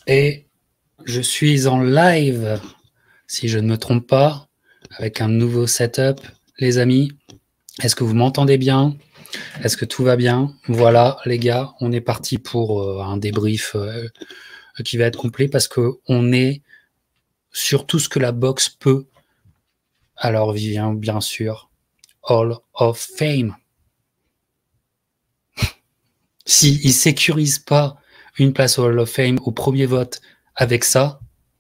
Et je suis en live, si je ne me trompe pas, avec un nouveau setup. Les amis, est-ce que vous m'entendez bien? Est-ce que tout va bien? Voilà, les gars, on est parti pour un débrief qui va être complet parce qu'on est sur tout ce que la boxe peut. Alors, bien sûr, Hall of Fame. S'ils ne sécurisent pas une place au Hall of Fame au premier vote avec ça,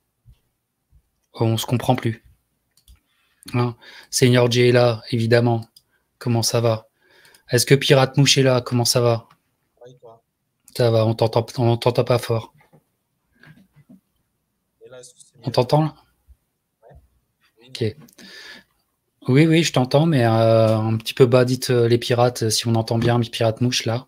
on se comprend plus. Hein, Senior J est là, évidemment. Comment ça va? Est-ce que Pirate Mouche est là? Comment ça va? Oui, toi. Ça va, on t'entend pas fort. Et là, est-ce que c'est On mieux? t'entend là? Ouais. Oui, non. Ok. Oui, oui, je t'entends, mais un petit peu bas, dites les pirates, si on entend bien Pirate Mouche là.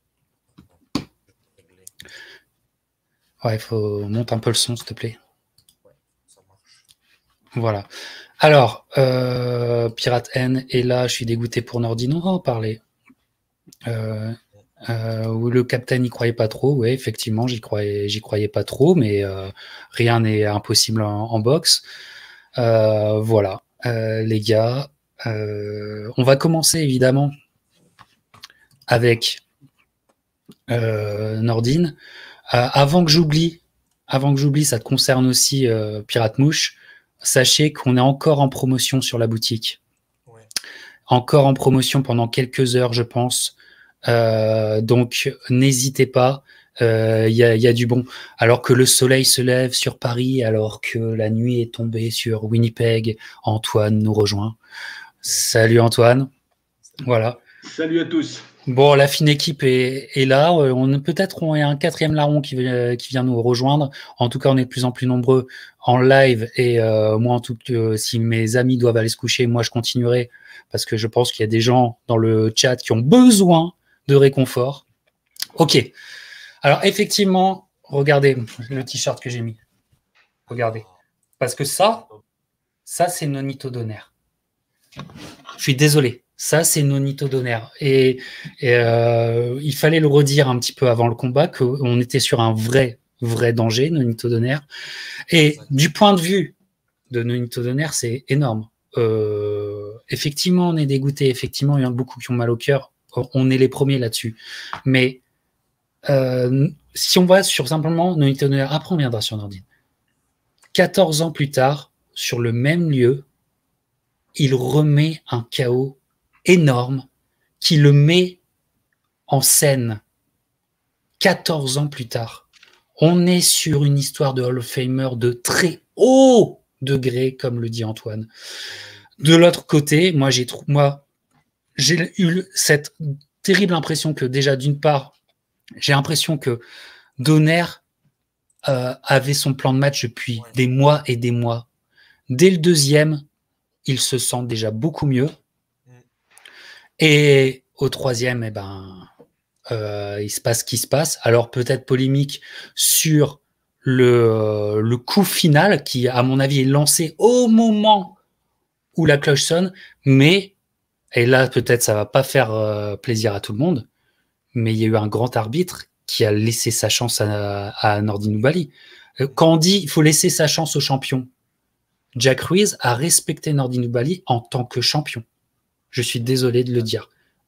Réglé. Ouais, il faut monter un peu le son, s'il te plaît. Ouais, ça marche. Voilà. Alors, Pirate N est là, je suis dégoûté pour Nordine, on va en parler. Où le capitaine n'y croyait pas trop, ouais, effectivement, j'y croyais pas trop, mais rien n'est impossible en boxe. Voilà, les gars, on va commencer évidemment avec Nordine. Avant que j'oublie, ça te concerne aussi Pirate Mouche. Sachez qu'on est encore en promotion sur la boutique. Ouais. Encore en promotion pendant quelques heures, je pense. Donc, n'hésitez pas. Y a du bon. Alors que le soleil se lève sur Paris, alors que la nuit est tombée sur Winnipeg, Antoine nous rejoint. Ouais. Salut Antoine. Salut. Voilà. Salut à tous. Bon, la fine équipe est là. Peut-être on a un quatrième larron qui vient nous rejoindre. En tout cas, on est de plus en plus nombreux en live. Et moi, en tout cas, si mes amis doivent aller se coucher, moi, je continuerai parce que je pense qu'il y a des gens dans le chat qui ont besoin de réconfort. Ok. Alors, effectivement, regardez le t-shirt que j'ai mis. Regardez. Ah, Parce que ça c'est Nonito Donaire. Je suis désolé. Ça, c'est Nonito Donaire. Et il fallait le redire un petit peu avant le combat qu'on était sur un vrai danger, Nonito Donaire. Et exact. du point de vue de Nonito Donaire, c'est énorme. Effectivement, on est dégoûté. Effectivement, il y en a beaucoup qui ont mal au cœur. On est les premiers là-dessus. Mais si on va sur simplement Nonito Donaire, après on viendra sur Nordine. 14 ans plus tard, sur le même lieu, il remet un chaos énorme qui le met en scène 14 ans plus tard. On est sur une histoire de Hall of Famer de très haut degré, comme le dit Antoine. De l'autre côté, moi, j'ai eu cette terrible impression que déjà, d'une part, j'ai l'impression que Donner avait son plan de match depuis des mois et des mois. Dès le deuxième, il se sent déjà beaucoup mieux. Et au troisième, il se passe ce qui se passe. Alors peut-être polémique sur le coup final qui, à mon avis, est lancé au moment où la cloche sonne. Mais, et là peut-être ça va pas faire plaisir à tout le monde, mais il y a eu un grand arbitre qui a laissé sa chance à Nordine Oubaali. Quand on dit il faut laisser sa chance au champion, Jack Ruiz a respecté Nordine Oubaali en tant que champion. Je suis désolé de le dire.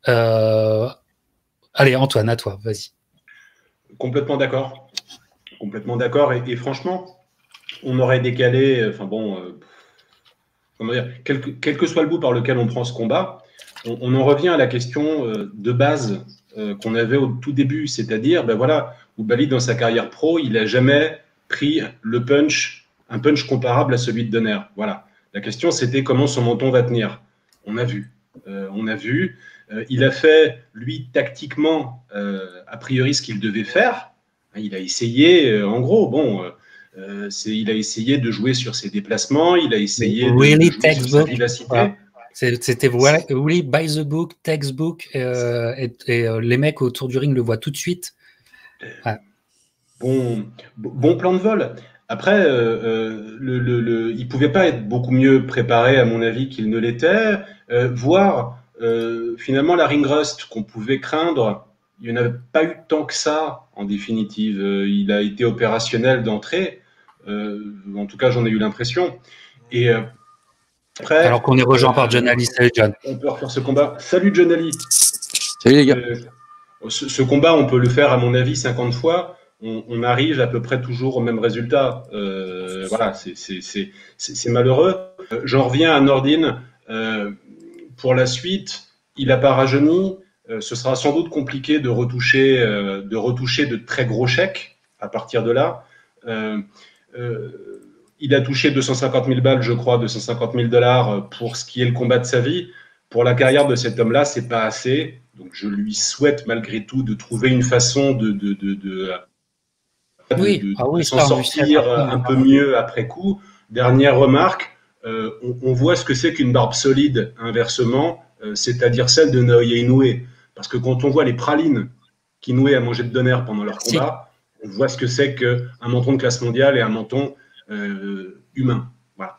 Allez, Antoine, à toi, vas-y. Complètement d'accord. Complètement d'accord. Et franchement, on aurait décalé, enfin bon, comment dire, quel que soit le bout par lequel on prend ce combat, on en revient à la question de base qu'on avait au tout début, c'est-à-dire, ben voilà, Oubaali dans sa carrière pro, il n'a jamais pris le punch, un punch comparable à celui de Donner. Voilà. La question, c'était comment son menton va tenir. On a vu. On a vu. Il a fait, lui, tactiquement, a priori, ce qu'il devait faire. Il a essayé, en gros, bon, il a essayé de jouer sur ses déplacements, il a essayé de Really jouer sur sa textbook. vivacité. Voilà. C'était really by the book, textbook, et les mecs autour du ring le voient tout de suite. Ouais. Bon plan de vol. Après, il pouvait pas être beaucoup mieux préparé, à mon avis, qu'il ne l'était. Voir finalement la ring rust qu'on pouvait craindre il n'y en a pas eu tant que ça, en définitive. Il a été opérationnel d'entrée. En tout cas, j'en ai eu l'impression. Et après, Alors qu'on est rejoint par John Ali. Salut John. on peut refaire ce combat. Salut John Ali. Salut les gars. Ce combat, on peut le faire, à mon avis, 50 fois. On arrive à peu près toujours au même résultat. Voilà, c'est malheureux. J'en reviens à Nordine. Pour la suite, il n'a pas rajeuni. Ce sera sans doute compliqué de retoucher de très gros chèques à partir de là. Il a touché 250 000 balles, je crois, 250 000 $ pour ce qui est le combat de sa vie. Pour la carrière de cet homme-là, c'est pas assez. Donc, je lui souhaite malgré tout de trouver une façon de s'en sortir un peu mieux après coup. Dernière remarque, on voit ce que c'est qu'une barbe solide, inversement, c'est-à-dire celle de Naoya Inoue. Parce que quand on voit les pralines qu'Inoue a mangé de Donner pendant leur combat, on voit ce que c'est qu'un menton de classe mondiale et un menton humain. Voilà.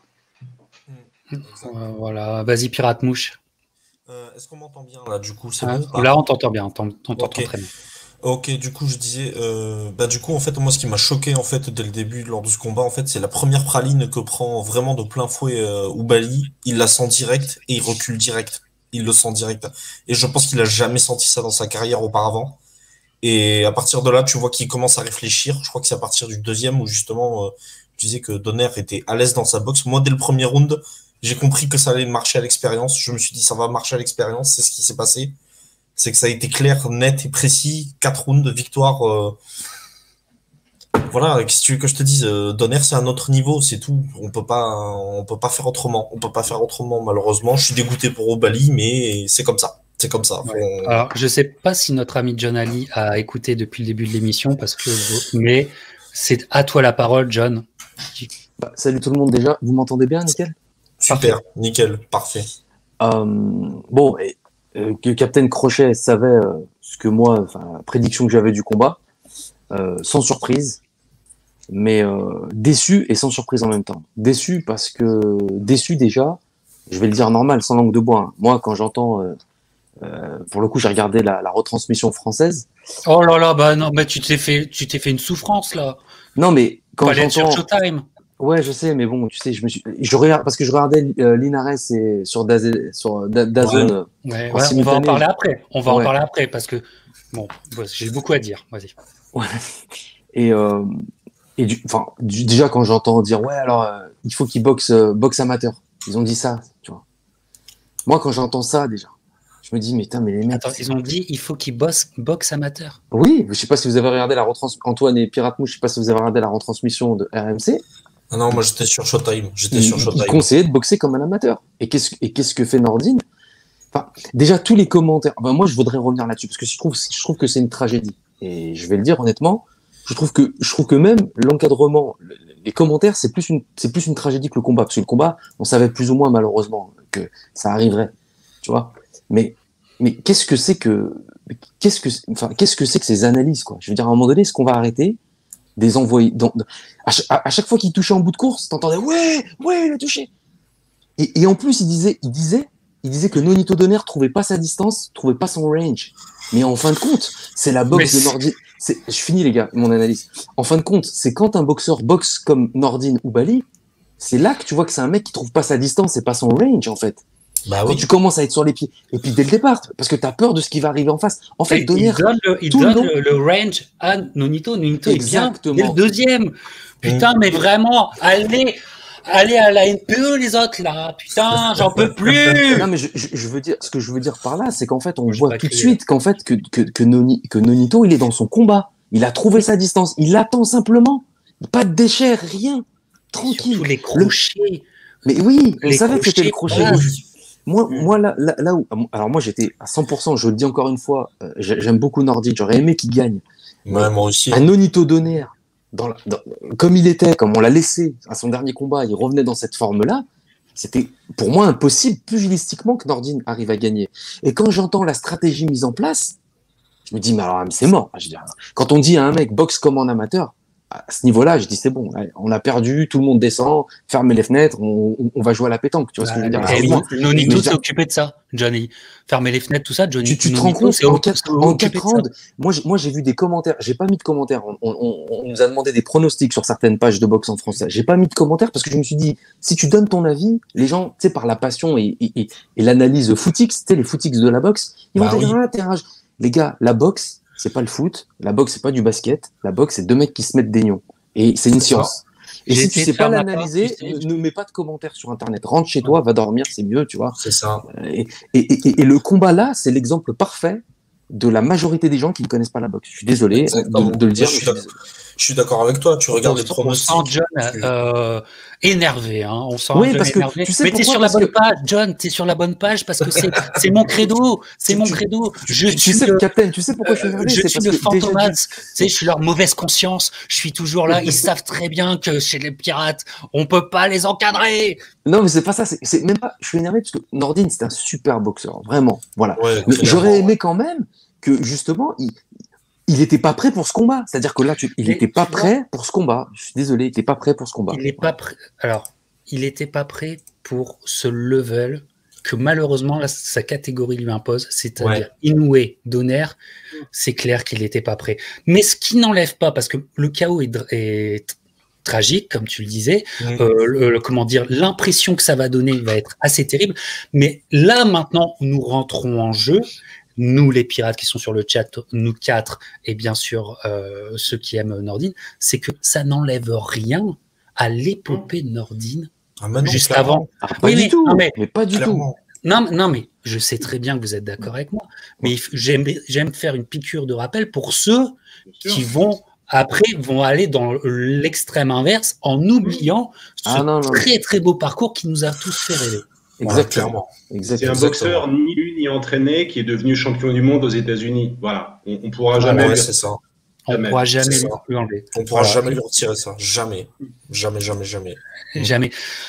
Voilà, vas-y, pirate mouche. Est-ce qu'on m'entend bien là, du coup, c'est bon, là, on t'entend bien, on t'entend très bien. Ok, du coup, je disais, du coup, en fait, moi, ce qui m'a choqué, en fait, dès le début, lors de ce combat, en fait, c'est la première praline que prend vraiment de plein fouet Oubaali. Il la sent direct et il recule direct. Il le sent direct. Et je pense qu'il a jamais senti ça dans sa carrière auparavant. Et à partir de là, tu vois qu'il commence à réfléchir. Je crois que c'est à partir du deuxième où, justement, tu disais que Donner était à l'aise dans sa boxe. Moi, dès le premier round, j'ai compris que ça allait marcher à l'expérience. Je me suis dit, ça va marcher à l'expérience. C'est ce qui s'est passé. C'est que ça a été clair, net et précis. 4 rounds de victoire. Voilà, qu'est-ce que tu veux que je te dise? Donner, c'est un autre niveau, c'est tout. On peut pas faire autrement. On peut pas faire autrement, malheureusement. Je suis dégoûté pour Oubaali, mais c'est comme ça. C'est comme ça. Ouais. Alors, je sais pas si notre ami John Ali a écouté depuis le début de l'émission, mais c'est à toi la parole, John. Salut tout le monde déjà. Vous m'entendez bien, nickel? Super, nickel, parfait. Bon, que Captain Crochet savait ce que moi, la prédiction que j'avais du combat, sans surprise, mais déçu et sans surprise en même temps. Déçu parce que déçu déjà, je vais le dire normal, sans langue de bois. Hein. Moi, quand j'entends, pour le coup, j'ai regardé la retransmission française. Oh là là, bah non, bah tu t'es fait une souffrance là. Non, mais quand j'entends. Sur Showtime. Ouais, je sais, mais bon, tu sais, je regarde parce que je regardais Linares et sur DAZN. Ouais, on va en parler après. On va en parler après parce que bon, j'ai beaucoup à dire. Vas-y. Ouais. Et déjà quand j'entends dire alors il faut qu'il boxe amateur. Ils ont dit ça, tu vois. Moi, quand j'entends ça déjà, je me dis mais les mecs. Attends, ils ont dit il faut qu'il boxe amateur. Oui, je sais pas si vous avez regardé la retransmission. Antoine et Pirate Mouche, je sais pas si vous avez regardé la retransmission de RMC. Ah non, moi j'étais sur Showtime. Il conseillait de boxer comme un amateur. Et qu'est-ce que fait Nordine? Enfin, déjà tous les commentaires. Moi, je voudrais revenir là-dessus parce que je trouve que c'est une tragédie. Et je vais le dire honnêtement, je trouve que même l'encadrement, les commentaires, c'est plus une tragédie que le combat. Parce que le combat, on savait plus ou moins malheureusement que ça arriverait, tu vois. Mais qu'est-ce que c'est que ces analyses, quoi? Je veux dire, à un moment donné, est-ce qu'on va arrêter des envoyés à chaque fois qu'il touchait en bout de course, t'entendais ouais, il a touché. Et en plus, il disait que Nonito Donner trouvait pas sa distance, trouvait pas son range. Mais en fin de compte, c'est la boxe de Nordine. Je finis les gars, mon analyse. En fin de compte, c'est quand un boxeur boxe comme Nordine ou Oubaali, c'est là que tu vois que c'est un mec qui trouve pas sa distance et pas son range en fait. Bah oui. Quand tu commences à être sur les pieds. Et puis dès le départ, parce que tu as peur de ce qui va arriver en face. En fait, il donne le range à Nonito. Nonito est bien dès le deuxième. Putain, mais vraiment, allez à la NPE les autres là. Putain, j'en peux plus. Non mais je veux dire, ce que je veux dire par là, c'est qu'en fait, on voit tout de suite qu'en fait que Nonito, il est dans son combat. Il a trouvé sa distance. Il attend simplement. Pas de déchets, rien. Tranquille. Tous les crochets. Mais oui, on savait que c'était le crochet. Moi là où, alors moi j'étais à 100%, je le dis encore une fois, j'aime beaucoup Nordine, j'aurais aimé qu'il gagne. Ouais, moi aussi. Un Nonito Donner, comme il était, comme on l'a laissé à son dernier combat, il revenait dans cette forme-là, c'était pour moi impossible pugilistiquement que Nordine arrive à gagner. Et quand j'entends la stratégie mise en place, je me dis, mais alors c'est mort. Je veux dire, quand on dit à un mec boxe comme en amateur, À ce niveau-là, je dis c'est bon, allez, on a perdu, tout le monde descend, fermez les fenêtres, on va jouer à la pétanque. Tu vois ce que je veux dire? Et Moi, Nonito mais s'est occupé de ça, Johnny. Fermer les fenêtres, tout ça, Johnny. tu te rends Nonito compte, s'est en occupé 4 de ça. rounds, moi j'ai vu des commentaires, j'ai pas mis de commentaires, on nous a demandé des pronostics sur certaines pages de boxe en français, j'ai pas mis de commentaires parce que je me suis dit, si tu donnes ton avis, les gens, tu sais, par la passion et l'analyse footix, tu sais, les footix de la boxe, ils vont Bah te dire, oui. ah, t'es rage. Les gars, la boxe, c'est pas le foot, la boxe, c'est pas du basket, la boxe, c'est deux mecs qui se mettent des nions. Et c'est une C'est science. Et J'ai si tu essayé sais de faire pas ma part, l'analyser, tu sais. ne mets pas de commentaires sur Internet. Rentre chez toi, va dormir, c'est mieux, tu vois. C'est ça. Et le combat là, c'est l'exemple parfait de la majorité des gens qui ne connaissent pas la boxe. Je suis désolé Exactement. de le dire. Je suis mais je suis désolé. Je suis d'accord avec toi. Tu regardes les On pronostics. sent John énervé, hein. On sent Oui, John parce que énervé. tu sais Mais t'es pourquoi? sur la Parce bonne que- page, John. T'es sur la bonne page parce que c'est mon credo. C'est mon credo. Je Tu suis sais, le, Captain, tu sais pourquoi je suis énervé? je C'est suis parce le que déjà, fantomas. Tu sais, je suis leur mauvaise conscience. Je suis toujours là. Ils savent très bien que chez les pirates, on peut pas les encadrer. non, mais c'est pas ça. C'est même pas. Je suis énervé parce que Nordine, c'est un super boxeur, vraiment. Voilà. Ouais, Mais clairement, j'aurais aimé ouais. quand même que justement, il était pas prêt pour ce combat. C'est-à-dire que là, il Mais était pas tu vois- prêt pour ce combat. Je suis désolé, il était pas prêt pour ce combat. Il est pas prêt. Alors, il n'était pas prêt pour ce level que malheureusement là, sa catégorie lui impose, c'est-à-dire Inoue, Donner. C'est clair qu'il n'était pas prêt. Mais ce qui n'enlève pas, parce que le chaos est tragique, comme tu le disais, comment dire, l'impression que ça va donner va être assez terrible. Mais là maintenant, nous rentrons en jeu. Nous, les pirates qui sont sur le chat, nous quatre, et bien sûr ceux qui aiment Nordine, c'est que ça n'enlève rien à l'épopée de Nordine Ah, maintenant, juste clairement. avant. Ah, pas Oui, du mais- tout. non, mais- Pas du tout. Clairement. Non, mais je sais très bien que vous êtes d'accord avec moi, mais j'aime faire une piqûre de rappel pour ceux qui vont aller dans l'extrême inverse en oubliant ce Ah, non. très très beau parcours qui nous a tous fait rêver. Voilà, Exactement. clairement. C'est un Exactement. boxeur ni lu ni entraîné qui est devenu champion du monde aux États-Unis. Voilà. On pourra Ah, jamais. Ouais, lui- c'est ça. On Jamais. ne pourra jamais C'est ça. lui enlever. On pourra Voilà. jamais lui retirer ça. Jamais. Jamais, jamais, jamais. Jamais.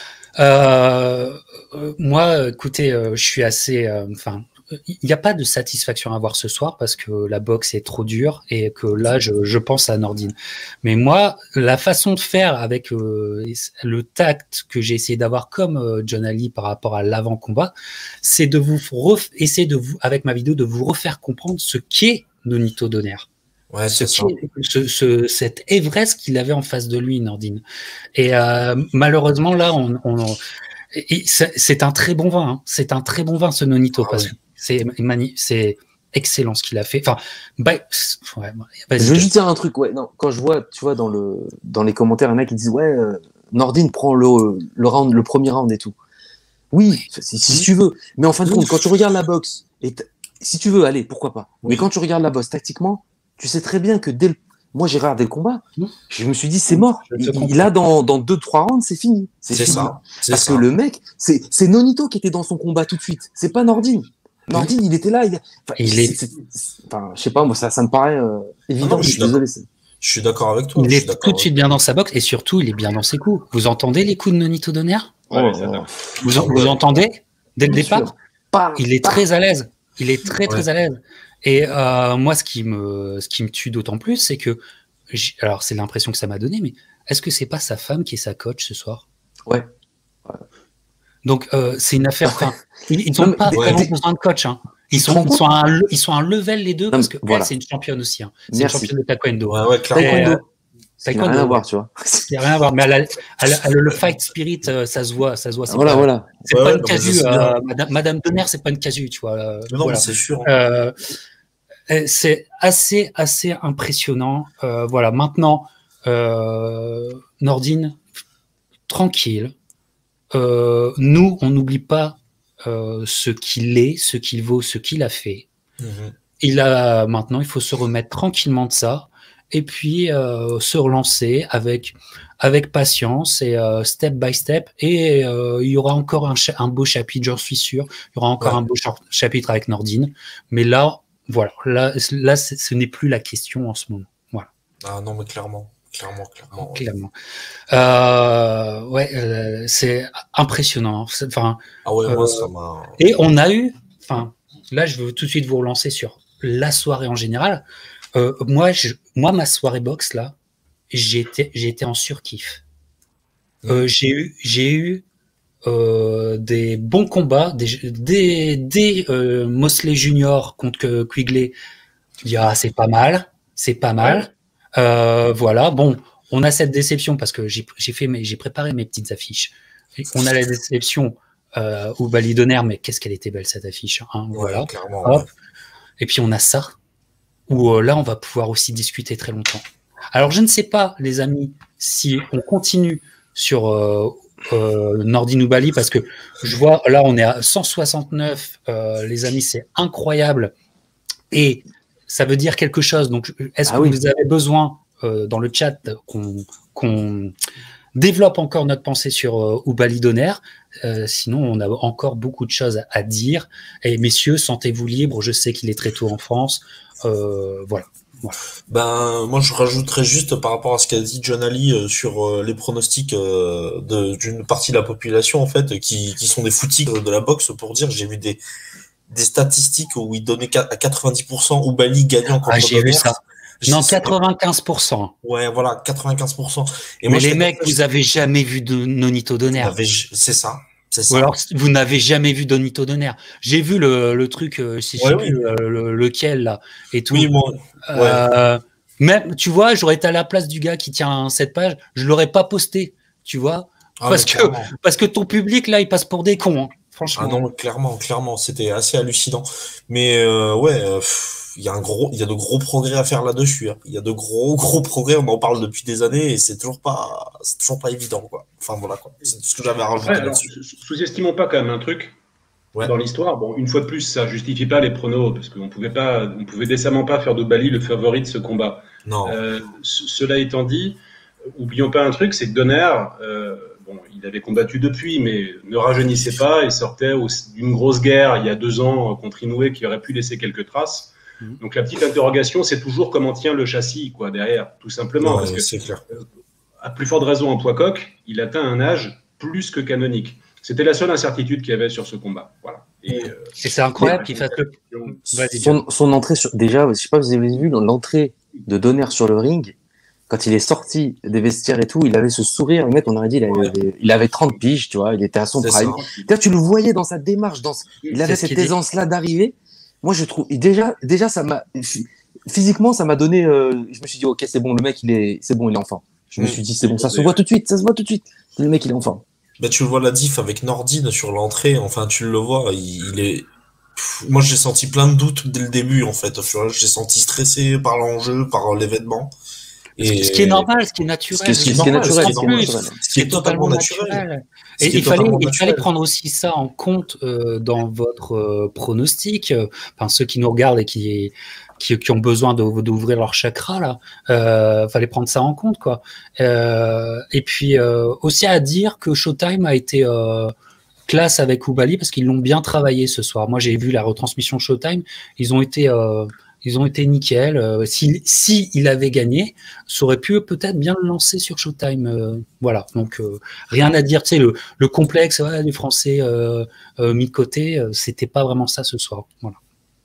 Moi, écoutez, je suis assez. Enfin, il n'y a pas de satisfaction à avoir ce soir parce que la boxe est trop dure et que là, je pense à Nordine. Mais moi, la façon de faire avec le tact que j'ai essayé d'avoir comme John Ali par rapport à l'avant-combat, c'est de essayer de vous, avec ma vidéo, de vous refaire comprendre ce qu'est Nonito Donner. Ouais, c'est ça. Cet Everest qu'il avait en face de lui, Nordine. Et malheureusement, là, c'est un très bon vin. Hein. C'est un très bon vin, ce Nonito, Ah, parce oui. que c'est excellent ce qu'il a fait. Enfin, ouais, Je veux juste dire un truc, ouais, non, quand je vois, tu vois, dans les commentaires, il y en a qui disent, ouais, Nordine prend le premier round et tout. Oui, si tu veux. Mais en fin de compte, quand tu regardes la boxe, si tu veux, allez, pourquoi pas. Oui. Mais quand tu regardes la boxe tactiquement, tu sais très bien que moi, j'ai regardé le combat, je me suis dit, c'est mort. Il a dans 2-3 rounds, c'est fini. C'est fini. ça. C'est Parce ça. que le mec, c'est Nonito qui était dans son combat tout de suite. C'est pas Nordine. Nordine, il était là. Enfin, je sais pas, moi, ça me paraît évident. non, Je suis désolé. Je suis d'accord avec toi. Il je suis est d'accord tout de avec suite bien dans sa boxe et surtout, il est bien dans ses coups. Vous entendez les coups de Nonito Donner? Ouais, ça va. Vous entendez dès le Bien départ? sûr. Pas- Il est pas- très à l'aise. Il est très Ouais. à l'aise. Et moi, ce qui me tue d'autant plus, c'est que, alors c'est l'impression que ça m'a donné, mais est-ce que c'est pas sa femme qui est sa coach ce soir? Ouais. Donc c'est une affaire. Enfin, ils Non, n'ont mais pas des- vraiment des- besoin de coach. Hein. Ils te rends compte sont à un level les deux parce mais que voilà. elle, c'est une championne aussi. Hein. C'est une Merci. championne de taekwondo. Ouais, ouais, clairement. Et, Ce qui n'a rien à voir, tu vois. Il n'y a rien à voir, mais elle a le fight spirit, ça se voit. C'est Voilà, pas, voilà. c'est Ouais, pas ouais, une non, mais casu. je sais bien. Madame Donner, c'est pas une casu, tu vois. Non, voilà. mais c'est sûr. C'est assez impressionnant. Voilà. Maintenant, Nordine, tranquille. Nous, on n'oublie pas ce qu'il est, ce qu'il vaut, ce qu'il a fait. Mhm. Maintenant, il faut se remettre tranquillement de ça et puis se relancer avec patience et step by step. Et il y aura encore un beau chapitre, j'en suis sûr. Il y aura encore Ouais. un beau chapitre avec Nordine. Mais là, voilà, là, ce n'est plus la question en ce moment. Voilà, Ah non, mais clairement. Ouais. clairement. C'est impressionnant. Enfin, Ah ouais, moi, ça m'a. et on a eu, enfin, là, je veux tout de suite vous relancer sur la soirée en général. Moi, ma soirée boxe, là, j'ai été en surkiff. J'ai eu des bons combats, des Mosley Junior contre Quigley. Je dis, c'est pas mal, c'est pas mal. Voilà, bon, on a cette déception parce que j'ai préparé mes petites affiches. On a la déception au Bali Doner, mais qu'est-ce qu'elle était belle cette affiche, hein, voilà. Clairement, Hop. Et puis on a ça, où là on va pouvoir aussi discuter très longtemps. Alors je ne sais pas, les amis, si on continue sur Nordine ou Bali, parce que je vois, là on est à 169, les amis, c'est incroyable. Et ça veut dire quelque chose. Donc, est-ce que vous avez besoin dans le chat qu'on développe encore notre pensée sur Oubali Doner? Sinon, on a encore beaucoup de choses à dire. Et messieurs, sentez-vous libres. Je sais qu'il est très tôt en France. Voilà. Ben, moi, je rajouterais juste par rapport à ce qu'a dit John Ali sur les pronostics d'une partie de la population, en fait, qui sont des footiques de la boxe, pour dire, j'ai vu des statistiques où il donnait à 90% Oubali gagnant contre j'ai vu ça. Non, 95%. Ouais, voilà, 95%. Et mais les mecs, vous avez jamais vu de Nonito Doner. C'est ça. Ou alors, vous n'avez jamais vu Nonito Doner. J'ai vu le truc, si je sais plus lequel, là, et tout. Oui, bon. Même, tu vois, j'aurais été à la place du gars qui tient cette page, je l'aurais pas posté, tu vois. Parce que ton public, là, il passe pour des cons, hein, franchement. Ah non, clairement, c'était assez hallucinant. Mais il y a de gros progrès à faire là-dessus. Hein. Il y a de gros progrès. On en parle depuis des années et c'est toujours pas évident, quoi. Enfin voilà, quoi. C'est tout ce que j'avais à rajouter là-dessus. Sous-estimons pas quand même un truc dans l'histoire. Bon, une fois de plus, ça justifie pas les pronos parce qu'on pouvait décemment pas faire de Bali le favori de ce combat. Non. Cela étant dit, oublions pas un truc, c'est que Doner. Bon, il avait combattu depuis, mais ne rajeunissait pas et sortait d'une grosse guerre il y a 2 ans contre Inoue qui aurait pu laisser quelques traces. Donc la petite interrogation, c'est toujours comment tient le châssis, quoi, derrière, tout simplement. Parce que c'est clair. À plus forte raison en poids coq, il atteint un âge plus que canonique. C'était la seule incertitude qu'il y avait sur ce combat. Voilà. Et c'est incroyable qu'il fasse le. Son entrée déjà, je sais pas si vous avez vu l'entrée de Doner sur le ring. Quand il est sorti des vestiaires et tout, il avait ce sourire. Le mec, on aurait dit, il avait 30 piges, tu vois, il était à son prime. Tu le voyais dans sa démarche, il avait cette aisance-là d'arriver. Moi, je trouve, déjà, ça m'a, physiquement, ça m'a donné, je me suis dit, ok, c'est bon, le mec, c'est bon, il est en forme. Je me suis dit, c'est bon, ça se voit tout de suite, Le mec, il est en forme. Bah, tu le vois la diff avec Nordine sur l'entrée, enfin, tu le vois, il est, moi, j'ai senti plein de doutes dès le début, en fait. J'ai senti stressé par l'enjeu, par l'événement. Ce qui est normal, ce qui est naturel. Ce qui est naturel. Ce qui est totalement naturel. Et il fallait prendre aussi ça en compte dans votre pronostic. Enfin, ceux qui nous regardent et qui ont besoin d'ouvrir leur chakra, là, fallait prendre ça en compte, quoi. Et puis aussi à dire que Showtime a été classe avec Oubali parce qu'ils l'ont bien travaillé ce soir. Moi, j'ai vu la retransmission Showtime. Ils ont été nickel. Si il avait gagné, ça aurait pu peut-être bien le lancer sur Showtime. Voilà. Donc rien à dire. Tu sais, le complexe du Français mis de côté, c'était pas vraiment ça ce soir. Voilà.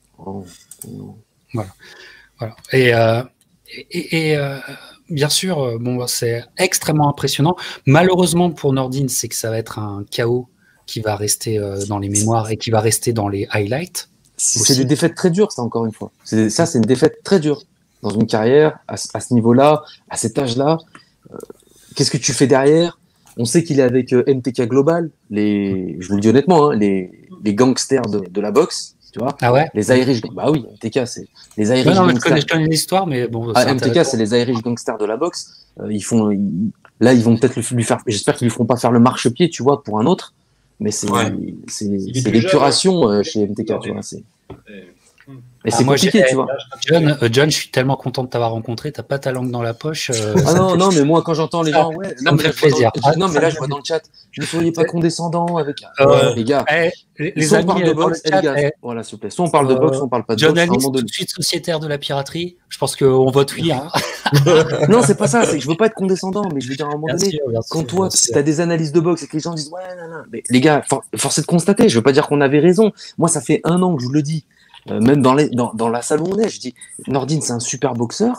Voilà. Et bien sûr, bon, c'est extrêmement impressionnant. Malheureusement pour Nordine, c'est que ça va être un chaos qui va rester dans les mémoires et qui va rester dans les highlights. C'est des défaites très dures, ça, encore une fois. C'est une défaite très dure. Dans une carrière, à ce niveau-là, à cet âge-là, qu'est-ce que tu fais derrière? On sait qu'il est avec MTK Global, je vous le dis honnêtement, hein, les gangsters de la boxe, tu vois. Ah ouais? Les Irish, bah oui, MTK, c'est les Irish gangsters. Je connais l'histoire, mais bon. MTK, c'est les Irish gangsters de la boxe. Ils vont peut-être lui faire, j'espère qu'ils lui feront pas faire le marchepied, tu vois, pour un autre. Mais c'est l'épuration chez MTK, tu vois. Et c'est compliqué, tu vois. John, je suis tellement content de t'avoir rencontré. T'as pas ta langue dans la poche. Non, mais moi, quand j'entends les gens, ça me fait plaisir. Non, mais là, je vois dans le chat, ne soyez pas condescendants avec. Les gars, les amis, on parle de boxe, les gars. Voilà, s'il vous plaît. Soit on parle de boxe, soit on parle pas de boxe. John Alice, tout de suite sociétaire de la piraterie. Je pense qu'on vote oui. Hein. Non, c'est pas ça. C'est que je veux pas être condescendant, mais je veux dire à un moment donné, quand toi, t'as des analyses de boxe et que les gens disent ouais, non. Mais les gars, force est de constater. Je veux pas dire qu'on avait raison. Moi, ça fait 1 an que je vous le dis. Même dans la salle où on est, je dis Nordine, c'est un super boxeur.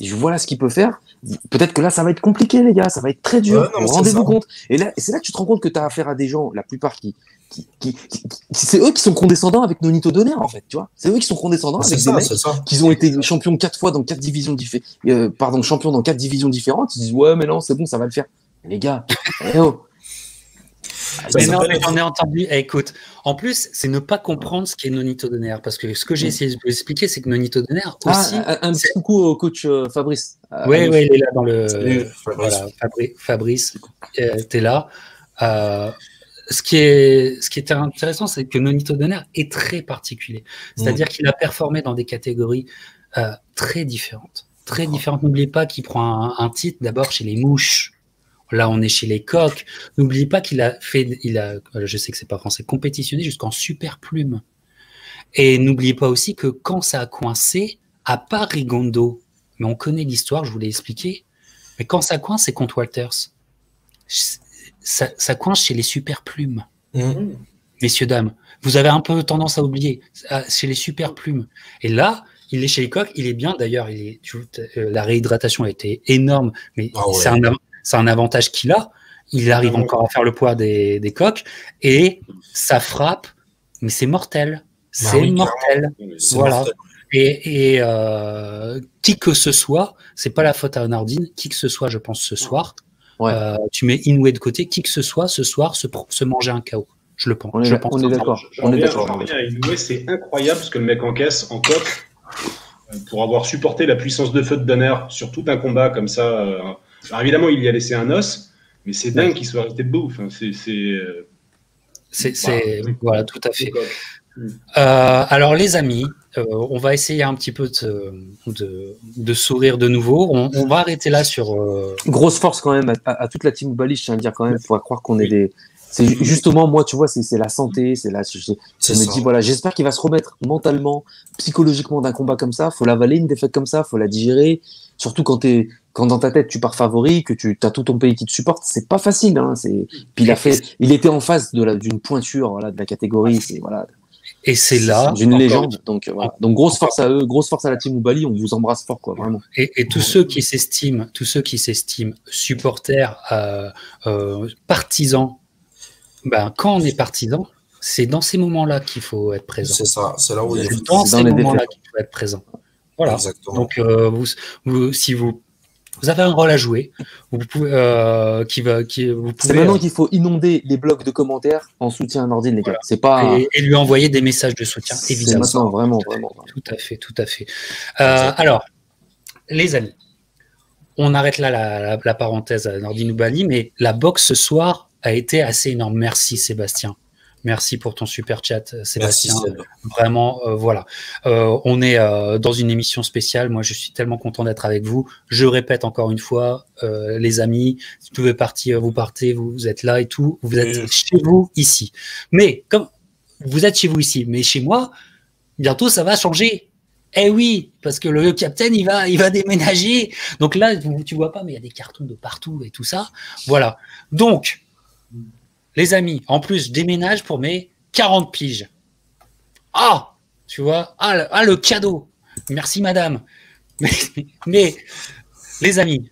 voilà ce qu'il peut faire. Peut-être que là, ça va être compliqué, les gars. Ça va être très dur. Ouais, non, mais c'est Rendez-vous ça. compte. Et c'est là que tu te rends compte que tu as affaire à des gens, la plupart c'est eux qui sont condescendants avec Nonito Donaire, en fait. Tu vois, c'est eux qui sont condescendants C'est avec des ça, mecs c'est ça. qui ont été champions 4 fois dans 4 divisions différentes. Champions dans 4 divisions différentes. Ils disent, ouais, mais non, c'est bon, ça va le faire. Les gars, eh oh. Mais Ça non, s'appelle mais j'en ai entendu. Écoute, en plus, c'est ne pas comprendre ce qu'est Nonito Donaire. Parce que ce que j'ai essayé de vous expliquer, c'est que Nonito Donaire aussi. Un petit coucou au coach Fabrice. Oui, il est là dans le. Salut, Fabrice. Voilà, Fabrice, t'es là. Ce qui est intéressant, c'est que Nonito Donaire est très particulier. C'est-à-dire qu'il a performé dans des catégories très différentes. Très différentes. N'oubliez pas qu'il prend un titre d'abord chez les mouches. Là, on est chez les coqs. N'oubliez pas qu'il a fait, je sais que c'est pas français, compétitionné jusqu'en super plume. Et n'oubliez pas aussi que quand ça a coincé, à part Rigondo, mais on connaît l'histoire, je vous l'ai expliqué, mais quand ça coince, c'est contre Walters. Ça coince chez les super plumes. Messieurs, dames, vous avez un peu tendance à oublier, chez les super plumes. Et là, il est chez les coqs, il est bien d'ailleurs, la réhydratation a été énorme, mais c'est un avantage qu'il a. Il arrive encore à faire le poids des coqs et ça frappe, mais c'est mortel. C'est mortel. Voilà. Mortel. Et qui que ce soit, c'est pas la faute à Nardine, qui que ce soit, je pense, ce soir, tu mets Inoue de côté, qui que ce soit, ce soir, se manger un KO. Je le pense. On est d'accord. Inoue, c'est incroyable ce que le mec encaisse en coq pour avoir supporté la puissance de feu de Donner sur tout un combat comme ça. Alors évidemment, il y a laissé un os, mais c'est dingue qu'il soit resté debout. Enfin, voilà, tout à fait. Alors les amis, on va essayer un petit peu de sourire de nouveau. On va arrêter là sur... Grosse force quand même à toute la team Oubali, je tiens à dire quand même, il faut croire qu'on est des... C'est justement, moi, tu vois, c'est la santé, je me dis, voilà, j'espère qu'il va se remettre mentalement, psychologiquement d'un combat comme ça. Faut l'avaler, une défaite comme ça, faut la digérer. Surtout quand dans ta tête, tu pars favori, que tu as tout ton pays qui te supporte, c'est pas facile, hein. Puis il était en face d'une pointure, voilà, de la catégorie, voilà. Et c'est là d'une légende, donc voilà. Donc grosse force à eux, grosse force à la team Oubali, on vous embrasse fort, quoi, vraiment. Et tous ceux qui s'estiment supporters, partisans, quand on est partisan, c'est dans ces moments-là qu'il faut être présent. C'est ça, c'est là où il c'est dans ces moments-là qu'il faut être présent. Voilà. Exactement. Donc si vous avez un rôle à jouer, vous pouvez, c'est maintenant qu'il faut inonder les blogs de commentaires en soutien à Nordine, les gars. C'est pas et lui envoyer des messages de soutien, évidemment. C'est maintenant, vraiment. Tout à fait. Alors, les amis, on arrête là la parenthèse à Nordine Oubali, mais la boxe ce soir a été assez énorme. Merci Sébastien. Merci pour ton super chat, Sébastien. Merci, vraiment, voilà. On est dans une émission spéciale. Moi, je suis tellement content d'être avec vous. Je répète encore une fois, les amis, si vous pouvez partir, vous partez, vous êtes là et tout. Vous êtes chez vous ici. Mais comme vous êtes chez vous ici, mais chez moi, bientôt ça va changer. Eh oui, parce que le capitaine, il va déménager. Donc là, tu vois pas, mais il y a des cartons de partout et tout ça. Voilà. Donc, les amis, en plus, je déménage pour mes 40 piges. Ah, tu vois, le cadeau. Merci, madame. Mais les amis.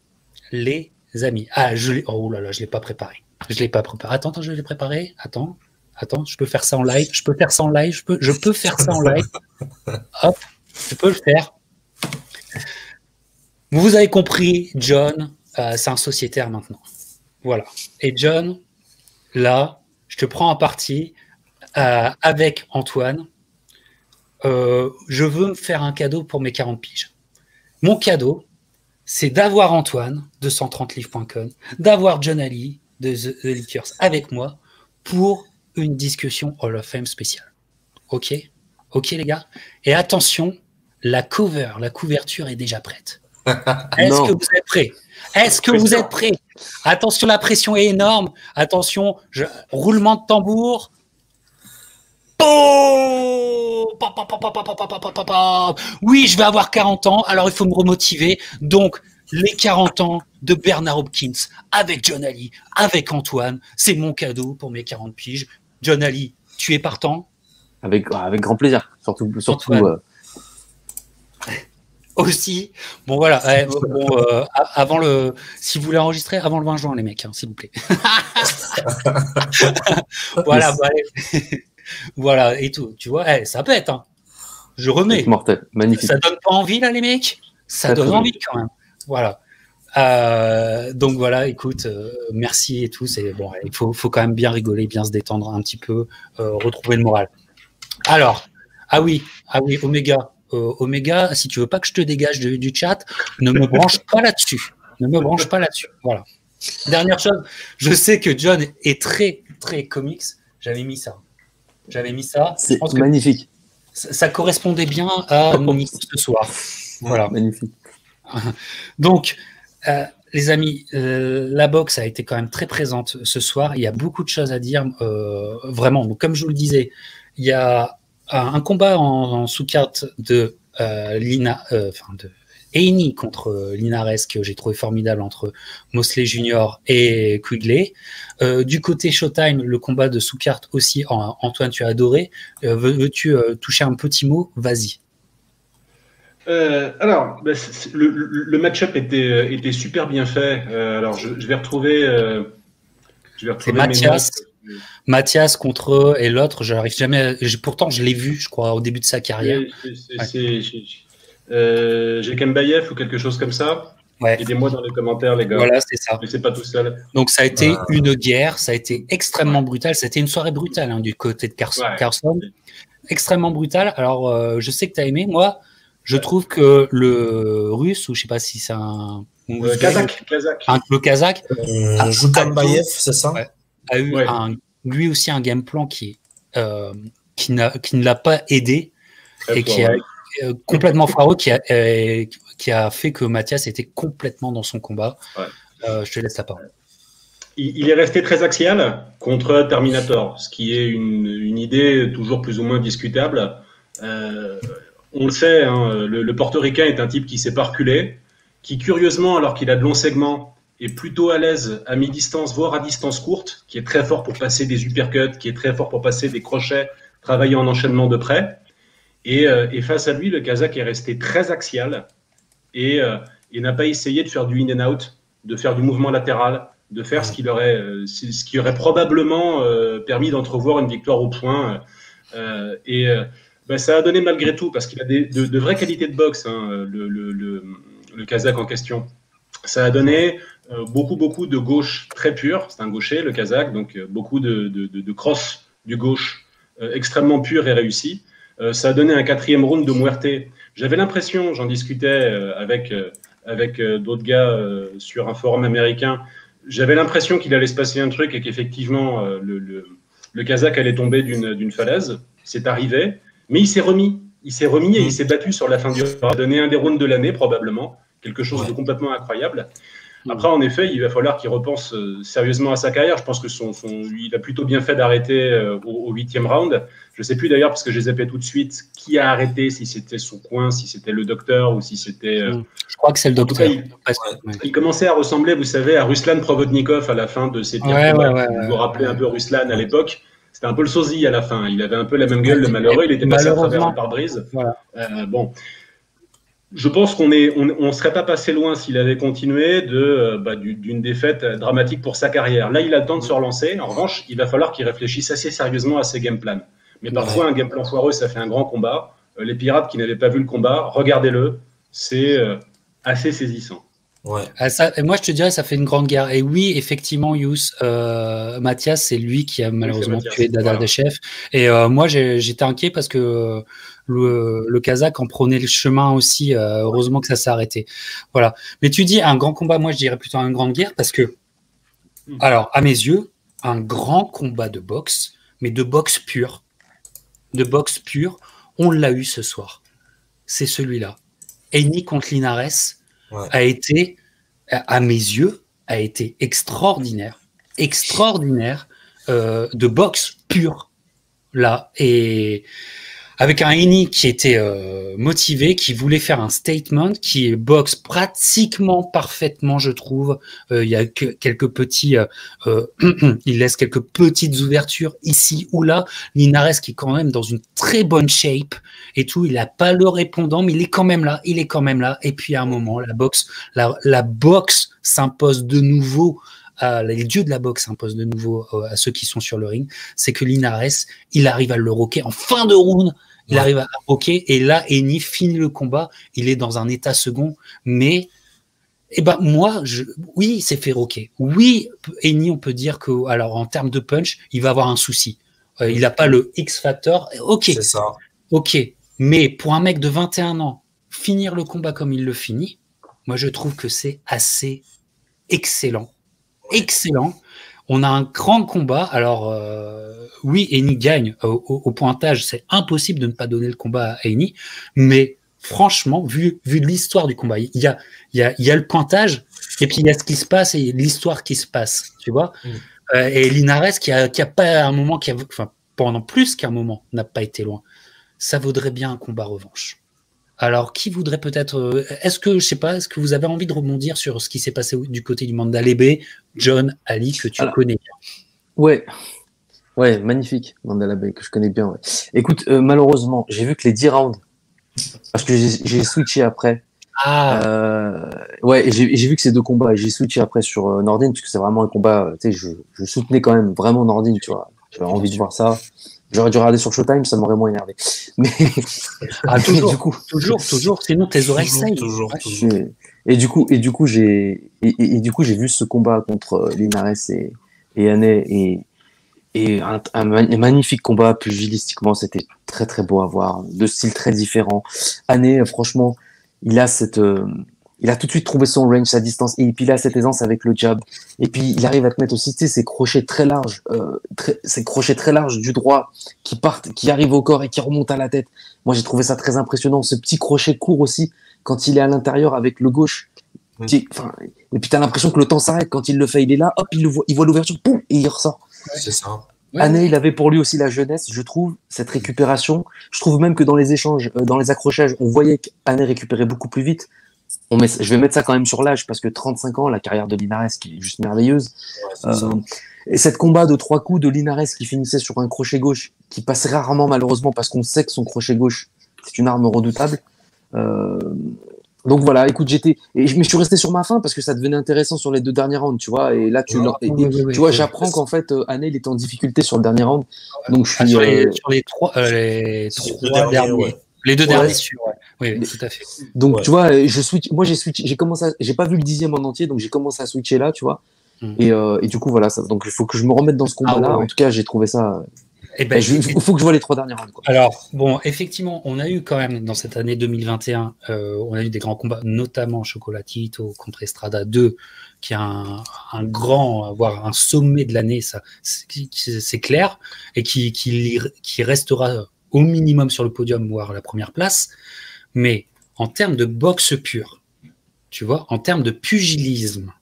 Oh là là, je l'ai pas préparé. Attends, je l'ai préparé. Attends, je peux faire ça en live. Je peux faire ça en live. Hop, je peux le faire. Vous avez compris, John, c'est un sociétaire maintenant. Voilà. Et John, là, je te prends en partie avec Antoine. Je veux me faire un cadeau pour mes 40 piges. Mon cadeau, c'est d'avoir Antoine de 130livres.com, d'avoir John Ali de The Liquors avec moi pour une discussion Hall of Fame spéciale. Ok, les gars. Et attention, la couverture est déjà prête. Est-ce que vous êtes prêts? Vous êtes prêts? Attention, la pression est énorme. Attention, roulement de tambour. Oui, je vais avoir 40 ans, alors il faut me remotiver. Donc, les 40 ans de Bernard Hopkins avec John Ali, avec Antoine, c'est mon cadeau pour mes 40 piges. John Ali, tu es partant? Avec grand plaisir. Surtout. aussi. Bon, voilà. Avant si vous voulez enregistrer, avant le 20 juin, les mecs, hein, s'il vous plaît. Voilà, voilà, et tout. Tu vois, ça pète, hein. Je remets. Mortel, magnifique. Ça donne pas envie, là, les mecs? Ça donne envie, quand même. Voilà. Donc voilà, écoute, merci et tout. Bon, il faut quand même bien rigoler, bien se détendre un petit peu, retrouver le moral. Alors, ah oui, Oméga. Oméga, si tu veux pas que je te dégage du chat, ne me branche pas là-dessus. Ne me branche pas là-dessus. Voilà. Dernière chose, je sais que John est très, très comics. J'avais mis ça. C'est magnifique. Ça correspondait bien à mon mix ce soir. Voilà. Magnifique. Donc, les amis, la boxe a été quand même très présente ce soir. Il y a beaucoup de choses à dire, vraiment. Donc, comme je vous le disais, il y a un combat en sous-carte de Haney contre Linares que j'ai trouvé formidable entre Mosley Jr. et Quigley. Du côté Showtime, le combat de sous-carte aussi. Antoine, tu as adoré. Veux-tu toucher un petit mot? Vas-y. Alors, le match-up était super bien fait. Alors, je vais retrouver. C'est Mathias contre et l'autre, j'arrive jamais. Pourtant, je l'ai vu, je crois, au début de sa carrière. J'ai Kembayev ou quelque chose comme ça. Ouais. Aidez-moi dans les commentaires, les gars. Voilà, c'est ça. Mais c'est pas tout seul. Donc, ça a été une guerre, ça a été extrêmement brutal. C'était une soirée brutale, hein, du côté de Carson. Extrêmement brutale. Alors, je sais que tu as aimé. Moi, je trouve que le russe, ou je sais pas si c'est un. Kazakh. Le Kazakh. Kembayev, c'est ça? Ouais, a eu lui aussi un game plan qui ne l'a pas aidé et qui a complètement foireux, qui a fait que Mathias était complètement dans son combat. Ouais. Je te laisse la parole. Il est resté très axial contre Terminator, ce qui est une idée toujours plus ou moins discutable. On le sait, hein, le portoricain est un type qui s'est pas reculé, qui curieusement, alors qu'il a de longs segments, est plutôt à l'aise à mi-distance, voire à distance courte, qui est très fort pour passer des uppercuts, qui est très fort pour passer des crochets, travailler en enchaînement de près. Et face à lui, le Kazakh est resté très axial et n'a pas essayé de faire du in and out, de faire du mouvement latéral, de faire ce qui aurait probablement permis d'entrevoir une victoire au point. Ça a donné malgré tout, parce qu'il a de vraies qualités de boxe, hein, le Kazakh en question. Ça a donné beaucoup de gauche très pure. C'est un gaucher, le Kazakh, donc beaucoup de cross du gauche extrêmement pur et réussi. Ça a donné un 4e round de Muerte. J'avais l'impression, j'en discutais avec d'autres gars sur un forum américain, j'avais l'impression qu'il allait se passer un truc et qu'effectivement le Kazakh allait tomber d'une falaise. C'est arrivé, mais il s'est remis. Et il s'est battu sur la fin du round. Il a donné un des rounds de l'année probablement, quelque chose de complètement incroyable. Après, en effet, il va falloir qu'il repense sérieusement à sa carrière. Je pense que il a plutôt bien fait d'arrêter au 8e round. Je ne sais plus d'ailleurs, parce que j'ai zappé tout de suite, qui a arrêté, si c'était son coin, si c'était le docteur ou si c'était... Je crois que c'est le docteur. Il commençait à ressembler, vous savez, à Ruslan Provodnikov à la fin de ses pires combats. Vous vous rappelez un peu Ruslan à l'époque. C'était un peu le sosie à la fin. Il avait un peu la même gueule, le malheureux. Il était passé à travers un pare-brise. Voilà. Bon... Je pense qu'on ne serait pas passé loin s'il avait continué d'une défaite dramatique pour sa carrière. Là, il a le temps de se relancer. En revanche, il va falloir qu'il réfléchisse assez sérieusement à ses game plans. Mais parfois, un game plan foireux, ça fait un grand combat. Les Pirates qui n'avaient pas vu le combat, regardez-le. C'est assez saisissant. Ouais. Moi, je te dirais, ça fait une grande guerre. Et oui, effectivement, Yous, Mathias, c'est lui qui a malheureusement tué Dada Dechev. Et moi, j'étais inquiet parce que le Kazakh en prenait le chemin aussi. Heureusement que ça s'est arrêté. Voilà. Mais tu dis un grand combat, moi, je dirais plutôt une grande guerre parce que, alors, à mes yeux, un grand combat de boxe, mais de boxe pure. De boxe pure, on l'a eu ce soir. C'est celui-là. Haney contre Linares. A été, à mes yeux, extraordinaire de boxe pure là. Et avec un Eni qui était motivé, qui voulait faire un statement, qui boxe pratiquement parfaitement, je trouve. Il y a quelques petits, il laisse quelques petites ouvertures ici ou là. Linares qui est quand même dans une très bonne shape et tout. Il n'a pas le répondant, mais il est quand même là. Il est quand même là. Et puis à un moment, la boxe s'impose de nouveau. Les dieux de la boxe s'imposent de nouveau à ceux qui sont sur le ring. C'est que Linares, il arrive à le rocker en fin de round. Il arrive à rocker et là, Eni finit le combat. Il est dans un état second, mais moi, oui, c'est fait rocker. Oui, Eni, on peut dire que, alors en termes de punch, il va avoir un souci. Il n'a pas le X factor. Ok, C'est ça. ok. Mais pour un mec de 21 ans, finir le combat comme il le finit, moi, je trouve que c'est assez excellent. Excellent. On a un grand combat. Alors, oui, Eni gagne au pointage. C'est impossible de ne pas donner le combat à Eni. Mais franchement, vu l'histoire du combat, il y a le pointage et puis il y a ce qui se passe et l'histoire qui se passe. Tu vois et Linares qui a pas un moment, enfin, pendant plus qu'un moment, n'a pas été loin. Ça vaudrait bien un combat revanche. Alors, qui voudrait peut-être... est-ce que vous avez envie de rebondir sur ce qui s'est passé du côté du Mandalay Bay, John, Ali, que tu connais bien? Ouais, magnifique, Mandalay Bay, que je connais bien. Ouais. Écoute, malheureusement, j'ai vu que les 10 rounds, parce que j'ai switché après. Et j'ai vu que ces 2 combats, et j'ai switché après sur Nordine, parce que c'est vraiment un combat, tu sais, je soutenais quand même vraiment Nordine, tu vois. J'avais envie de voir ça. J'aurais dû regarder sur Showtime, ça m'aurait moins énervé. Mais toujours, du coup, toujours, sinon tes oreilles saignent. Toujours. Et du coup, j'ai vu ce combat contre Linares et Anne et un magnifique combat pugilistiquement, c'était très très beau à voir, 2 styles très différents. Anne, franchement, il a tout de suite trouvé son range, sa distance, et puis il a cette aisance avec le jab. Et puis il arrive à te mettre aussi, tu sais, ces crochets très larges, du droit qui arrivent au corps et qui remontent à la tête. Moi, j'ai trouvé ça très impressionnant. Ce petit crochet court aussi, quand il est à l'intérieur avec le gauche. Et puis t'as l'impression que le temps s'arrête quand il le fait. Il est là, hop, il voit l'ouverture, boum, et il ressort. C'est ça. Anne, il avait pour lui aussi la jeunesse, je trouve, cette récupération. Je trouve même que dans les échanges, dans les accrochages, on voyait qu'Anne récupérait beaucoup plus vite. Je vais mettre ça quand même sur l'âge, parce que 35 ans, la carrière de Linares qui est juste merveilleuse. Et cette combat de 3 coups de Linares qui finissait sur un crochet gauche, qui passe rarement malheureusement, parce qu'on sait que son crochet gauche, c'est une arme redoutable. Donc voilà, écoute, je suis resté sur ma faim parce que ça devenait intéressant sur les 2 derniers rounds, tu vois. Et là, tu vois, j'apprends qu'en fait, Anne, il était en difficulté sur le dernier round. Donc je suis sur les 3 derniers. Ouais. Les 2 derniers, oui, tout à fait. Donc tu vois, j'ai commencé, j'ai pas vu le 10e en entier, donc j'ai commencé à switcher là, tu vois. Et du coup voilà, donc il faut que je me remette dans ce combat-là. En tout cas, j'ai trouvé ça. Il faut que je vois les 3 derniers rounds. Quoi. Alors, bon, effectivement, on a eu quand même, dans cette année 2021, on a eu des grands combats, notamment Chocolatito contre Estrada 2, qui a un grand, voire un sommet de l'année, ça, c'est clair, et qui restera au minimum sur le podium, voire la première place. Mais en termes de boxe pure, tu vois, en termes de pugilisme,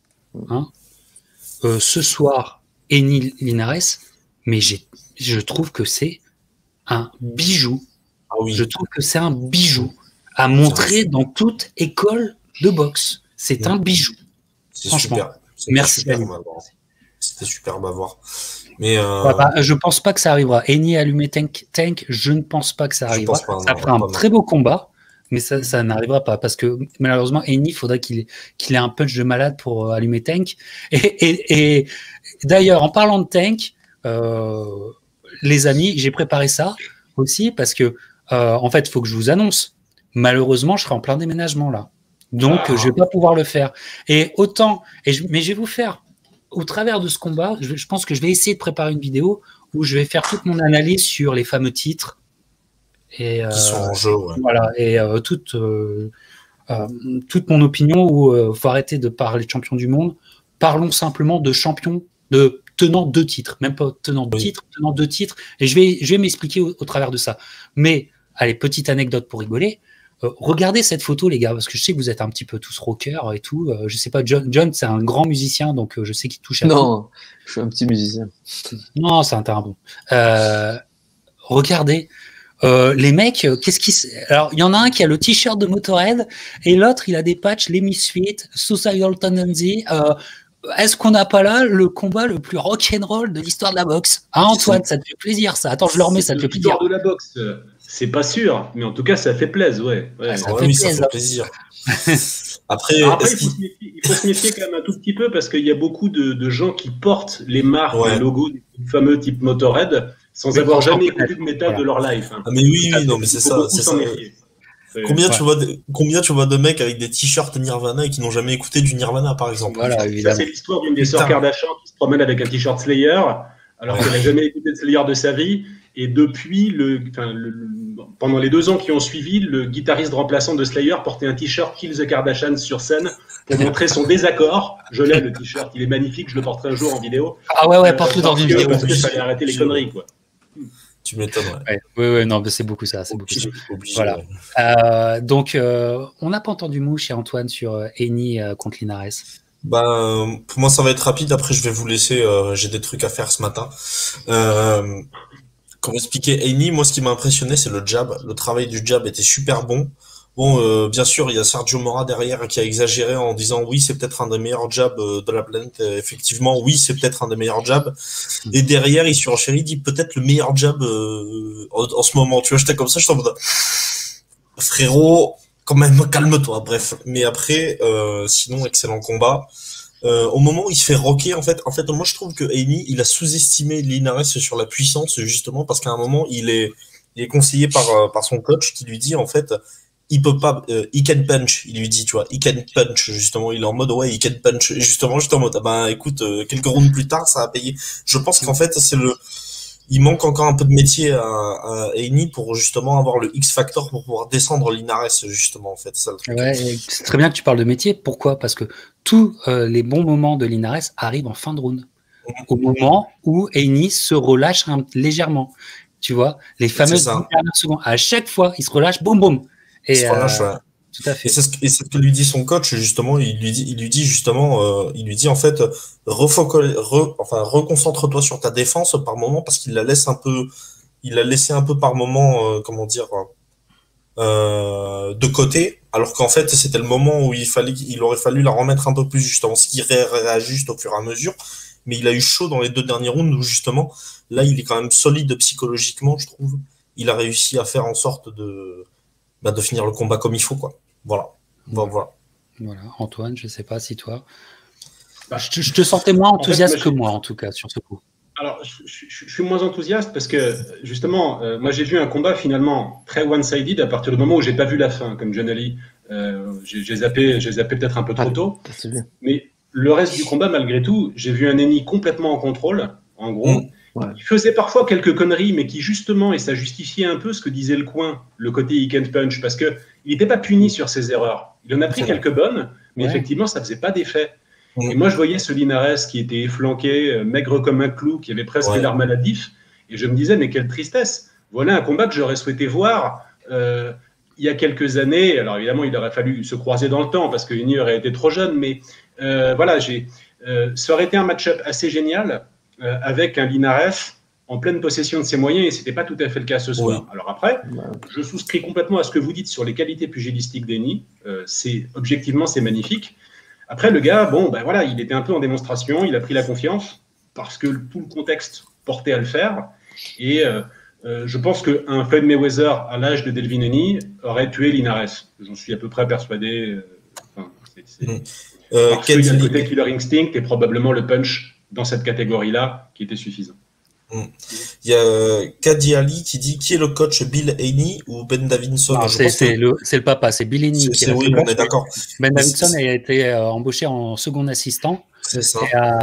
ce soir, Eni Linares, mais je trouve que c'est un bijou. Je trouve que c'est un bijou à montrer dans toute école de boxe. C'est un bijou. Franchement. Merci. C'était superbe à voir. Mais je pense pas que ça arrivera. Eni allumé Tank, je ne pense pas que ça arrivera. Ça fera un très beau combat, mais ça n'arrivera pas parce que malheureusement Eni, il faudrait qu'il ait un punch de malade pour allumer Tank. Et d'ailleurs, en parlant de Tank, les amis, j'ai préparé ça aussi parce que en fait, il faut que je vous annonce. Malheureusement, je serai en plein déménagement là, donc je vais pas pouvoir le faire. Mais je vais vous faire au travers de ce combat. Je pense que je vais essayer de préparer une vidéo où je vais faire toute mon analyse sur les fameux titres et qui sont en jeu. Ouais. Voilà, et toute mon opinion où faut arrêter de parler de champion du monde. Parlons simplement de champion de tenant 2 titres, même pas tenant 2 titres, tenant 2 titres, et je vais m'expliquer au travers de ça. Mais, allez, petite anecdote pour rigoler, regardez cette photo, les gars, parce que je sais que vous êtes un petit peu tous rockers et tout, je sais pas, John c'est un grand musicien, donc je sais qu'il touche à tout. Non, je suis un petit musicien. Non, c'est un terrain bon. Regardez, Les mecs, alors il y en a un qui a le t-shirt de Motorhead et l'autre il a des patchs, les Misfits, Suicidal Tendency. Est-ce qu'on n'a pas là le combat le plus rock'n'roll de l'histoire de la boxe? Ah Antoine, ça te fait plaisir ça. Attends, je le remets, ça te fait plaisir. L'histoire de la boxe, c'est pas sûr, mais en tout cas ça fait plaisir, ouais. Ça Ouais, fait oui, ça plaisir. fait plaisir. Après, Alors après, est-ce qu'il- il faut se méfier quand même un tout petit peu parce qu'il y a beaucoup de gens qui portent les marques, Ouais. les logos des fameux type Motorhead sans Mais avoir sans jamais connaître, écouté de métal voilà. de leur life. Hein. Ah, mais oui, Ça, oui, non, mais c'est il faut ça, beaucoup c'est s'en ça. méfier. Combien Ouais. tu vois de mecs avec des t-shirts Nirvana et qui n'ont jamais écouté du Nirvana, par exemple? Voilà, Ça, évidemment. c'est l'histoire d'une des sœurs Putain. Kardashian qui se promène avec un t-shirt Slayer, alors Ouais. qu'elle n'a jamais écouté de Slayer de sa vie. Et depuis, pendant les 2 ans qui ont suivi, le guitariste remplaçant de Slayer portait un t-shirt Kill the Kardashians sur scène pour montrer son désaccord. Je l'ai, le t-shirt, il est magnifique, je le porterai un jour en vidéo. Ah ouais, porte-le dans une vidéo. Parce qu'il fallait arrêter les conneries, quoi. Tu m'étonnes, ouais. Ouais, non, mais c'est beaucoup ça, c'est beaucoup ça. Obligé, Voilà. ouais. Donc, on n'a pas entendu mot chez Antoine sur Eni contre Linares. Ben, pour moi, ça va être rapide. Après, je vais vous laisser. J'ai des trucs à faire ce matin. Comment expliquer Amy, moi, ce qui m'a impressionné, c'est le jab. Le travail du jab était super bon. Bon, bien sûr, il y a Sergio Mora derrière qui a exagéré en disant oui, c'est peut-être un des meilleurs jabs de la planète. Effectivement, oui, c'est peut-être un des meilleurs jabs. Et derrière, il surenchérit, il dit peut-être le meilleur jab en ce moment. Tu vois, j'étais comme ça, je t'en mode frérot, quand même, calme-toi. Bref, mais après, sinon, excellent combat. Au moment où il se fait rocker, en fait, moi je trouve que Amy, il a sous-estimé Linares sur la puissance justement parce qu'à un moment, il est conseillé par son coach qui lui dit en fait. Il peut pas, he can punch, il lui dit, tu vois, he can punch, justement, il est en mode, ouais, he can punch, et justement, j'étais en mode, ah ben, écoute, quelques rounds plus tard, ça a payé. Je pense qu'en fait, il manque encore un peu de métier à Amy pour justement avoir le X-Factor pour pouvoir descendre Linares, justement, en fait, ça le truc. Ouais, c'est très bien que tu parles de métier. Pourquoi? Parce que tous les bons moments de Linares arrivent en fin de round. Au moment où Eni se relâche légèrement. Tu vois, les fameuses 10 dernières secondes. À chaque fois, il se relâche, boum, boum. Et il se relâche, ouais. Tout à fait. Et c'est ce que lui dit son coach, justement. Il lui dit en fait, reconcentre-toi sur ta défense par moment parce qu'il la laisse un peu, il l'a laissé un peu par moment, de côté, alors qu'en fait, c'était le moment où il aurait fallu la remettre un peu plus justement, ce qui réajuste au fur et à mesure. Mais il a eu chaud dans les 2 derniers rounds où justement, là, il est quand même solide psychologiquement, je trouve. Il a réussi à faire en sorte de finir le combat comme il faut, quoi. Voilà. Voilà. Antoine, je sais pas si toi. Je te sentais moins enthousiaste que moi, en tout cas, sur ce coup. Alors, je suis moins enthousiaste parce que, justement, moi, j'ai vu un combat finalement très one-sided à partir du moment où j'ai pas vu la fin, comme John Ali. J'ai zappé peut-être un peu trop tôt. Mais le reste du combat, malgré tout, j'ai vu un Eni complètement en contrôle, en gros. Ouais. Il faisait parfois quelques conneries, mais qui justement, et ça justifiait un peu ce que disait le coin, le côté he can punch, parce qu'il n'était pas puni sur ses erreurs. Il en a pris quelques bonnes, mais effectivement, ça ne faisait pas d'effet. Et moi, je voyais ce Linares qui était efflanqué, maigre comme un clou, qui avait presque l'air maladif, et je me disais, mais quelle tristesse. Voilà un combat que j'aurais souhaité voir il y a quelques années. Alors évidemment, il aurait fallu se croiser dans le temps, parce que Eni aurait été trop jeune, mais voilà, ça aurait été un match-up assez génial, avec un Linares en pleine possession de ses moyens, et ce n'était pas tout à fait le cas ce soir. Oui. Alors après, je souscris complètement à ce que vous dites sur les qualités pugilistiques d'Eni. Objectivement, c'est magnifique. Après, le gars, voilà, il était un peu en démonstration, il a pris la confiance, parce que tout le contexte portait à le faire, et je pense qu'un Floyd Mayweather à l'âge de Delvin Eni aurait tué Linares. J'en suis à peu près persuadé. Parce qu'il y a le côté killer instinct et probablement le punch dans cette catégorie-là, qui était suffisant. Il y a Kadi Ali qui dit qui est le coach, Bill Haney ou Ben Davidson? C'est le papa, c'est Bill Haney. Oui, on est d'accord. Ben Davidson a été embauché en second assistant. C'est ça.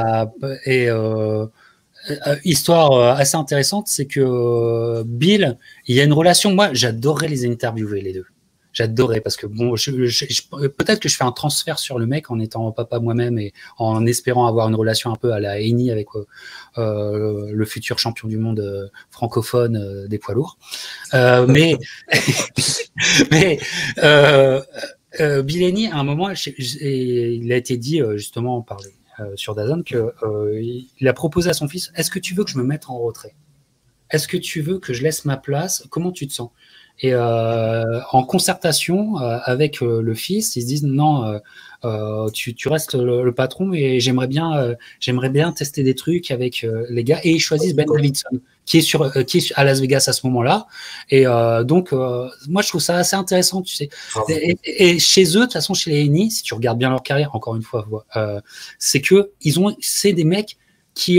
Histoire assez intéressante, c'est que Bill, il y a une relation. Moi, j'adorerais les interviewer les deux. J'adorais parce que peut-être que je fais un transfert sur le mec en étant papa moi-même et en espérant avoir une relation un peu à la Eni avec le futur champion du monde francophone des poids lourds. Mais Bill Eni, à un moment, il a été dit justement sur DAZN que il a proposé à son fils: est-ce que tu veux que je me mette en retrait? est-ce que tu veux que je laisse ma place? Comment tu te sens? Et en concertation avec le fils, ils se disent non, tu restes le patron et j'aimerais bien tester des trucs avec les gars. Et ils choisissent Ben Davidson, qui est à Las Vegas à ce moment-là. Et donc, moi, je trouve ça assez intéressant, tu sais. Et chez eux, de toute façon, chez les Eni, si tu regardes bien leur carrière, encore une fois, c'est que c'est des mecs qui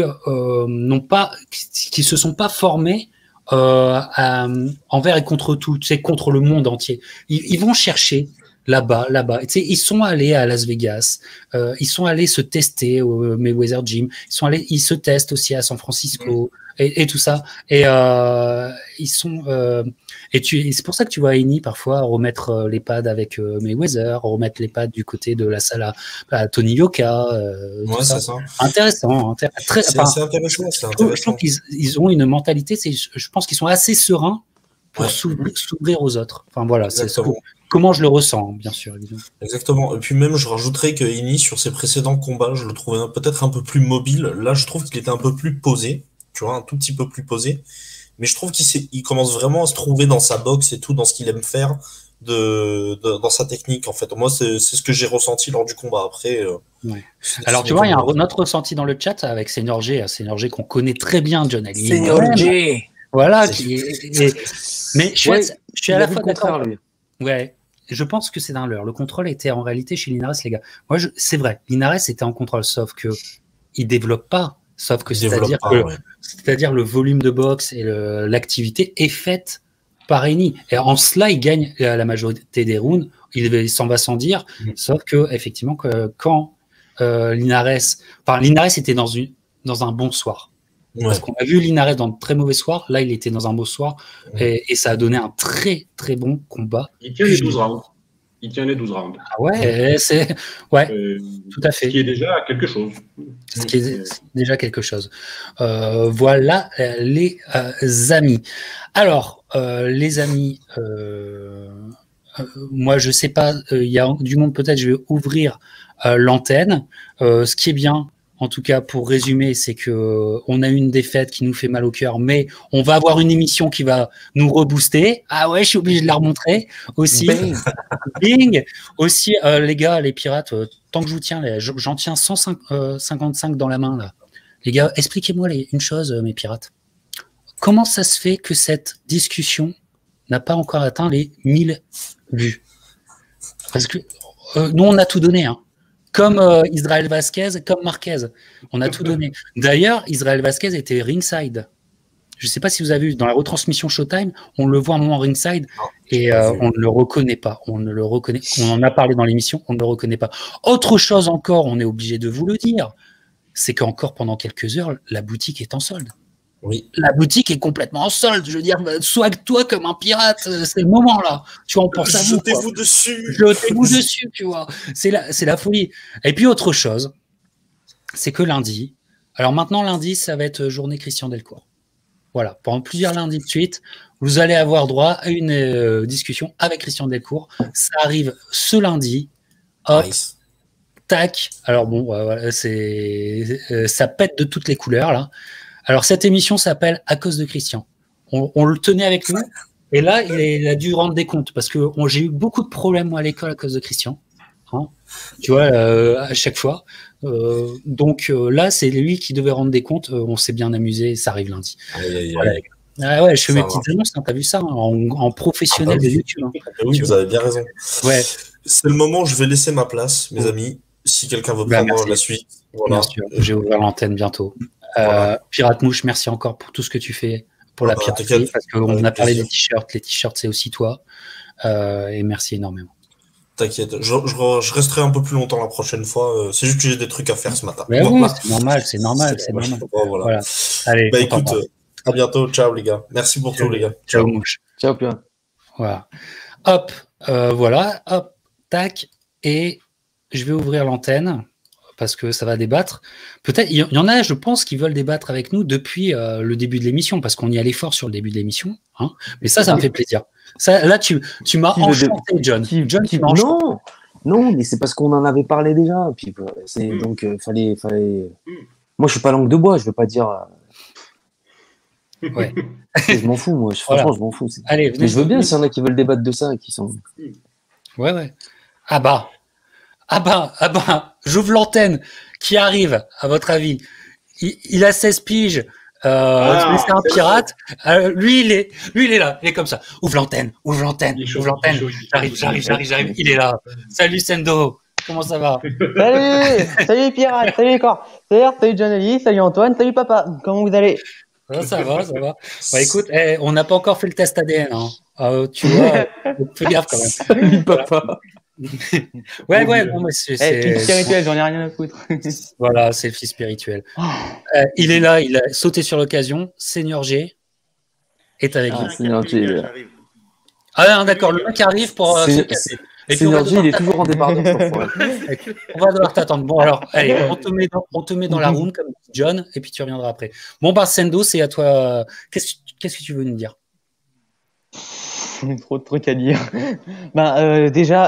se sont pas formés envers et contre tout, tu sais, contre le monde entier. Ils vont chercher là-bas. Tu sais, ils sont allés à Las Vegas, ils sont allés se tester au Mayweather Gym, ils se testent aussi à San Francisco et tout ça. Et ils sont et c'est pour ça que tu vois Eni parfois remettre les pads avec Mayweather, remettre les pads du côté de la salle à Tony Yoka. Ouais, c'est ça. Intéressant. C'est intéressant. Je trouve qu'ils ont une mentalité. Je pense qu'ils sont assez sereins pour s'ouvrir aux autres. Enfin voilà, c'est comment je le ressens, bien sûr. Évidemment. Exactement. Et puis même, je rajouterais que Eni, sur ses précédents combats, je le trouvais peut-être un peu plus mobile. Là, je trouve qu'il était un peu plus posé. Tu vois, un tout petit peu plus posé. Mais je trouve qu'il commence vraiment à se trouver dans sa boxe et tout, dans ce qu'il aime faire, dans sa technique, en fait. Moi, c'est ce que j'ai ressenti lors du combat. Après, alors, tu vois, il y a un autre ressenti dans le chat avec Senior G qu'on connaît très bien, John Ali. Senior G. Voilà. Mais je suis à la fois d'accord. Ouais. Je pense que c'est d'un leurre. Le contrôle était en réalité chez Linares, les gars. Moi, c'est vrai. Linares était en contrôle, sauf que il développe pas. Sauf que c'est-à-dire le volume de boxe et l'activité est faite par Eni. Et en cela, il gagne la majorité des rounds. Il s'en va sans dire. Sauf que effectivement, quand Linares était dans un bon soir. Parce qu'on a vu Linares dans de très mauvais soirs. Là, il était dans un beau soir et ça a donné un très très bon combat. Il tient les 12 rounds. Ah ouais, tout à fait. Ce qui est déjà quelque chose. Déjà quelque chose. Voilà les amis. Alors, les amis, moi je sais pas, il y a du monde peut-être, je vais ouvrir l'antenne. Ce qui est bien, en tout cas pour résumer, c'est que on a eu une défaite qui nous fait mal au cœur, mais on va avoir une émission qui va nous rebooster. Ah ouais, je suis obligé de la remontrer aussi. Bing. Aussi, les gars, les pirates, tant que je vous tiens, j'en tiens 155 dans la main là. Les gars, expliquez-moi une chose, mes pirates. Comment ça se fait que cette discussion n'a pas encore atteint les 1000 vues? Parce que nous, on a tout donné, hein. Comme Israël Vasquez, comme Marquez. On a tout donné. D'ailleurs, Israël Vasquez était ringside. Je ne sais pas si vous avez vu, dans la retransmission Showtime, on le voit un moment ringside et on ne le reconnaît pas. On en a parlé dans l'émission, on ne le reconnaît pas. Autre chose encore, on est obligé de vous le dire, c'est qu'encore pendant quelques heures, la boutique est en solde. Oui. La boutique est complètement en solde. Je veux dire, soigne-toi comme un pirate. C'est le moment là. Tu vois, on pense à vous. Jetez-vous dessus. Jetez-vous dessus, tu vois. C'est la folie. Et puis autre chose, c'est que lundi. Alors maintenant, lundi, ça va être journée Christian Delcourt. Voilà. Pendant plusieurs lundis de suite, vous allez avoir droit à une discussion avec Christian Delcourt. Ça arrive ce lundi. Hop. Nice. Tac. Alors bon, voilà, ça pète de toutes les couleurs là. Alors, cette émission s'appelle À cause de Christian. On le tenait avec nous. Et là, il a dû rendre des comptes parce que j'ai eu beaucoup de problèmes, moi, à l'école à cause de Christian. Hein, tu vois, à chaque fois. Donc là, c'est lui qui devait rendre des comptes. On s'est bien amusé. Ça arrive lundi. Voilà. Ah ouais, je fais mes petites annonces. Hein, t'as vu ça, hein, en professionnel de YouTube. Hein. Oui, vous avez bien raison. Ouais. C'est le moment où je vais laisser ma place, mes amis. Si quelqu'un veut prendre la suite. Voilà. Bien sûr. J'ai ouvert l'antenne bientôt. Voilà. Pirate Mouche, merci encore pour tout ce que tu fais pour la piraterie, parce qu'on a parlé des t-shirts. Les t-shirts, c'est aussi toi. Et merci énormément. T'inquiète, je resterai un peu plus longtemps la prochaine fois. C'est juste que j'ai des trucs à faire ce matin. Mais oui, c'est normal. Voilà. Allez, écoute, à bientôt. Ciao les gars. Merci pour tout les gars. Ciao Mouche. Ciao Pierre. Voilà. Hop, voilà. Hop, tac. Et je vais ouvrir l'antenne. Parce que ça va débattre. Peut-être, il y en a, je pense, qui veulent débattre avec nous depuis le début de l'émission, parce qu'on y allait fort sur le début de l'émission. Hein. Mais ça me fait plaisir. Ça, là, tu m'as enchanté, John. Non, mais c'est parce qu'on en avait parlé déjà. Puis, donc, fallait. Moi, je suis pas langue de bois. Je veux pas dire. Ouais. Je m'en fous, moi. Franchement, je m'en fous. Allez, venez. Mais je veux bien s'il y en a qui veulent débattre de ça et qui sont. Ouais. Ah bah, j'ouvre l'antenne. Qui arrive, à votre avis? Il a 16 piges. C'est un pirate. Lui, il est là. Il est comme ça. Ouvre l'antenne. Il est chaud, Ouvre l'antenne. J'arrive. Il est là. Salut Sendo. Comment ça va? Salut les pirates, salut les corps. Salut John Ali, salut Antoine, salut papa. Comment vous allez? Ça va. Bah écoute, on n'a pas encore fait le test ADN. Hein. Tu vois, fais gaffe quand même. Salut papa. Ouais, non, mais c'est Fils spirituel, j'en ai rien à foutre. Voilà, c'est le fils spirituel. Il est là, il a sauté sur l'occasion. Seigneur G est avec nous. Seigneur G, là. Ah, non, d'accord, le mec arrive pour se casser. Et puis Seigneur G, il est toujours en débardeur. On va devoir t'attendre. Bon, alors, allez, on te met dans la room comme John, et puis tu reviendras après. Bon, bah, Sendo, c'est à toi. Qu'est-ce que tu veux nous dire? Trop de trucs à dire. Déjà,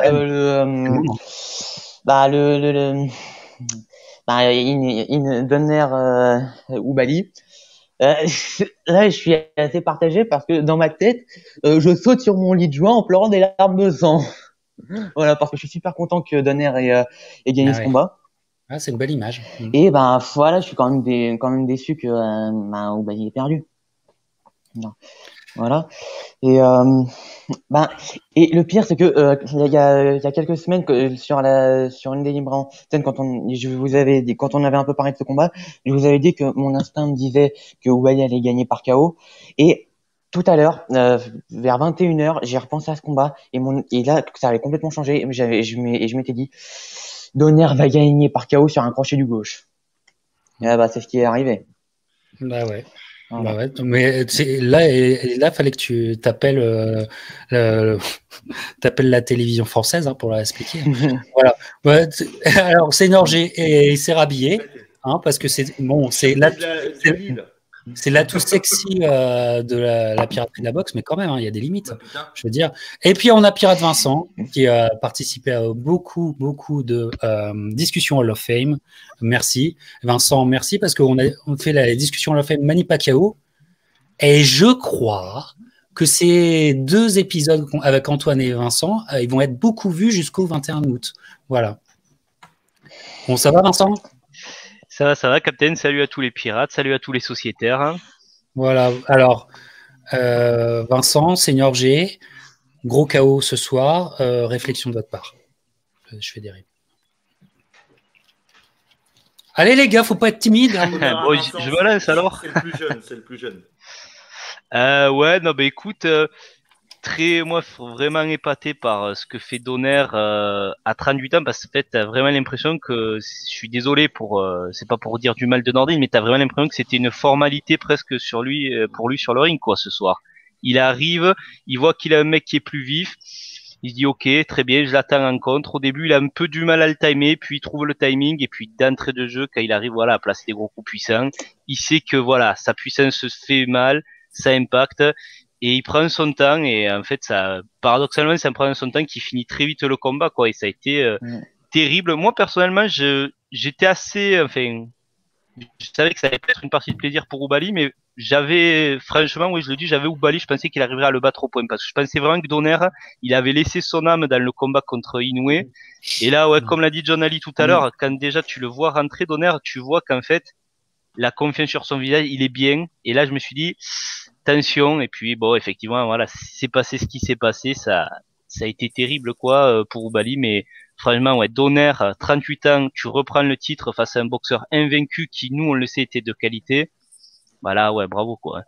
Donner ou Bali. Là, je suis assez partagé parce que dans ma tête, je saute sur mon lit de joie en pleurant des larmes de sang. Voilà, parce que je suis super content que Donner ait gagné ce combat. Ah, c'est une belle image. Et voilà, je suis quand même déçu que Oubali ait perdu. Non. Voilà. Et le pire, c'est que il y a quelques semaines sur une des libres antennes, quand on avait un peu parlé de ce combat, je vous avais dit que mon instinct me disait que Oubaali allait gagner par KO. Et tout à l'heure, vers 21h, j'ai repensé à ce combat et là, ça avait complètement changé. Je m'étais dit, Donner va gagner par KO sur un crochet du gauche. Et là, c'est ce qui est arrivé. Bah ouais. Voilà. Bah ouais, mais là, fallait que tu t'appelles la télévision française pour leur expliquer. Voilà. Ouais, alors, Seigneur G, il s'est rhabillé, parce que c'est l'atout sexy de la piraterie de la boxe, mais quand même, il y a des limites, je veux dire. Et puis, on a Pirate Vincent, qui a participé à beaucoup de discussions Hall of Fame. Merci. Vincent, merci, parce qu'on fait la discussion Hall of Fame Manny Pacquiao. Et je crois que ces 2 épisodes avec Antoine et Vincent, ils vont être beaucoup vus jusqu'au 21 août. Voilà. Bon, ça va, Vincent ? Ça va, Captain. Salut à tous les pirates, salut à tous les sociétaires. Voilà. Alors, Vincent, Seigneur G, gros KO ce soir. Réflexion de votre part. Je fais des rimes. Allez les gars, faut pas être timide. Bon, je me lance alors. C'est le plus jeune. Ouais, non, écoute, moi, vraiment épaté par ce que fait Donner à 38 ans, parce que peut-être t'as vraiment l'impression que, je suis désolé c'est pas pour dire du mal de Nordine, mais t'as vraiment l'impression que c'était une formalité presque pour lui sur le ring, quoi, ce soir. Il arrive, il voit qu'il a un mec qui est plus vif, il se dit ok, très bien, je l'attends en contre. Au début, il a un peu du mal à le timer, puis il trouve le timing, et puis d'entrée de jeu, quand il arrive, à placer des gros coups puissants, il sait que sa puissance se fait mal, ça impacte, et il prend son temps, et en fait, paradoxalement, ça prend son temps qui finit très vite le combat, quoi, et ça a été terrible. Moi, personnellement, j'étais assez, je savais que ça allait être une partie de plaisir pour Oubaali, mais franchement, oui, je le dis, j'avais Oubaali, je pensais qu'il arriverait à le battre au point, parce que je pensais vraiment que Donner, il avait laissé son âme dans le combat contre Inoue, et là, comme l'a dit John Ali tout à l'heure, quand déjà tu le vois rentrer, Donner, tu vois qu'en fait, la confiance sur son visage, il est bien, et là, je me suis dit, tension, et puis effectivement, c'est passé ce qui s'est passé, ça a été terrible, quoi, pour Oubaali, mais franchement, Donner, 38 ans, tu reprends le titre face à un boxeur invaincu qui, nous, on le sait, était de qualité. Voilà, bravo, quoi.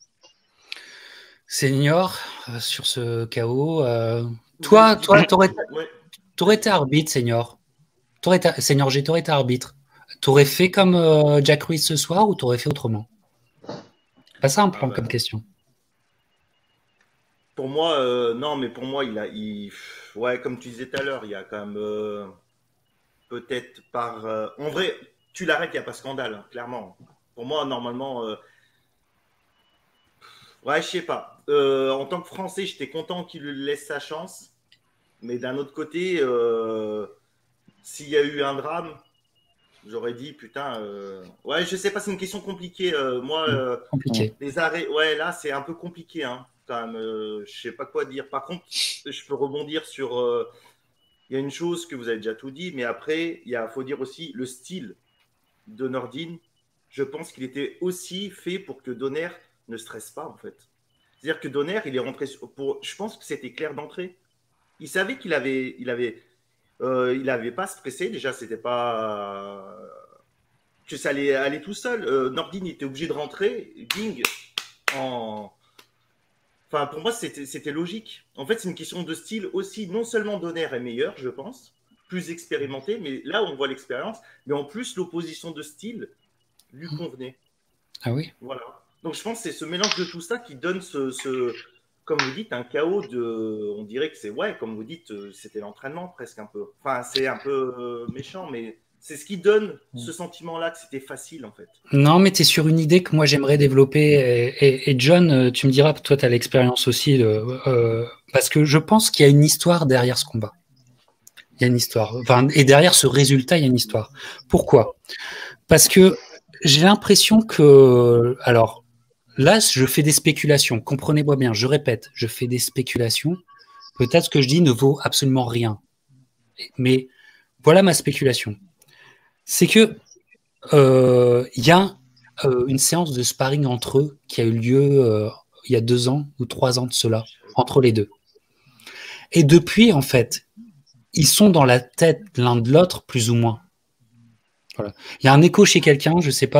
Senior, sur ce KO, toi, t'aurais été arbitre, Senior. Senior G, t'aurais été arbitre. T'aurais fait comme Jack Ruiz ce soir ou t'aurais fait autrement? Pas simple comme question. Pour moi, non, mais pour moi, comme tu disais tout à l'heure, il y a quand même peut-être en vrai, tu l'arrêtes, il n'y a pas scandale, clairement. Pour moi, normalement, je sais pas. En tant que Français, j'étais content qu'il lui laisse sa chance. Mais d'un autre côté, s'il y a eu un drame, J'aurais dit, putain, ouais, je sais pas, c'est une question compliquée. Moi, Compliqué. les arrêts, ouais, là, c'est un peu compliqué, hein, quand même. Je sais pas quoi dire. Par contre, je peux rebondir sur. Il y a une chose que vous avez déjà tout dit, mais après, faut dire aussi le style de Nordin. Je pense qu'il était aussi fait pour que Donner ne stresse pas, en fait. C'est-à-dire que Donner, il est rentré je pense que c'était clair d'entrée. Il savait qu'il il avait pas stressé. Déjà, c'était pas que ça allait aller tout seul. Nordin était obligé de rentrer. Ding en. Enfin, pour moi, c'était logique. En fait, c'est une question de style aussi. Non seulement Donner est meilleur, je pense, plus expérimenté, mais là, on voit l'expérience. Mais en plus, l'opposition de style lui convenait. Ah oui. Voilà. Donc, je pense que c'est ce mélange de tout ça qui donne comme vous dites, un chaos de. On dirait que c'est, ouais, comme vous dites, c'était l'entraînement presque un peu. Enfin, c'est un peu méchant, mais c'est ce qui donne ce sentiment-là que c'était facile en fait. Non, mais tu es sur une idée que moi j'aimerais développer. Et John, tu me diras, toi, tu as l'expérience aussi. Parce que je pense qu'il y a une histoire derrière ce combat. Il y a une histoire. Enfin, et derrière ce résultat, il y a une histoire. Pourquoi? Parce que j'ai l'impression que. Alors. Là, je fais des spéculations. Comprenez-moi bien, je répète, je fais des spéculations. Peut-être ce que je dis ne vaut absolument rien. Mais voilà ma spéculation. C'est que y a une séance de sparring entre eux qui a eu lieu il y a 2 ans ou 3 ans de cela, entre les deux. Et depuis, en fait, ils sont dans la tête l'un de l'autre, plus ou moins. Voilà. Il y a un écho chez quelqu'un, je ne sais pas...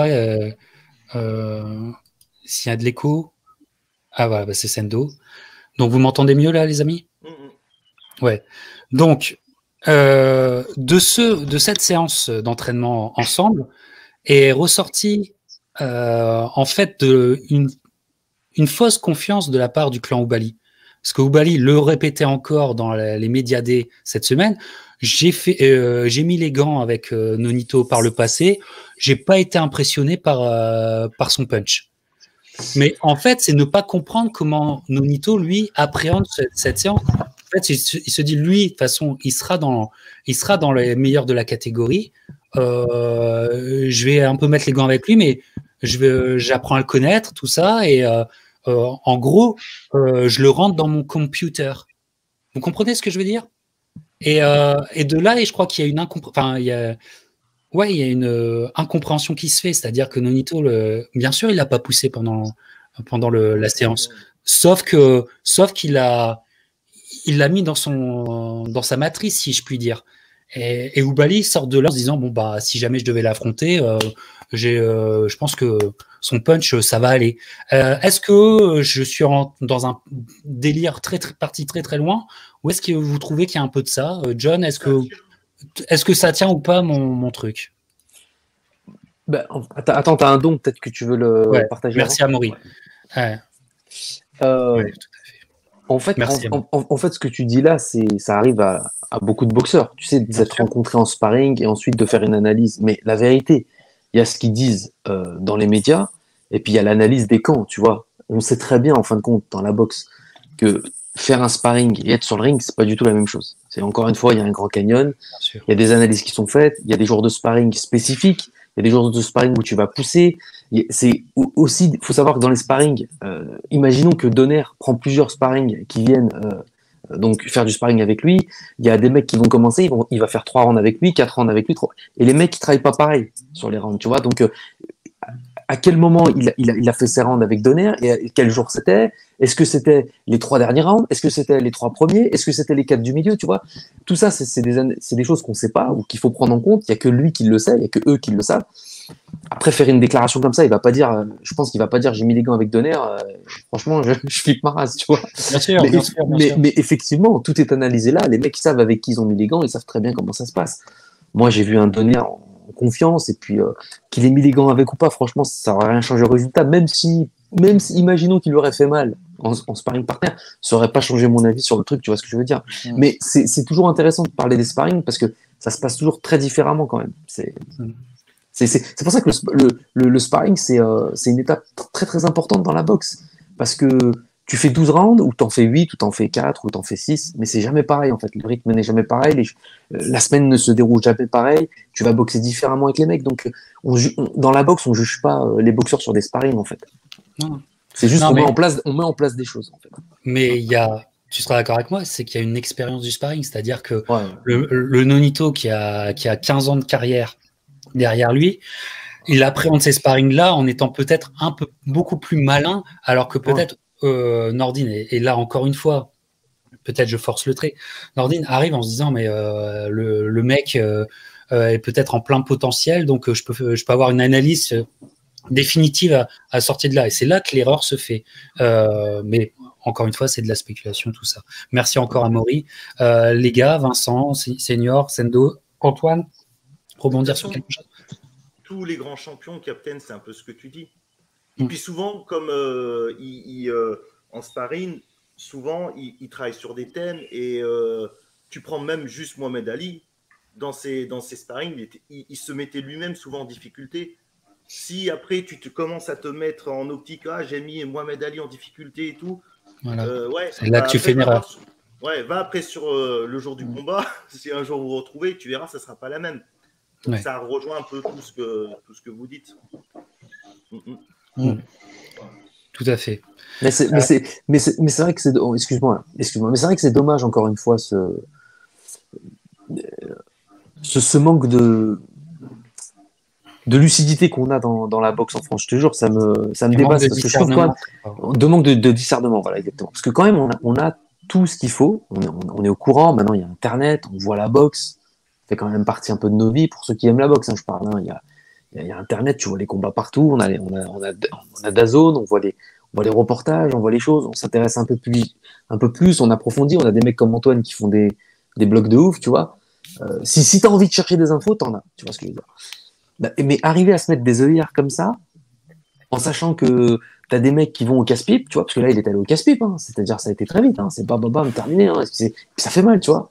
s'il y a de l'écho, ah voilà, bah c'est Sendo. Donc vous m'entendez mieux là, les amis? Ouais. Donc de cette séance d'entraînement ensemble est ressorti en fait une fausse confiance de la part du clan Oubali. Parce que Oubali le répétait encore dans les médias cette semaine. J'ai mis les gants avec Nonito par le passé. J'ai pas été impressionné par son punch. Mais en fait, c'est ne pas comprendre comment Nonito, lui, appréhende cette séance. En fait, il se dit, lui, de toute façon, il sera dans les meilleurs de la catégorie. Je vais un peu mettre les gants avec lui, mais j'apprends à le connaître, tout ça. Et en gros, je le rentre dans mon computer. Vous comprenez ce que je veux dire? Et de là, et je crois qu'il y a une une incompréhension qui se fait, c'est-à-dire que Nonito, bien sûr, il l'a pas poussé pendant la séance, sauf qu'il l'a mis dans sa matrice, si je puis dire. Et Oubali sort de là en se disant bon bah si jamais je devais l'affronter, je pense que son punch ça va aller. Est-ce que je suis dans un délire parti très très loin, ou est-ce que vous trouvez qu'il y a un peu de ça, John? Est-ce que ça tient ou pas mon truc? Attends, t'as un don, peut-être que tu veux le partager. Merci à Maury. Ouais, tout à fait. En fait, ce que tu dis là, ça arrive à beaucoup de boxeurs. Tu sais, d'être rencontrés en sparring et ensuite de faire une analyse. Mais la vérité, il y a ce qu'ils disent dans les médias et puis il y a l'analyse des camps, tu vois. On sait très bien, en fin de compte, dans la boxe, que faire un sparring et être sur le ring, c'est pas du tout la même chose. C'est encore une fois, il y a un grand canyon, il y a des analyses qui sont faites, il y a des jours de sparring spécifiques, il y a des jours de sparring où tu vas pousser. C'est aussi, il faut savoir que dans les sparring, imaginons que Donner prend plusieurs sparring qui viennent donc faire du sparring avec lui. Il y a des mecs qui vont commencer, il va faire 3 rounds avec lui, 4 rounds avec lui, 3. Et les mecs, ils travaillent pas pareil sur les rounds, tu vois. Donc, à quel moment il a fait ses rounds avec Donner et quel jour c'était? Est-ce que c'était les 3 derniers rounds? Est-ce que c'était les 3 premiers? Est-ce que c'était les 4 du milieu? Tu vois, tout ça, c'est des choses qu'on sait pas ou qu'il faut prendre en compte. Il y a que lui qui le sait, il y a que eux qui le savent. Après, faire une déclaration comme ça, il va pas dire. Je pense qu'il va pas dire j'ai mis les gants avec Donner. Franchement, je flippe ma race, tu vois. Bien sûr, mais effectivement, tout est analysé là. Les mecs, ils savent avec qui ils ont mis les gants, ils savent très bien comment ça se passe. Moi, j'ai vu un Donner en confiance et puis qu'il ait mis les gants avec ou pas, franchement, ça n'aurait rien changé au résultat. Même si imaginons qu'il aurait fait mal en sparring partner, ça n'aurait pas changé mon avis sur le truc, tu vois ce que je veux dire. Mais c'est toujours intéressant de parler des sparring parce que ça se passe toujours très différemment quand même. C'est pour ça que le sparring, c'est une étape très très importante dans la boxe. Parce que tu fais 12 rounds, ou t'en fais 8, ou t'en fais 4, ou t'en fais 6, mais c'est jamais pareil, en fait. Le rythme n'est jamais pareil, la semaine ne se déroule jamais pareil, tu vas boxer différemment avec les mecs. Donc, dans la boxe, on juge pas les boxeurs sur des sparring, en fait. Non. C'est juste Non, qu'on mais- on met en place des choses, en fait. Mais tu seras d'accord avec moi, c'est qu'il y a une expérience du sparring, c'est-à-dire que Ouais. le Nonito qui a 15 ans de carrière derrière lui, il appréhende ces sparring-là en étant peut-être beaucoup plus malin, alors que peut-être Nordine, et là encore une fois, peut-être je force le trait, Nordine arrive en se disant mais le mec est peut-être en plein potentiel, donc je peux avoir une analyse définitive à sortir de là. Et c'est là que l'erreur se fait. Mais encore une fois, c'est de la spéculation, tout ça. Merci encore à Maury. Les gars, Vincent, Senior, Sendo, Antoine, rebondir sur quelque chose. Tous les grands champions, Captain, c'est un peu ce que tu dis. Et puis souvent, comme en sparring, souvent, ils travaillent sur des thèmes et tu prends même juste Mohamed Ali, dans ses sparring, il se mettait lui-même souvent en difficulté. Si après, tu commences à te mettre en optique, j'ai mis Mohamed Ali en difficulté et tout, Voilà. ouais, C'est là que tu fais une erreur. Va après sur le jour du combat, si un jour vous vous retrouvez, tu verras, ça ne sera pas la même. Donc, Ouais. ça rejoint un peu tout ce que vous dites. Tout à fait. Mais c'est vrai que c'est excuse-moi, mais c'est vrai que c'est dommage encore une fois ce manque de lucidité qu'on a dans la boxe en France. Je te jure, ça me dépasse parce que je trouve quand même de manque de discernement, voilà exactement. Parce que quand même on a tout ce qu'il faut, on est au courant. Maintenant il y a Internet, on voit la boxe, ça fait quand même partie un peu de nos vies pour ceux qui aiment la boxe. Je parle. Il y a Internet, tu vois les combats partout. On a DAZN, on voit les reportages, on voit les choses, on s'intéresse un peu plus, on approfondit. On a des mecs comme Antoine qui font des blogs de ouf, tu vois. Si t'as envie de chercher des infos, t'en as. Tu vois ce que je veux dire. Mais arriver à se mettre des œillères comme ça, en sachant que t'as des mecs qui vont au casse-pipe, tu vois, parce que là il est allé au casse-pipe, hein, c'est-à-dire ça a été très vite, hein, c'est pas terminé, hein, ça fait mal, tu vois.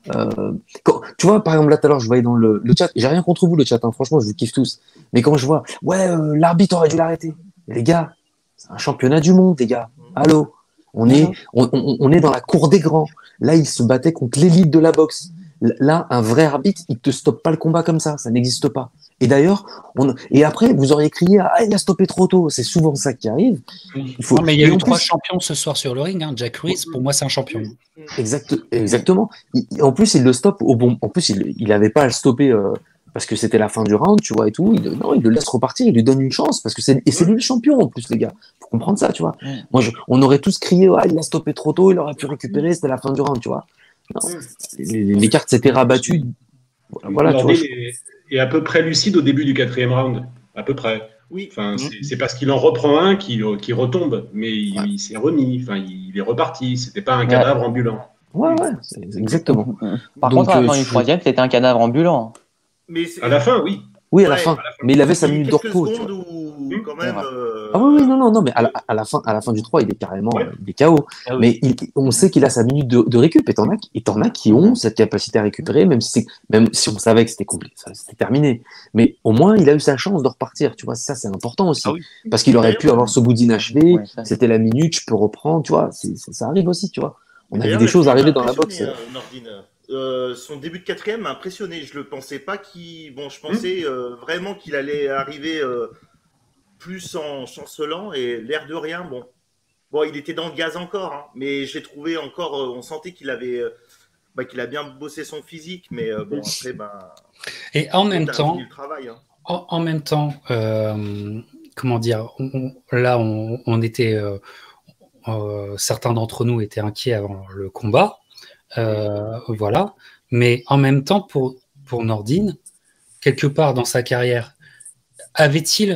Tu vois, par exemple, là tout à l'heure, je voyais dans le chat, j'ai rien contre vous le chat, hein, franchement, je vous kiffe tous. Mais quand je vois, l'arbitre aurait dû l'arrêter. Les gars, c'est un championnat du monde, les gars. Allô, on est dans la cour des grands. Là, il se battait contre l'élite de la boxe. Là, un vrai arbitre, il te stoppe pas le combat comme ça n'existe pas. Et d'ailleurs, et après, vous auriez crié, il a stoppé trop tôt. C'est souvent ça qui arrive. Non, mais il y a eu 3 champions ce soir sur le ring. Hein. Jack Ruiz, pour moi, c'est un champion. Exactement. En plus, il le stoppe au bon. En plus, il avait pas à le stopper parce que c'était la fin du round, tu vois, et tout. Il le laisse repartir, il lui donne une chance parce que c'est lui le champion en plus, les gars. Faut comprendre ça, tu vois. Moi, on aurait tous crié, il a stoppé trop tôt, il aurait pu récupérer, c'était la fin du round, tu vois. Non. Les cartes s'étaient rabattues. Voilà, tu vois. Et à peu près lucide au début du 4e round, à peu près. Oui. Enfin, c'est parce qu'il en reprend un qui retombe, mais il s'est remis. Enfin, il est reparti. C'était pas un cadavre ambulant. Ouais, c'est exactement. Par contre, à la fin du 3e, c'était un cadavre ambulant. Mais à la fin, oui. Oui, à la fin. Mais il avait sa minute de repos. Quand même, Ah oui, non, mais à la fin du 3, il est carrément il est KO. Mais on sait qu'il a sa minute de récup. Et t'en as qui ont cette capacité à récupérer, même si on savait que c'était compliqué, c'était terminé. Mais au moins, il a eu sa chance de repartir. Tu vois, ça, c'est important aussi. Parce qu'il aurait pu avoir ce bout d'inachevé. C'était la minute, je peux reprendre. Tu vois, ça arrive aussi, tu vois. On a vu des choses arriver dans la boxe. Son début de 4e m'a impressionné. Je le pensais pas je pensais vraiment qu'il allait arriver plus en chancelant et l'air de rien. Bon, il était dans le gaz encore, hein, mais j'ai trouvé encore. On sentait qu'il avait, qu'il a bien bossé son physique, mais bon après, Et en même temps, le travail, hein. en même temps, comment dire, on était, certains d'entre nous étaient inquiets avant le combat. Voilà, mais en même temps pour Nordine, quelque part dans sa carrière, avait-il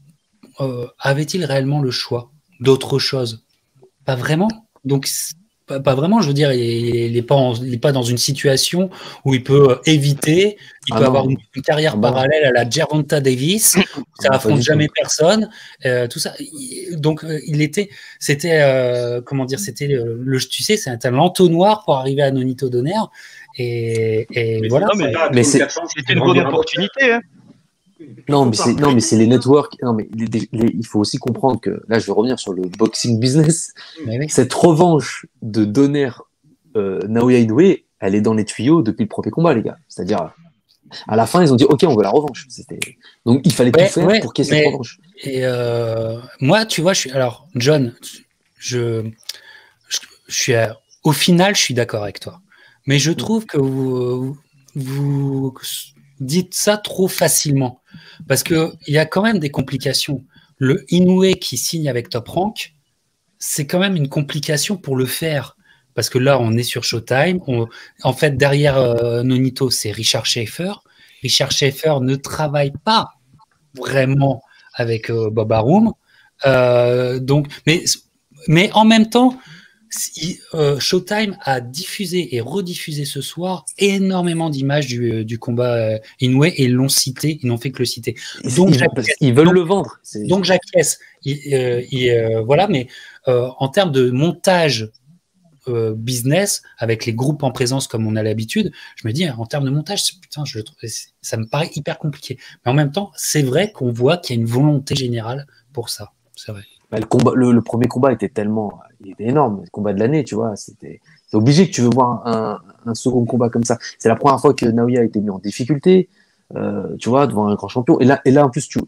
réellement le choix d'autre chose? Pas vraiment. Donc pas vraiment, je veux dire, il est pas dans une situation où il peut éviter, il peut avoir une carrière parallèle à la Gervonta Davis, ça affronte jamais personne, tout ça. Donc c'était comment dire, c'était tu sais, c'est un entonnoir pour arriver à Nonito Donaire et voilà. Mais c'était une bonne opportunité. Hein. Non, mais Faut c'est pas non, mais c'est les prêter, networks. Non, mais il faut aussi comprendre que là, je vais revenir sur le boxing business. Mais oui. Cette revanche de Donner Naoya Inoue, elle est dans les tuyaux depuis le premier combat, les gars. C'est-à-dire, à la fin, ils ont dit, OK, on veut la revanche. Donc, il fallait tout Ouais, faire ouais, pour qu'il y ait cette mais revanche. et moi, tu vois, alors John, je suis au final, je suis d'accord avec toi, mais je trouve que vous dites ça trop facilement parce que il y a quand même des complications. Le Inoue qui signe avec Top Rank, c'est quand même une complication pour le faire. Parce que là, on est sur Showtime. En fait, derrière Nonito, c'est Richard Schaefer. Richard Schaefer ne travaille pas vraiment avec Bob Arum. Donc, mais en même temps, Showtime a diffusé et rediffusé ce soir énormément d'images du combat Inoue et ils l'ont cité, ils n'ont fait que le citer. Donc, Ils veulent le vendre. donc j'acquiesce. Voilà, mais en termes de montage business avec les groupes en présence comme on a l'habitude, je me dis en termes de montage, putain, ça me paraît hyper compliqué. Mais en même temps, c'est vrai qu'on voit qu'il y a une volonté générale pour ça. C'est vrai. Bah, le premier combat il était énorme, le combat de l'année, tu vois. C'est obligé que tu veux voir un second combat comme ça. C'est la première fois que Naoya a été mis en difficulté, tu vois, devant un grand champion. Et là en plus,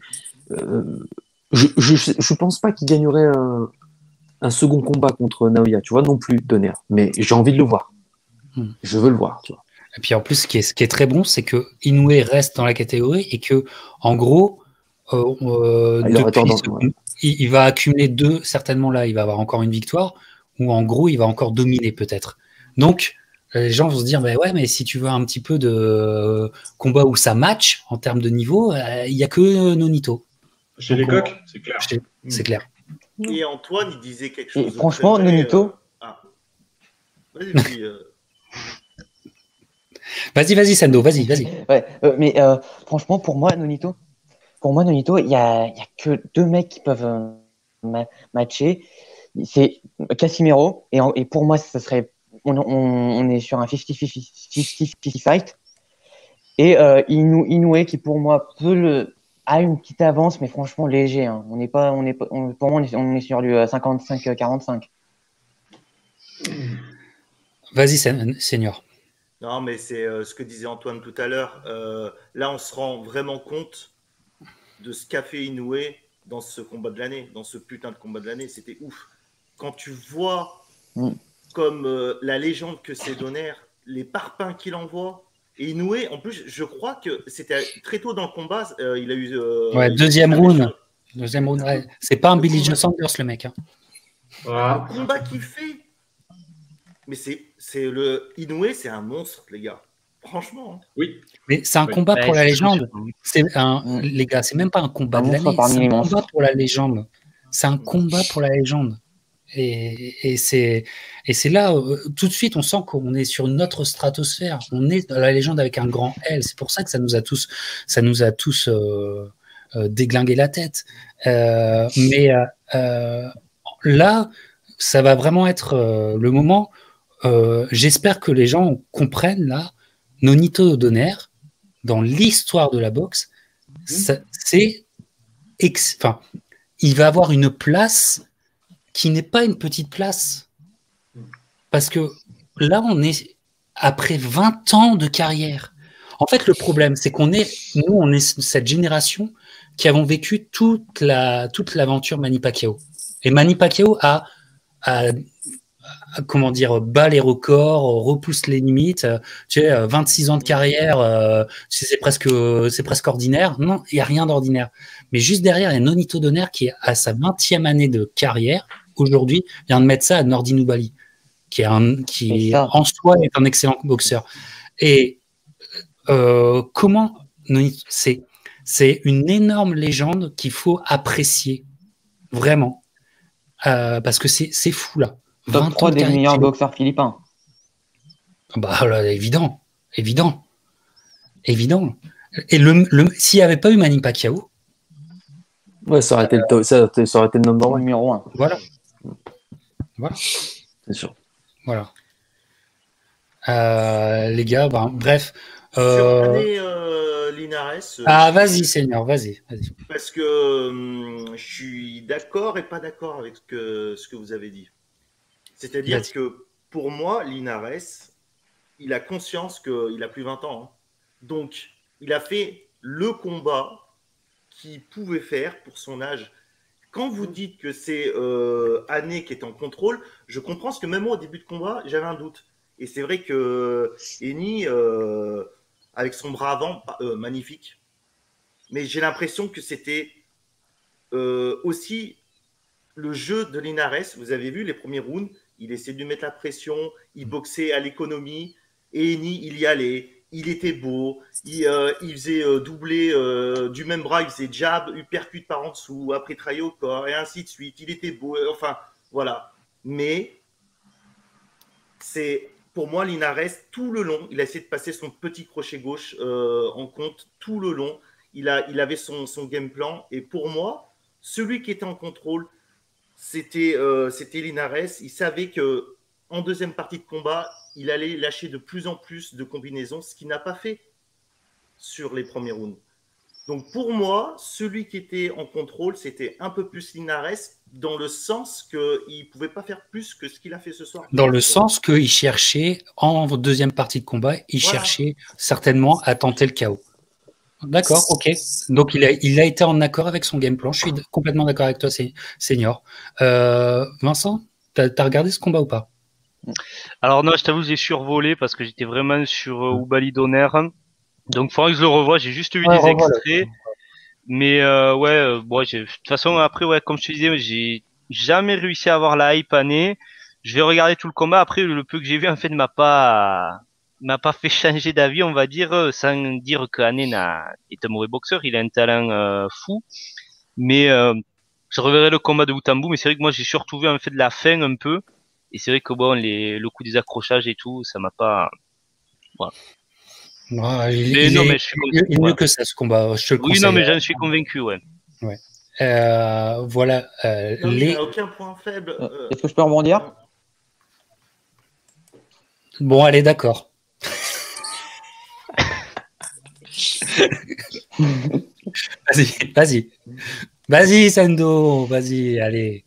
je pense pas qu'il gagnerait un second combat contre Naoya, tu vois, non plus, Donner. Mais j'ai envie de le voir. Je veux le voir, tu vois. Et puis en plus, ce qui est très bon, c'est que Inoue reste dans la catégorie et que, en gros, il va accumuler certainement là, il va avoir encore une victoire, ou en gros, il va encore dominer peut-être. Donc, les gens vont se dire, bah ouais, mais si tu veux un petit peu de combat où ça match en termes de niveau, il n'y a que Nonito. Chez les coqs, c'est clair. C'est clair. Et Antoine, il disait quelque chose. Et franchement, Nonito. Vas-y, Vas-y, Sando, vas-y. Ouais, mais franchement, pour moi, Nonito, il y a que deux mecs qui peuvent matcher. C'est Casimiro, et pour moi, ça serait. On est sur un 50-50 fight. Et Inoue, qui pour moi a une petite avance, mais franchement léger. Hein. Pour moi, on est sur du 55-45. Vas-y, Senior. Non, mais c'est ce que disait Antoine tout à l'heure. Là, on se rend vraiment compte de ce qu'a fait Inoue dans ce combat de l'année, dans ce putain de combat de l'année. C'était ouf. Quand tu vois comme la légende que c'est Donner, les parpaings qu'il envoie. Et Inoue, en plus, je crois que c'était très tôt dans le combat. Il a eu. Deuxième round. Ouais. C'est pas un Billy Joe Sanders, le mec. Hein. Voilà. Le combat qu'il fait. Mais c'est le Inoue, c'est un monstre, les gars. Franchement. Hein. Oui. Mais c'est un combat pour la légende. Les gars, c'est même pas un combat de l'année. C'est un combat pour la légende. C'est un combat pour la légende. Et c'est là, tout de suite, on sent qu'on est sur une autre stratosphère. On est dans la légende avec un grand L. C'est pour ça que ça nous a tous déglingué la tête. Mais là, ça va vraiment être le moment. J'espère que les gens comprennent là, Nonito Donner, dans l'histoire de la boxe, il va avoir une place qui n'est pas une petite place. Parce que là, on est après 20 ans de carrière. En fait, le problème, c'est on est cette génération qui avons vécu toute l'aventure Manny Pacquiao. Et Manny Pacquiao a comment dire, bat les records, repousse les limites. Tu sais, 26 ans de carrière, c'est presque ordinaire. Non, il n'y a rien d'ordinaire. Mais juste derrière, il y a Nonito Donner qui, à sa 20e année de carrière, aujourd'hui, vient de mettre ça à Nordine Oubaali, qui en soi est un excellent boxeur. Et comment c'est une énorme légende qu'il faut apprécier, vraiment. Parce que c'est fou, là. Top 3 des meilleurs boxeurs philippins. Bah là, évident. Et s'il n'y avait pas eu Manny Pacquiao, ouais, ça aurait été le number one. Numéro 1. Voilà. C'est sûr. Voilà. Les gars, bref, Sur l'année Linares. Ah, vas-y, Seigneur, vas-y. Parce que je suis d'accord et pas d'accord avec ce que vous avez dit. C'est-à-dire Vas-y. que pour moi, Linares, il a conscience qu'il a plus 20 ans. Hein. Donc, il a fait le combat qu'il pouvait faire pour son âge. Quand vous dites que c'est Anne qui est en contrôle, je comprends parce que même moi, au début de combat, j'avais un doute. Et c'est vrai que Eni, avec son bras avant, magnifique. Mais j'ai l'impression que c'était aussi le jeu de Linares. Vous avez vu les premiers rounds, il essayait de lui mettre la pression, il boxait à l'économie. Et Eni, il y allait. Il était beau, il faisait doubler du même bras, il faisait jab, uppercut par en dessous, après trailler au corps, et ainsi de suite. Il était beau, enfin, voilà. Mais c'est, pour moi, Linares, tout le long, il a essayé de passer son petit crochet gauche en compte tout le long. Il avait son game plan, et pour moi, celui qui était en contrôle, c'était Linares. Il savait que en deuxième partie de combat, il allait lâcher de plus en plus de combinaisons, ce qu'il n'a pas fait sur les premiers rounds. Donc pour moi, celui qui était en contrôle, c'était un peu plus Linares, dans le sens qu'il ne pouvait pas faire plus que ce qu'il a fait ce soir. Dans le sens qu'il cherchait, en deuxième partie de combat, il cherchait certainement à tenter le chaos. D'accord, ok. Donc il a été en accord avec son game plan. Je suis complètement d'accord avec toi, Senior. Vincent, t'as regardé ce combat ou pas? Alors non, je t'avoue, j'ai survolé parce que j'étais vraiment sur Oubali Donner. Donc, il faudra que je le revoie. J'ai juste vu des extraits. Mais bon, de toute façon, après, ouais, comme je te disais, j'ai jamais réussi à avoir la hype année. Je vais regarder tout le combat. Après, le peu que j'ai vu, en fait, m'a pas fait changer d'avis, on va dire, sans dire que Anne est un mauvais boxeur. Il a un talent fou. Mais je reverrai le combat de bout en bout. Mais c'est vrai que moi, j'ai surtout vu en fait de la fin un peu. Et c'est vrai que bon, le coup des accrochages et tout, ça m'a pas. Voilà. Il est mieux que ça, ce combat. Je te le conseille. Oui, non, mais j'en suis convaincu, ouais. Voilà. Non, il n'y a aucun point faible. Est-ce que je peux rebondir? Bon, allez, d'accord. Vas-y. Vas-y, Sendo. Vas-y, allez.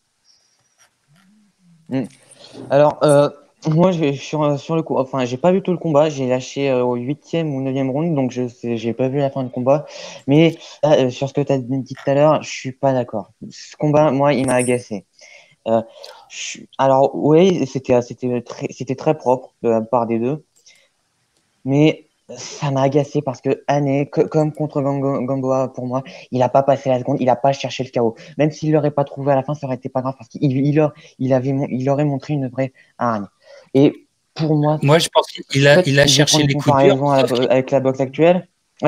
Alors, moi, je suis sur le coup. Enfin, j'ai pas vu tout le combat. J'ai lâché au 8e ou 9e round, donc j'ai pas vu la fin du combat. Mais sur ce que tu as dit tout à l'heure, je suis pas d'accord. Ce combat, moi, il m'a agacé. Alors, oui, c'était très propre de la part des deux, mais ça m'a agacé parce que Anne, comme contre Gamboa, pour moi, il a pas passé la seconde, il a pas cherché le chaos. Même s'il l'aurait pas trouvé à la fin, ça aurait été pas grave parce qu'il aurait montré une vraie hargne. Et pour moi, je pense qu'il a cherché les coups durs avec la boxe actuelle.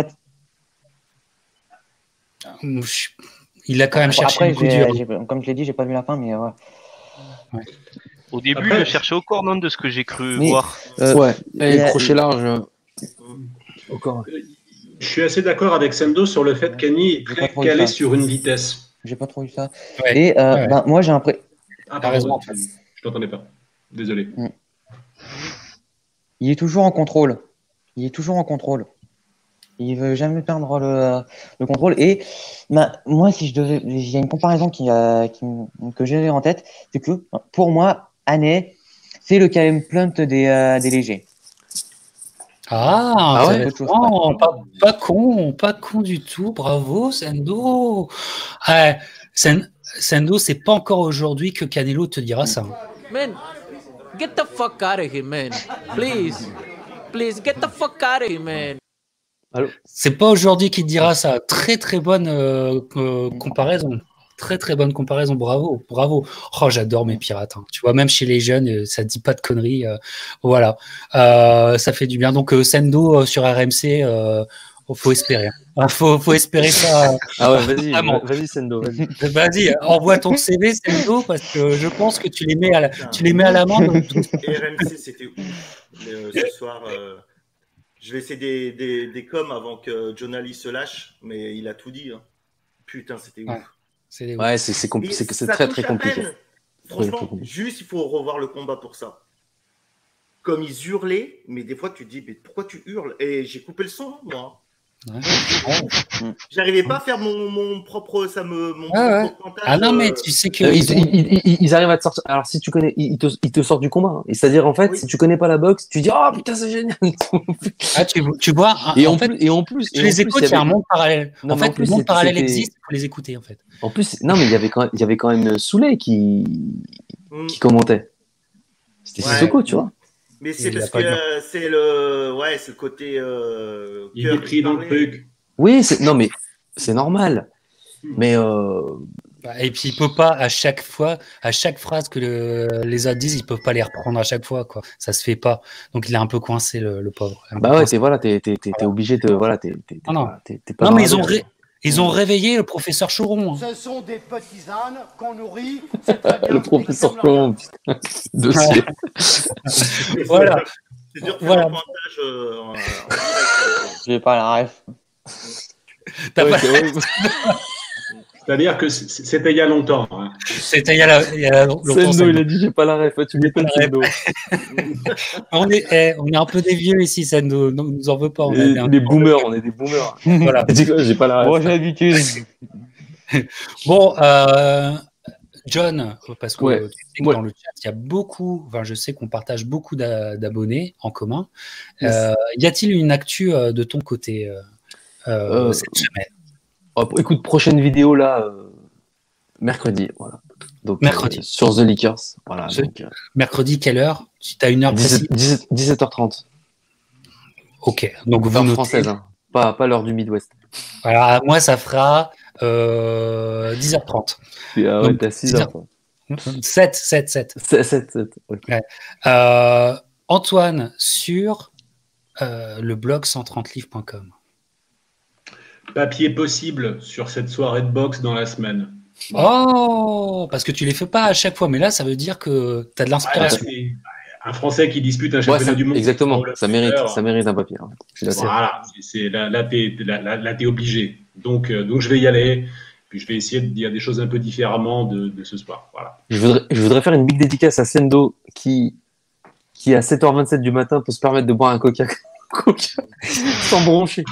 Il a quand même cherché les coups durs. Comme je l'ai dit, j'ai pas vu la fin, mais ouais. Au début, il le cherchait au corps, non, de ce que j'ai cru voir. Et crochet large. Je suis assez d'accord avec Sendo sur le fait qu'Annie est très calé sur une vitesse. J'ai pas trop eu ça. Ouais. Et moi, j'ai l'impression. Ah, pardon, je t'entendais pas. Désolé. Il est toujours en contrôle. Il veut jamais perdre le contrôle. Et moi, si je devais, il y a une comparaison que j'ai en tête, c'est que pour moi, Anne, c'est le Calum Plant des légers. Ah ouais, pas con du tout. Bravo, Sendo. Sendo, c'est pas encore aujourd'hui que Canelo te dira ça. Man, get the fuck out of here, man. Please, get the fuck out of here, man. C'est pas aujourd'hui qu'il te dira ça. Très bonne comparaison. Très bonne comparaison. Bravo. Oh, j'adore mes pirates. Hein. Tu vois, même chez les jeunes, ça dit pas de conneries. Voilà. Ça fait du bien. Donc, Sendo sur RMC, faut espérer. Faut espérer ça. Ah ouais, vas-y, Sendo. Vas-y, envoie ton CV, Sendo, parce que je pense que tu les mets à l'amende. RMC, c'était ouf. Ce soir, je vais essayer des coms avant que Jonali se lâche, mais il a tout dit. Hein. Putain, c'était ouf. Ouais, c'est très compliqué. Franchement, juste il faut revoir le combat pour ça. comme ils hurlaient, mais des fois tu te dis, mais pourquoi tu hurles? Et j'ai coupé le son, moi. Ouais. J'arrivais pas à faire mon propre, mon Ouais. propre pointage. Ah non, mais tu sais que Ils arrivent à te sortir. Alors, si tu connais, ils te sortent du combat. Hein. Et c'est-à-dire, en fait, Oui. si tu connais pas la boxe, tu dis, oh putain, c'est génial. ah, tu vois, Et en en fait, plus, et en plus, tu les écoutes, il y a un monde parallèle. Non, En mais en fait, plus, le monde c'était- parallèle c'était- existe, il faut les écouter, en fait. En plus, non, mais il y avait quand même Soulet Mm. qui commentait. C'était Ouais. Sissoko, tu vois. Mais c'est Il parce l'a pas que c'est le côté. Il cœur est pris qui dans le parlait. truc. Oui, non, mais c'est normal. Mais Et puis, il peut pas, à chaque fois, à chaque phrase que les autres disent, ils peuvent pas les reprendre à chaque fois, quoi. Ça se fait pas. Donc, il est un peu coincé, le pauvre. Un peu bah ouais, coincé. t'es obligé de, voilà, t'es Non. pas, t'es pas Non, dans mais la ils ont réveillé le professeur Choron. Hein. Ce sont des petits ânes qu'on nourrit. C'est très bien. Le professeur Comme leur- Coron, putain. Dossier. Voilà. C'est dur de faire Voilà. un pointage en direct. J'ai pas la ref. T'as Ouais, pas- c'est vrai. C'est-à-dire que c'était il y a longtemps. Hein. C'était il y a longtemps. Sendo, il a dit j'ai pas la ref. Tu m'étonnes, Sendo. On est un peu des vieux ici, Sendo. Non, nous en veut pas. On a Et un- des boomers, on est des boomers. Voilà. Dis quoi, j'ai pas la ref. Bon, j'ai l'habitude. Bon, John, parce que Ouais. tu sais que Ouais. dans le chat, il y a beaucoup, enfin, je sais qu'on partage beaucoup d'abonnés en commun. Yes. Y a-t-il une actu de ton côté cette semaine? Oh, écoute, prochaine vidéo là, mercredi. Voilà. Donc, Mercredi. sur The Leakers. Voilà. Donc, Mercredi, quelle heure? Tu as une heure précise? 17h30. Ok, donc vous Heure notez. française, hein. Pas l'heure du Midwest. Voilà, moi, ça fera 10h30. Ah ouais, Donc, t'as 6 heures. toi. 7. 7. Ok. Antoine, sur le blog 130livres.com. Papier possible sur cette soirée de boxe dans la semaine. Oh, parce que tu les fais pas à chaque fois, mais là, ça veut dire que tu as de Ah, là, l'inspiration. c'est un Français qui dispute un Ouais, championnat du monde. exactement. Oh, là, Ça mérite un papier. Hein. Je suis assez- Voilà, là, t'es obligé. Donc, je vais y aller. Puis je vais essayer de dire des choses un peu différemment de ce soir. Voilà. Je voudrais faire une big dédicace à Sendo qui à 7h27 du matin peut se permettre de boire un coca sans broncher.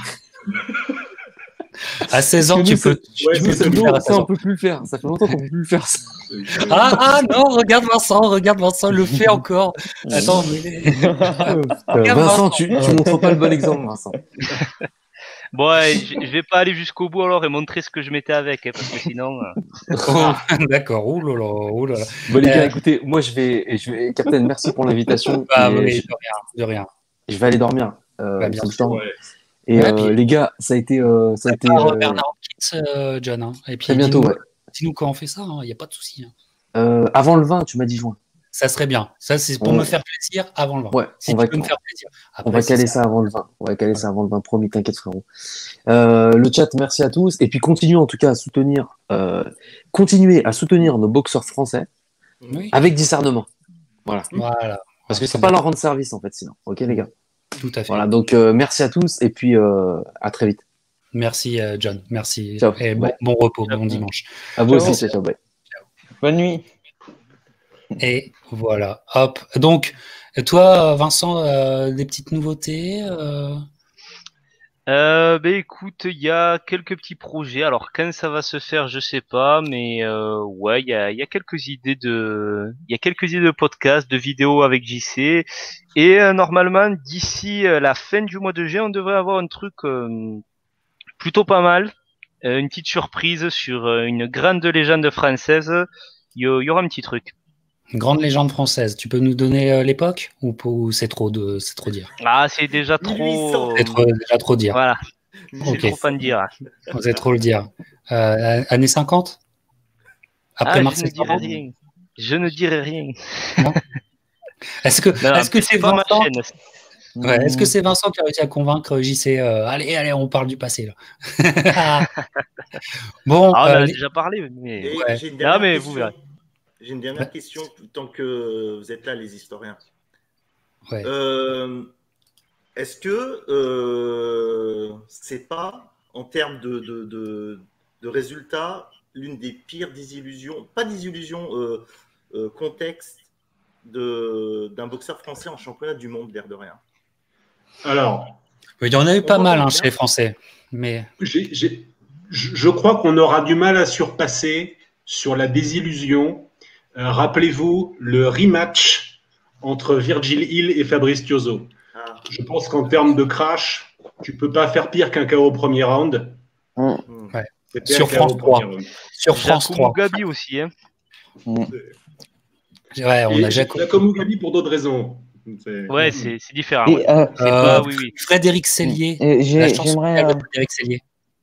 À 16 ans, Parce que tu nous, peux. Ouais, tu c'est peux ça, le Sendo, faire à ça 16 on ans. peut plus le faire. Ça fait longtemps qu'on peut plus le faire. Ça. Ah non, regarde Vincent le fait encore. Attends, mais... Vincent, tu montres pas le bon exemple, Vincent. Bon, ouais, je vais pas aller jusqu'au bout alors et montrer ce que je mettais avec, hein, parce que sinon. Oh, d'accord, oh là là, oh là là. Bon les gars, écoutez, moi je vais, Captain, merci pour l'invitation. Ah Et oui, de rien. je vais aller dormir. Bah, bien tout le sûr, temps. ouais. Et Ouais, puis- les gars, ça a été, Bernard Hopkins, John. Hein. Et puis très bientôt. dis-nous, Ouais. dis-nous quand on fait ça, il n'y a pas de souci. Hein. Avant le 20, tu m'as dit juin. Ça serait bien. Ça, c'est pour On- me faire plaisir avant le 20. Ouais, Si on tu va- peux me faire plaisir. On va c'est caler ça avant le 20. On va caler ça avant le 20, promis, t'inquiète frérot. Le chat, merci à tous. Et puis continuez en tout cas à soutenir, continuez à soutenir nos boxeurs français Oui. avec discernement. Voilà. Parce que c'est pas leur rendre service en fait sinon. Ok les gars. Tout à fait. Voilà, donc merci à tous et puis à très vite. Merci, John. Merci. Ciao. Et bon, Ouais. bon repos, bon dimanche. À vous Ciao. aussi, ciao, bye. Bonne nuit. Et voilà. Hop. Donc, toi, Vincent, des petites nouveautés Ben écoute, il y a quelques petits projets. Alors quand ça va se faire, je sais pas, mais ouais, il y a quelques idées de podcasts, de vidéos avec JC. Et normalement, d'ici la fin du mois de juin, on devrait avoir un truc plutôt pas mal, une petite surprise sur une grande légende française. Il y aura un petit truc. Grande légende française. Tu peux nous donner l'époque ou c'est trop dire Ah, c'est déjà 1800. trop. C'est déjà trop dire. Voilà, Ok. c'est trop à en dire. C'est trop le dire. Années 50 Après Ah, Marseille. Je ne dirai rien. Est-ce que Non, c'est pas ma Vincent chaîne. Ouais, est-ce que c'est Vincent qui a réussi à convaincre JC allez, on parle du passé là. Bon, Ah, on en a déjà parlé, mais. Et Ouais. j'ai une dernière mais question. vous verrez. J'ai une dernière question, tant que vous êtes là, les historiens. ouais. Est-ce que c'est pas, en termes de résultats, l'une des pires désillusions, pas désillusions, contexte d'un boxeur français en championnat du monde, l'air de rien. Alors, Il y en a eu pas On mal entend chez bien. les Français. Mais je crois qu'on aura du mal à surpasser sur la désillusion. Rappelez-vous le rematch entre Virgil Hill et Fabrice Tiozzo. Ah. Je pense qu'en termes de crash, tu peux pas faire pire qu'un KO au premier round. Mm. Ouais. C'était Sur un KO France au premier 3. round. sur France Jacob 3. Mugabi aussi, hein. Ouais, on Et a Jacob. Jacob Mugabi pour d'autres raisons. Ouais, c'est différent. Et, Ouais. C'est pas, oui, oui. Frédéric Sellier. et La chanson j'aimerais. de Frédéric Sellier.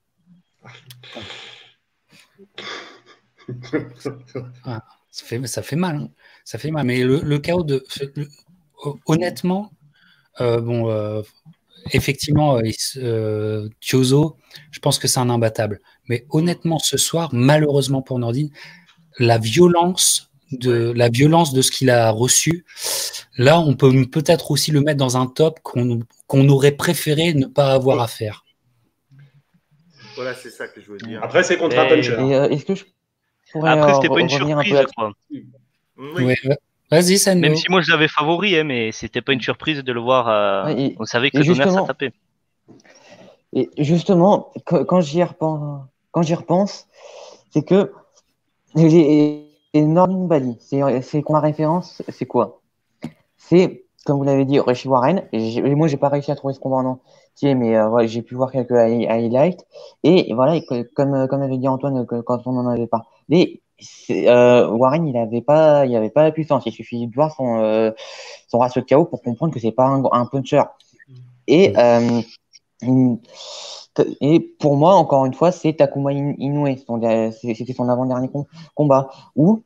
Ça fait mal. Hein. Ça fait mal. Mais le chaos de. Honnêtement, effectivement, Tiozzo, je pense que c'est un imbattable. Mais honnêtement, ce soir, malheureusement pour Nordine, la violence de ce qu'il a reçu, là, on peut peut-être aussi le mettre dans un top qu'on aurait préféré ne pas avoir à faire. Voilà, c'est ça que je veux dire. Après, c'est contre un Et- puncher. Et est-ce que je pourrais Après, c'était pas une revenir un peu surprise, quoi. Oui. Ouais. Vas-y, Sando. Même si moi je l'avais favori, hein, mais c'était pas une surprise de le voir. Ouais, et- On savait que et Donner ça justement- tapait. Et justement, quand j'y repense, c'est que les Nordin Bali, c'est quoi ma référence, c'est quoi? C'est, comme vous l'avez dit, Rishi Warren. Moi, j'ai pas réussi à trouver ce combat en entier, mais ouais, j'ai pu voir quelques highlights. Et voilà, comme avait dit Antoine quand on en avait parlé, Warren, il avait pas la puissance. Il suffit de voir son ratio de KO pour comprendre que c'est pas un puncher. Et et pour moi, encore une fois, c'est Takuma Inoue. C'était son avant-dernier combat. Où,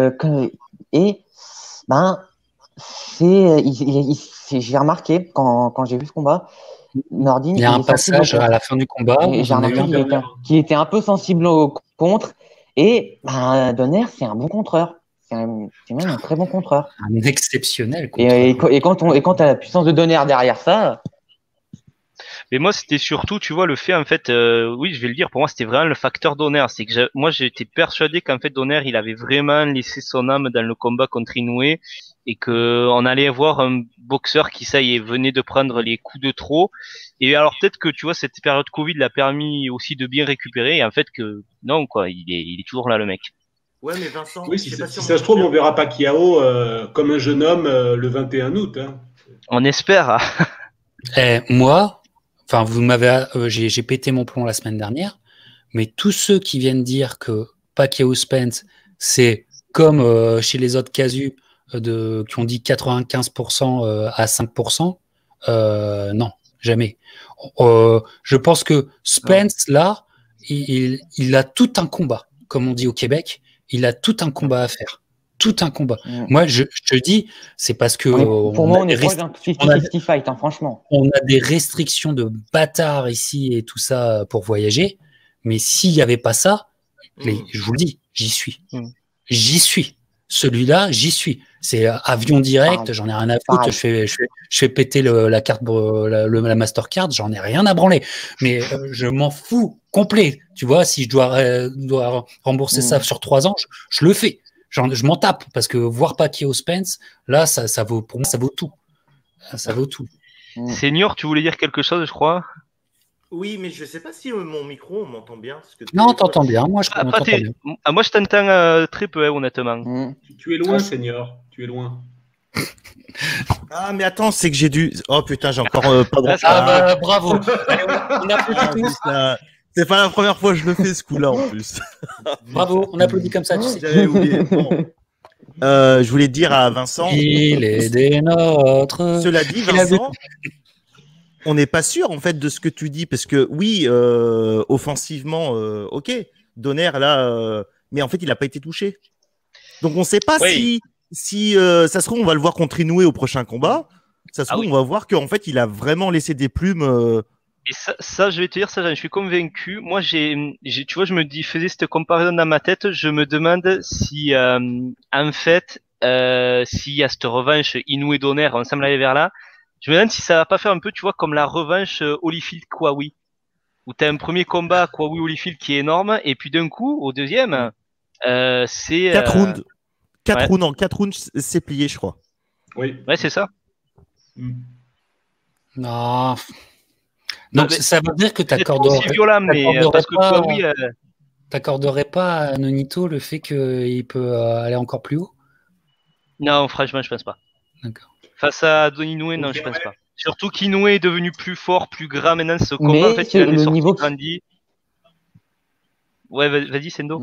j'ai remarqué quand j'ai vu ce combat, Nordine, Il y a il un est sensible au passage contre. à la fin du combat. Et j'ai on a eu remarqué un- qu'il était un peu sensible au contre. Et Donner, c'est un bon contreur. C'est même un très bon contreur. un exceptionnel Et contre. quand tu as la puissance de Donner derrière ça, Mais moi, c'était surtout, tu vois, le fait, en fait, oui, je vais le dire, pour moi, c'était vraiment le facteur Donner. C'est que moi, j'étais persuadé qu'en fait, Donner, il avait vraiment laissé son âme dans le combat contre Inoue et que on allait voir un boxeur qui, ça y est, venait de prendre les coups de trop. Et alors, peut-être que, tu vois, cette période Covid l'a permis aussi de bien récupérer. Et en fait, que, non, quoi, il est toujours là, le mec. Ouais, mais Vincent, Oui, je sais pas si on ça se trouve, on verra Pacquiao comme un jeune homme le 21 août. Hein. On espère. Moi, enfin, j'ai pété mon plomb la semaine dernière, mais tous ceux qui viennent dire que Pacquiao Spence, c'est comme chez les autres casus qui ont dit 95% à 5%, non, jamais. Je pense que Spence, là, il a tout un combat, comme on dit au Québec, il a tout un combat à faire. Tout un combat. Moi, je te dis, c'est parce que pour moi, on est proche d'un 50-50 fight, hein, franchement. On a des restrictions de bâtards ici et tout ça pour voyager, mais s'il n'y avait pas ça, je vous le dis, j'y suis. J'y suis. Celui-là, j'y suis. C'est avion direct, j'en ai rien à foutre. Je fais péter la carte, la Mastercard, j'en ai rien à branler. Mais je m'en fous complet. Tu vois, si je dois rembourser ça sur 3 ans, je le fais. Je m'en tape parce que voir Pacquiao Spence, là, ça vaut, pour moi, ça vaut tout. Ça vaut tout. Senior, tu voulais dire quelque chose, je crois. Oui, mais je sais pas si mon micro, on m'entend bien. Parce que non, t'entends bien. Moi, je t'entends bien. Moi, je t'entends très peu, honnêtement. Tu es loin, Senior. Tu es loin. Ah, mais attends, c'est que j'ai dû. Oh putain, j'ai encore pas de. Bravo. On applaudit tous. C'est pas la première fois que je le fais ce coup-là en plus. Bravo, on applaudit comme ça. Tu sais. J'avais oublié. Bon. Je voulais dire à Vincent. Il est des nôtres. Cela dit, Vincent, on n'est pas sûr en fait de ce que tu dis parce que oui, offensivement, ok, Donner là, mais en fait il n'a pas été touché. Donc on ne sait pas si ça se trouve on va le voir contre Inoue au prochain combat. Ça se trouve on va voir qu'en fait il a vraiment laissé des plumes. Et ça, je vais te dire, ça, j'en suis convaincu. Moi, tu vois, je me faisais cette comparaison dans ma tête. Je me demande si, en fait, s'il y a cette revanche Inoue Donner, on semble aller vers là. Je me demande si ça va pas faire un peu, tu vois, comme la revanche Holyfield-Kwawi, où t'as un premier combat Kwawi Holyfield qui est énorme, et puis d'un coup, au deuxième, c'est 4 rounds. 4 rounds, en 4 rounds, c'est plié, je crois. Oui. Ouais, c'est ça. Non. Donc mais ça veut dire que C'est pas aussi violent, mais parce que toi, oui. t'accorderais pas à Nonito le fait qu'il peut aller encore plus haut? Non, franchement, je pense pas. D'accord. Face à Don Inoue, non, je pense pas. Surtout qu'Inoue est devenu plus fort, plus grand maintenant. Ce combat, Mais en fait, il en est le sorti niveau- grandi. Ouais, vas-y, Sendo.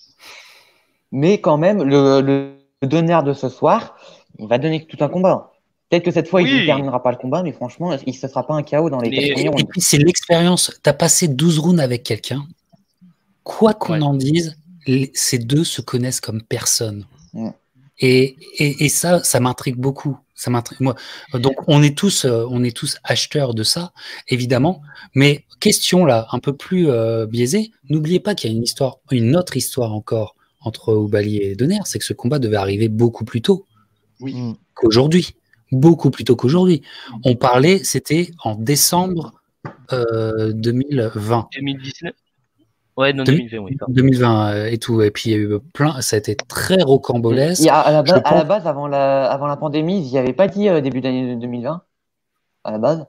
Mais quand même, le Donner de ce soir, il va donner tout un combat. Peut-être que cette fois, il Oui. ne terminera pas le combat, mais franchement, il ne sera pas un KO dans les 4 premiers Et rounds. puis c'est l'expérience. T'as passé 12 rounds avec quelqu'un. Quoi qu'on en dise, ces deux se connaissent comme personne. Ouais. Et ça m'intrigue beaucoup. Ça m'intrigue. Moi, donc on est tous acheteurs de ça, évidemment. Mais question là, un peu plus biaisée. N'oubliez pas qu'il y a une autre histoire encore entre Oubaly et Donner, c'est que ce combat devait arriver beaucoup plus tôt qu'aujourd'hui. Beaucoup plus tôt qu'aujourd'hui. On parlait, c'était en décembre 2020. 2019. Ouais, non, 2020, oui. pardon. 2020 et tout. Et puis il y a eu ça a été très rocambolesque. À la Je pense- base, avant la pandémie, ils n'y avaient pas dit début d'année 2020. À la base.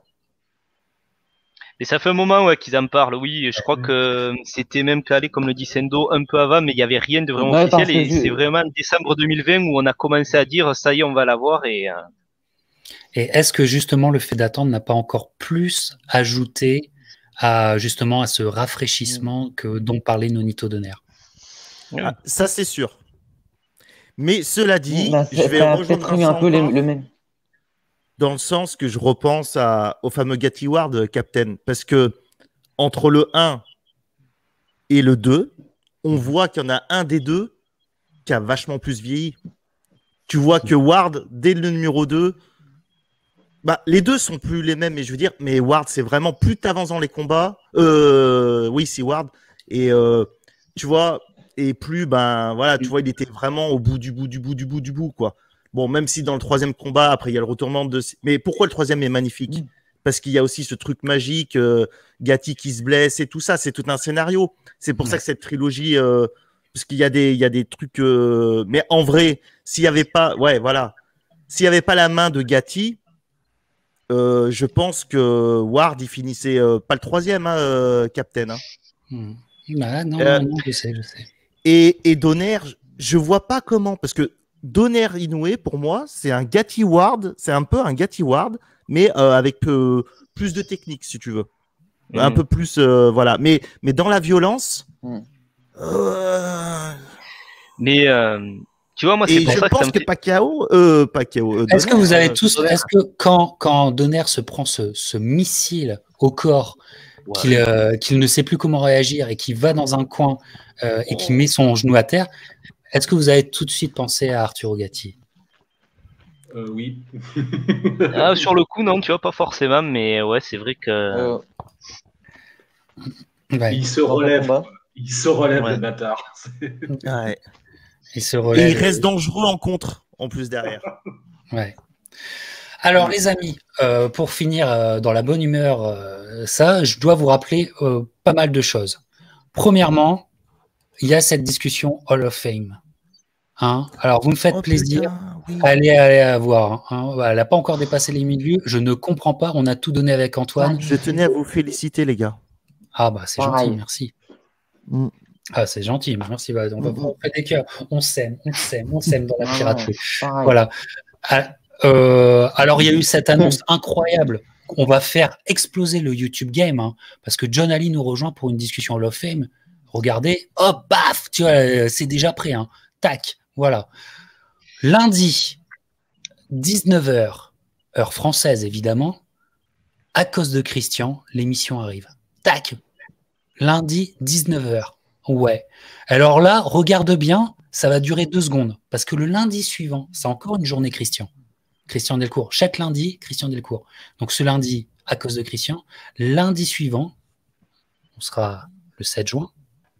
Et ça fait un moment qu'ils en parlent, oui. Je crois que c'était même calé, comme le dit Sendo, un peu avant, mais il n'y avait rien de vraiment Ouais, officiel. parce que Et c'est vraiment en décembre 2020 où on a commencé à dire ça y est, on va l'avoir. Et est-ce que justement le fait d'attendre n'a pas encore plus ajouté à ce rafraîchissement dont parlait Nonito Donner? Ah, ça, c'est sûr. Mais cela dit, Bah, je vais ça a rejoindre peut-être eu un peu Vincent le même. dans le sens que je repense au fameux Gatti Ward, Captain. Parce que entre le 1 et le 2, on voit qu'il y en a un des deux qui a vachement plus vieilli. Tu vois que Ward, dès le numéro 2, bah, les deux sont plus les mêmes, mais je veux dire, mais Ward, c'est vraiment plus t'avances dans les combats. Oui, c'est Ward. Et tu vois, et plus, ben voilà, tu vois, il était vraiment au bout du bout, quoi. Bon, même si dans le troisième combat, après, il y a le retournement de. Mais pourquoi le troisième est magnifique? Parce qu'il y a aussi ce truc magique, Gatti qui se blesse et tout ça, c'est tout un scénario. C'est pour ça que cette trilogie, parce qu'il y a des trucs. Mais en vrai, s'il n'y avait pas, ouais, voilà, s'il n'y avait pas la main de Gatti, je pense que Ward, il finissait pas le troisième, Captain. Bah, non, je sais. Et Donner, je vois pas comment, parce que Donner Inoue, pour moi, c'est un Gatti Ward, c'est un peu un Gatti Ward, mais avec plus de technique, si tu veux. Un peu plus, voilà. Mais dans la violence. Mais tu vois, moi, c'est Et pour je ça que ça pense me que fait. Pacquiao, Est-ce que Donner, vous avez tous, est-ce que quand Donner se prend ce missile au corps, qu'il ne sait plus comment réagir et qu'il va dans un coin et qu'il met son genou à terre, est-ce que vous avez tout de suite pensé à Arturo Gatti? Oui. Ah, sur le coup, non, tu vois, pas forcément, mais ouais, c'est vrai que. Ouais. Il se relève. Il se relève, Ouais. le bâtard. Ouais. Il se Et relève. il reste dangereux en contre, en plus derrière. Ouais. Alors, les amis, pour finir dans la bonne humeur, je dois vous rappeler pas mal de choses. Premièrement, il y a cette discussion Hall of Fame. Hein, alors, vous me faites plaisir. Putain, oui. Allez à voir. Hein. Elle n'a pas encore dépassé les 1000 vues. Je ne comprends pas. On a tout donné avec Antoine. Je tenais à vous féliciter, les gars. Ah, bah, c'est Pareil. gentil. Merci. Ah, c'est gentil. Merci. Bah, on fait des cœurs. On s'aime dans la piraterie. Pareil. Voilà. Alors, il y a eu cette annonce incroyable. On va faire exploser le YouTube Game, hein, parce que John Ali nous rejoint pour une discussion Hall of Fame. Regardez, hop, baf, tu vois, c'est déjà prêt. Hein. Tac, voilà. Lundi, 19h, heure française évidemment, à cause de Christian, l'émission arrive. Tac, lundi, 19h. Ouais. Alors là, regarde bien, ça va durer 2 secondes, parce que le lundi suivant, c'est encore une journée Christian Delcourt. Chaque lundi, Christian Delcourt. Donc ce lundi, à cause de Christian, lundi suivant, on sera le 7 juin.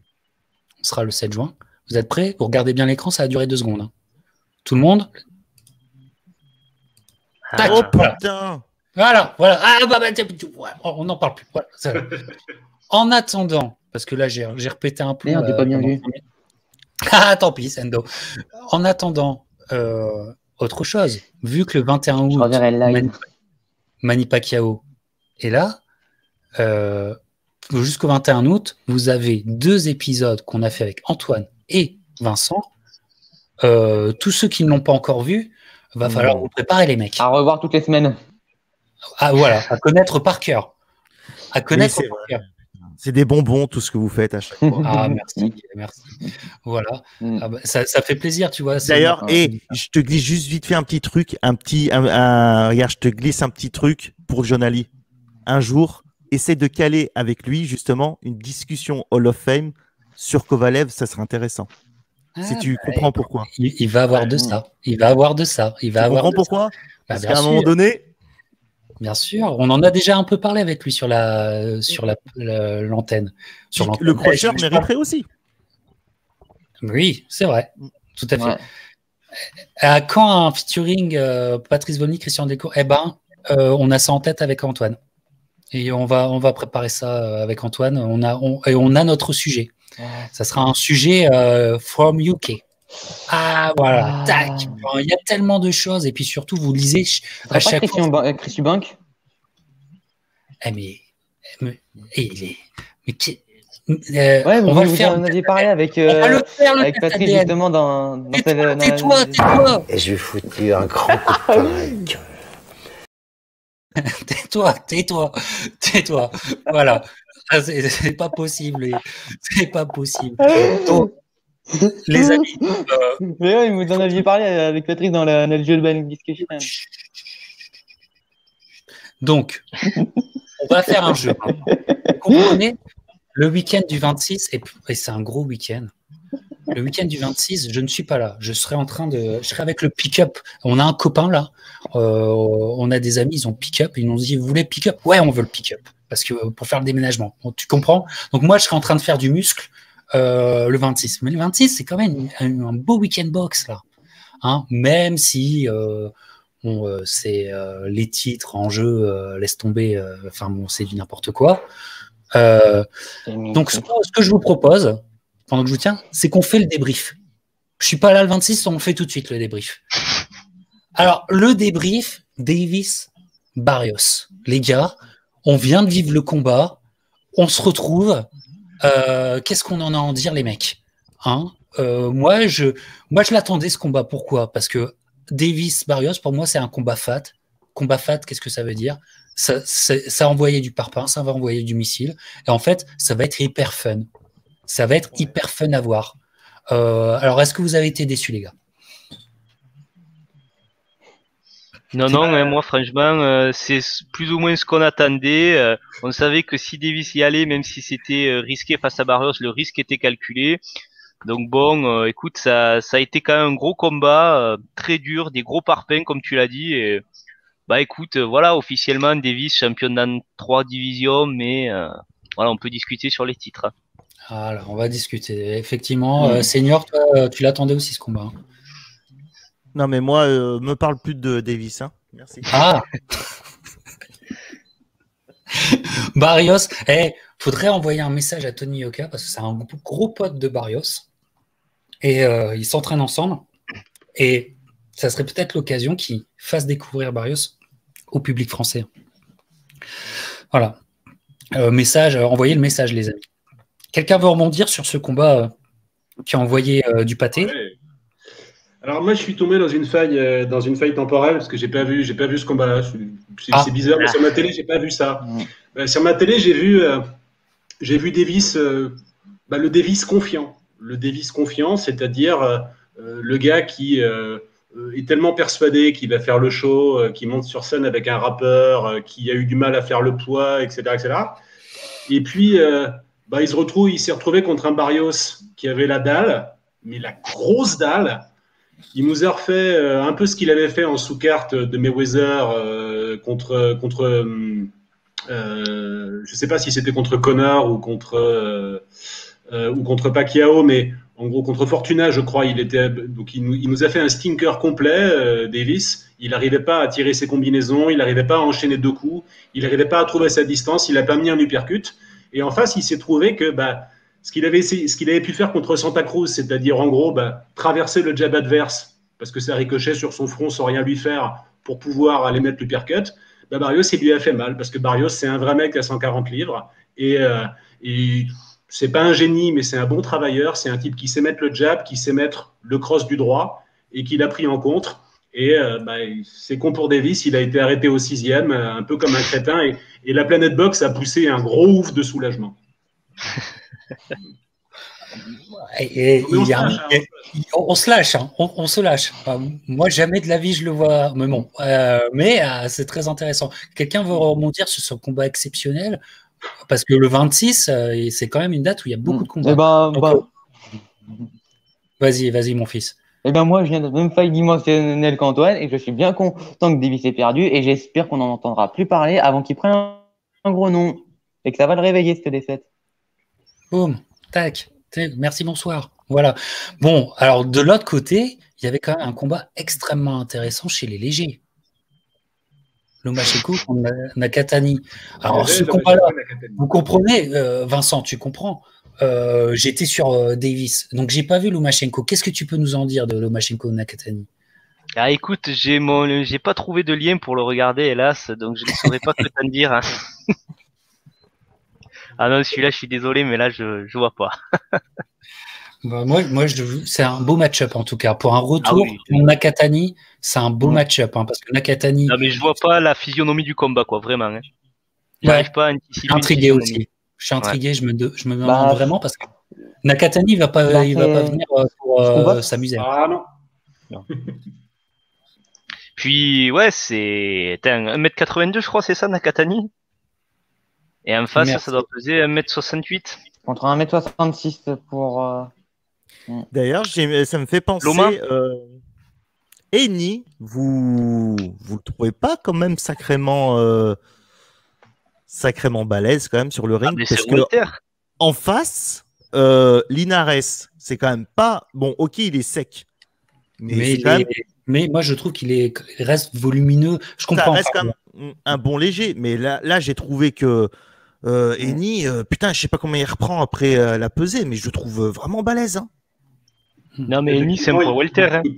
Vous êtes prêts? Vous regardez bien l'écran, ça va durer 2 secondes. Hein. Tout le monde? Tac, Oh voilà. putain! Voilà. Ah, on n'en parle plus. Voilà, ça va. En attendant, parce que là, j'ai répété un peu. Merde, j'ai pas bien vu. Ah, tant pis, Sendo. En attendant, autre chose, vu que le 21 août, Je reverrai le live. Manny Pacquiao est là, jusqu'au 21 août, vous avez 2 épisodes qu'on a fait avec Antoine et Vincent. Tous ceux qui ne l'ont pas encore vu, va falloir vous préparer, les mecs. À revoir toutes les semaines. Ah, voilà, à connaître par cœur. À connaître Oui, par cœur. C'est des bonbons, tout ce que vous faites à chaque fois. Ah, merci, merci. Voilà. Ah bah, ça fait plaisir, tu vois. D'ailleurs, je te glisse juste vite fait un petit truc, regarde, je te glisse un petit truc pour Jonali. Un jour, essaie de caler avec lui, justement, une discussion Hall of Fame sur Kovalev, ça serait intéressant. Si tu comprends pourquoi. Il va avoir de ça. Il va avoir de ça. Il va Tu avoir comprends de pourquoi ça. Parce bien qu'à un sûr. moment donné, Bien sûr, on en a déjà un peu parlé avec lui sur l'antenne. le crusher mériterait aussi. Oui, c'est vrai. Tout à fait. À quand un featuring Patrice Volny, Christian Descours? Eh ben, on a ça en tête avec Antoine. Et on va préparer ça avec Antoine. On a notre sujet. Ça sera un sujet from UK. Ah voilà, tac. Il y a tellement de choses et puis surtout vous lisez à chaque fois. Chris Eubank. Mais il est. Ouais, on va le faire. Vous en aviez parlé avec, on va le faire, le avec Patrick justement dans tais-toi. Et je lui ai foutu un grand coup de poing dans la gueule. Tais-toi. Voilà. C'est pas possible. C'est pas possible. Donc, les amis. Mais ouais, vous en aviez parlé avec Patrick dans la Urban Discussion. Donc, on va faire un jeu. Vous comprenez? Le week-end du 26, et c'est un gros week-end. Le week-end du 26, je ne suis pas là. Je serai avec le pick-up. On a un copain là. On a des amis, ils ont pick-up. Ils nous ont dit, vous voulez pick-up? Ouais, on veut le pick-up. Parce que pour faire le déménagement. Donc, tu comprends? Donc, moi, je serai en train de faire du muscle le 26. Mais le 26, c'est quand même un beau week-end box là. Hein, même si c'est les titres en jeu, laisse tomber. Enfin, bon, c'est du n'importe quoi. Donc, ce que je vous propose, pendant que je vous tiens, c'est qu'on fait le débrief. Je suis pas là le 26, on fait tout de suite le débrief. Alors, le débrief, Davis Barrios. Les gars, on vient de vivre le combat, on se retrouve. Qu'est-ce qu'on en a à en dire, les mecs? Hein, moi, je l'attendais, ce combat. Pourquoi? Parce que Davis Barrios, pour moi, c'est un combat fat. Combat fat, qu'est-ce que ça veut dire? Ça a envoyé du parpaing, ça va envoyer du missile. Et en fait, ça va être hyper fun. Ça va être hyper fun à voir. Alors, est-ce que vous avez été déçus, les gars? Non, moi franchement, c'est plus ou moins ce qu'on attendait. On savait que si Davis y allait, même si c'était risqué face à Barrios, le risque était calculé. Donc bon, écoute, ça a été quand même un gros combat, très dur, des gros parpaings comme tu l'as dit. Et, bah écoute, voilà, officiellement Davis champion dans 3 divisions, mais voilà, on peut discuter sur les titres. Voilà, on va discuter. Effectivement, Senior, toi, tu l'attendais aussi ce combat. Non, mais moi, me parle plus de Davis. Hein. Merci. Ah Barrios, faudrait envoyer un message à Tony Yoka parce que c'est un gros pote de Barrios. Et ils s'entraînent ensemble. Et ça serait peut-être l'occasion qu'ils fassent découvrir Barrios au public français. Voilà. Envoyez le message, les amis. Quelqu'un veut rebondir sur ce combat qui a envoyé du pâté? Ouais. Alors moi, je suis tombé dans une faille temporelle parce que j'ai pas vu ce combat-là. C'est bizarre, mais sur ma télé, j'ai pas vu ça. Sur ma télé, j'ai vu Davis, le Davis confiant. Le Davis confiant, c'est-à-dire le gars qui est tellement persuadé qu'il va faire le show, qui monte sur scène avec un rappeur, qui a eu du mal à faire le poids, etc., etc. Et puis, il s'est retrouvé contre un Barrios qui avait la dalle, mais la grosse dalle. Il nous a refait un peu ce qu'il avait fait en sous-carte de Mayweather contre je sais pas si c'était contre Conor ou contre Pacquiao, mais en gros contre Fortuna, je crois. Il nous a fait un stinker complet, Davis. Il n'arrivait pas à tirer ses combinaisons, il n'arrivait pas à enchaîner 2 coups, il n'arrivait pas à trouver sa distance, il n'a pas mis un uppercut. Et en face, il s'est trouvé que ce qu'il avait pu faire contre Santa Cruz, c'est-à-dire en gros traverser le jab adverse parce que ça ricochait sur son front sans rien lui faire pour pouvoir aller mettre l'uppercut, bah Barrios, il lui a fait mal, parce que Barrios, c'est un vrai mec à 140 livres, et c'est pas un génie, mais c'est un bon travailleur, c'est un type qui sait mettre le jab, qui sait mettre le cross du droit, et qui l'a pris en contre. Et c'est con pour Davis, il a été arrêté au 6e, un peu comme un crétin, et la Planet Box a poussé un gros ouf de soulagement. On se lâche, hein, on se lâche. Moi, jamais de la vie je le vois, mais bon. C'est très intéressant. Quelqu'un veut rebondir sur ce combat exceptionnel? Parce que le 26, c'est quand même une date où il y a beaucoup de combats. Vas-y, mon fils. Eh ben moi, je viens de même faille dimensionnelle qu'Antoine et je suis bien content que Davis ait perdu et j'espère qu'on n'en entendra plus parler avant qu'il prenne un gros nom et que ça va le réveiller cette défaite. Boum, tac, merci, bonsoir. Voilà. Bon, alors de l'autre côté, il y avait quand même un combat extrêmement intéressant chez les légers. Lomachenko contre Nakatani. Alors ce combat-là, vous comprenez, Vincent, tu comprends. J'étais sur Davis, donc j'ai pas vu Lomachenko. Qu'est-ce que tu peux nous en dire de Lomachenko Nakatani? Ah écoute, j'ai pas trouvé de lien pour le regarder, hélas, donc je ne saurais pas que t'en dire. Hein. Ah non, celui-là, je suis désolé, mais là, je vois pas. Bah, moi c'est un beau match-up en tout cas. Pour un retour, Nakatani, c'est un beau match-up, hein, parce que Nakatani. Non, mais je vois pas la physionomie du combat, quoi, vraiment. Hein. J'arrive pas à anticiper. Intrigué aussi. Je suis intrigué, je me demande vraiment parce que Nakatani il va pas venir pour s'amuser. Ah non. Puis ouais, c'est 1m82, je crois, c'est ça, Nakatani. Et en face, ça doit peser 1m68. Contre 1m66 pour. D'ailleurs, ça me fait penser. Eni, vous le trouvez pas quand même sacrément balèze quand même sur le ring, parce que en face, Linares, c'est quand même pas bon. Ok, il est sec, mais moi je trouve qu'il reste volumineux. Je comprends. Ça reste quand même un bon léger, mais là j'ai trouvé que Eni, putain, je sais pas comment il reprend après la pesée, mais je le trouve vraiment balèze. Hein. Non, mais Eni, c'est un poids welter. Hein.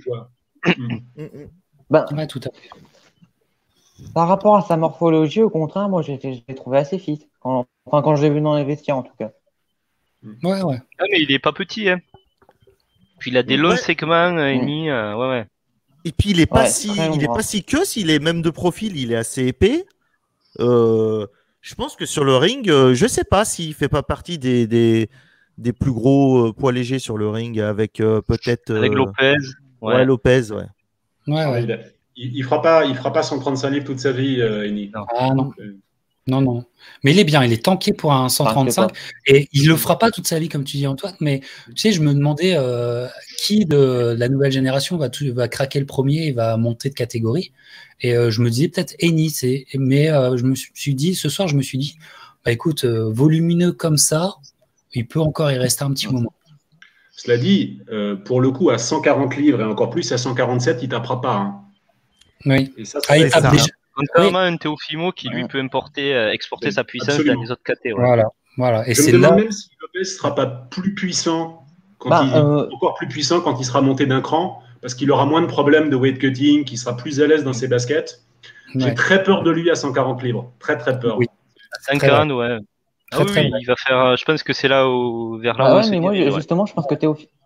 Ouais, tout à fait. Par rapport à sa morphologie, au contraire, moi, je l'ai trouvé assez fit. Quand je l'ai vu dans les vestiaires, en tout cas. Ouais. Ah, mais il est pas petit, hein. Puis il a des longs segments, Eni, ouais. Et puis il est pas si que s'il est même de profil, il est assez épais. Je pense que sur le ring, je sais pas s'il fait pas partie des plus gros poids légers sur le ring avec peut-être. Avec Lopez. Ouais, Lopez, ouais. Il fera pas 135 livres toute sa vie, Eni. Ah non. Non. Mais il est bien, il est tanké pour un 135 et il le fera pas toute sa vie, comme tu dis, Antoine. Mais tu sais, je me demandais qui de la nouvelle génération va craquer le premier et va monter de catégorie. Et je me disais peut-être Eni, mais je me suis dit, ce soir, bah écoute, volumineux comme ça, il peut encore y rester un petit moment. Cela dit, pour le coup, à 140 livres et encore plus à 147, il ne tapera pas. Hein. Oui. Et ça, il tape déjà. Contrairement à un Teofimo qui lui peut exporter sa puissance dans les autres catégories. Voilà. Et je me demande même si Lopez ne sera pas plus puissant, encore plus puissant quand il sera monté d'un cran, parce qu'il aura moins de problèmes de weight cutting, qu'il sera plus à l'aise dans ses baskets. J'ai très peur de lui à 140 livres. Très, très peur. Oui. À 140, ouais. Il va faire. Je pense que c'est là vers là où mais moi, justement, je pense que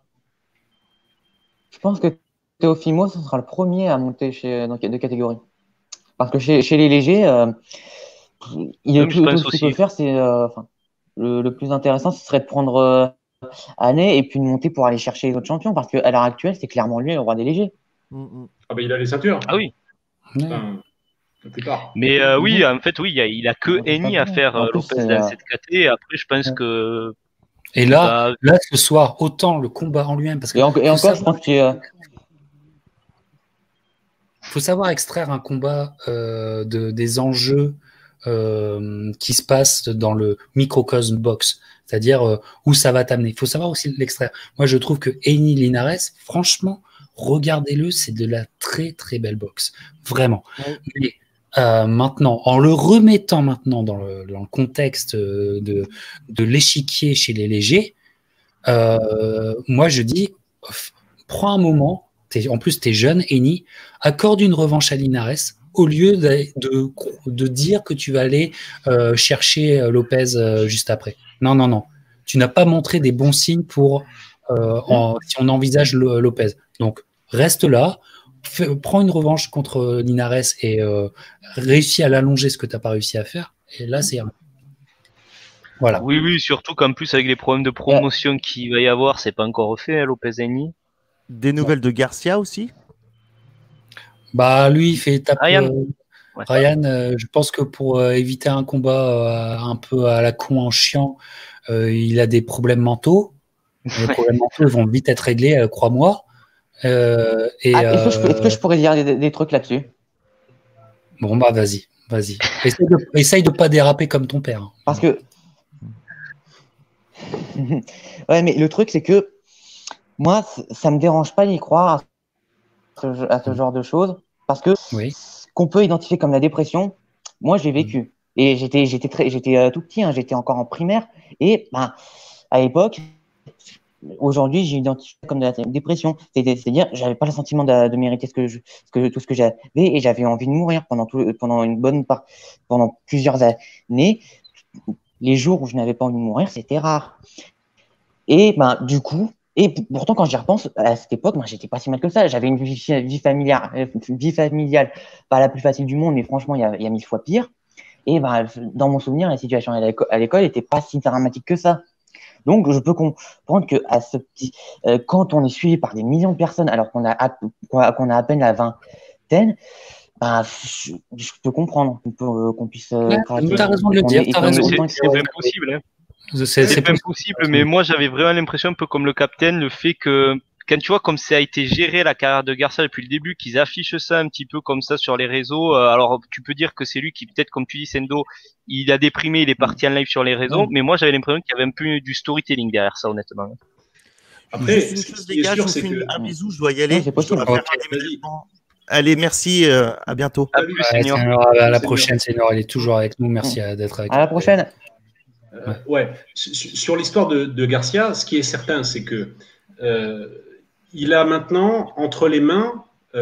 Teofimo, ce sera le premier à monter de catégorie. Parce que chez les légers, tout ce qu'il peut faire, c'est le plus intéressant, ce serait de prendre Année et puis de monter pour aller chercher les autres champions. Parce qu'à l'heure actuelle, c'est clairement lui le roi des légers. Ah il a les ceintures. Ah oui. Enfin, la plupart. Mais en fait, il a que Eni à faire Lopez dans cette caté. Après, je pense que. Et là, ce soir, autant le combat en lui-même, parce que. Et encore, je pense que. Faut savoir extraire un combat des enjeux qui se passent dans le microcosme box, c'est-à-dire où ça va t'amener. Il faut savoir aussi l'extraire. Moi, je trouve que Eni Linares, franchement, regardez-le, c'est de la très très belle boxe, vraiment. Ouais. Mais maintenant, en le remettant maintenant dans le contexte de l'échiquier chez les légers, moi je dis, prends un moment. En plus, tu es jeune, Eni, accorde une revanche à Linares au lieu de dire que tu vas aller chercher Lopez juste après. Non, non, non. Tu n'as pas montré des bons signes pour si on envisage Lopez. Donc, reste là, prends une revanche contre Linares et réussis à l'allonger ce que tu n'as pas réussi à faire. Et là, c'est... Voilà. Oui, oui, surtout qu'en plus, avec les problèmes de promotion qu'il va y avoir, c'est pas encore refait, hein, Lopez Eni. Des nouvelles de Garcia aussi? Bah, lui, il fait étape. Ryan, Ryan, je pense que pour éviter un combat un peu à la con en chiant, il a des problèmes mentaux. Les problèmes mentaux ils vont vite être réglés, crois-moi. Est-ce que je pourrais dire des trucs là-dessus? Bon, bah, vas-y. Essaye de pas déraper comme ton père. Parce que. Ouais, mais le truc, c'est que moi, ça me dérange pas d'y croire à ce genre de choses. Parce que ce qu'on peut identifier comme la dépression, moi, j'ai vécu. Et j'étais tout petit, hein, j'étais encore en primaire. Et à l'époque, aujourd'hui, j'ai identifié comme de la dépression. C'est-à-dire, j'avais pas le sentiment de mériter tout ce que j'avais et j'avais envie de mourir pendant plusieurs années. Les jours où je n'avais pas envie de mourir, c'était rare. Et du coup, et pourtant, quand j'y repense, à cette époque, j'étais pas si mal que ça. J'avais une vie familiale pas la plus facile du monde, mais franchement, il y a 1000 fois pire. Et dans mon souvenir, la situation à l'école n'était pas si dramatique que ça. Donc, je peux comprendre que quand on est suivi par des millions de personnes, alors qu'on a à peine la vingtaine, je peux comprendre qu'on puisse. T'as raison de le dire. C'est même possible. Hein. C'est même possible, mais moi j'avais vraiment l'impression, un peu comme le capitaine, le fait que quand tu vois comme ça a été géré la carrière de Garcia depuis le début, qu'ils affichent ça un petit peu comme ça sur les réseaux. Alors tu peux dire que c'est lui qui, peut-être comme tu dis Sendo, il a déprimé, il est parti en live sur les réseaux, mais moi j'avais l'impression qu'il y avait un peu du storytelling derrière ça, honnêtement. Après, les gars, je vous fais un bisou, je dois y aller. Allez, merci, à bientôt. À plus, Seigneur. À la prochaine, Seigneur, elle est toujours avec nous. Merci d'être avec nous. À la prochaine. Sur l'histoire de Garcia, ce qui est certain, c'est que il a maintenant entre les mains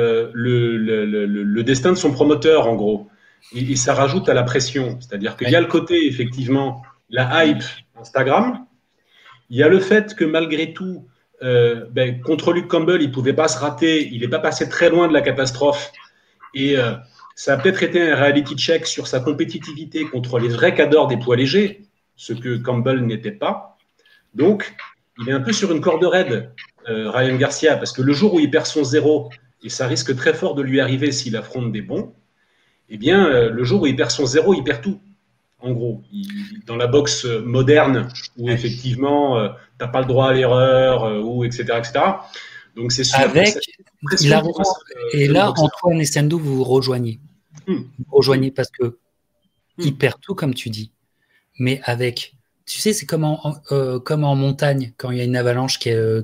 le destin de son promoteur, en gros. Et ça rajoute à la pression. C'est-à-dire qu'il y a le côté, effectivement, la hype Instagram. Il y a le fait que malgré tout, contre Luke Campbell, il ne pouvait pas se rater. Il n'est pas passé très loin de la catastrophe. Et ça a peut-être été un reality check sur sa compétitivité contre les vrais cadors des poids légers, ce que Campbell n'était pas. Donc, il est un peu sur une corde raide, Ryan Garcia, parce que le jour où il perd son zéro, et ça risque très fort de lui arriver s'il affronte des bons, eh bien, le jour où il perd son zéro, il perd tout. En gros, dans la boxe moderne, où effectivement, tu n'as pas le droit à l'erreur, etc., etc. Donc, c'est sûr il a raison. Et là, Antoine et Sendo, vous vous rejoignez. Vous rejoignez parce que il perd tout, comme tu dis. Mais avec, tu sais, c'est comme en montagne, quand il y a une avalanche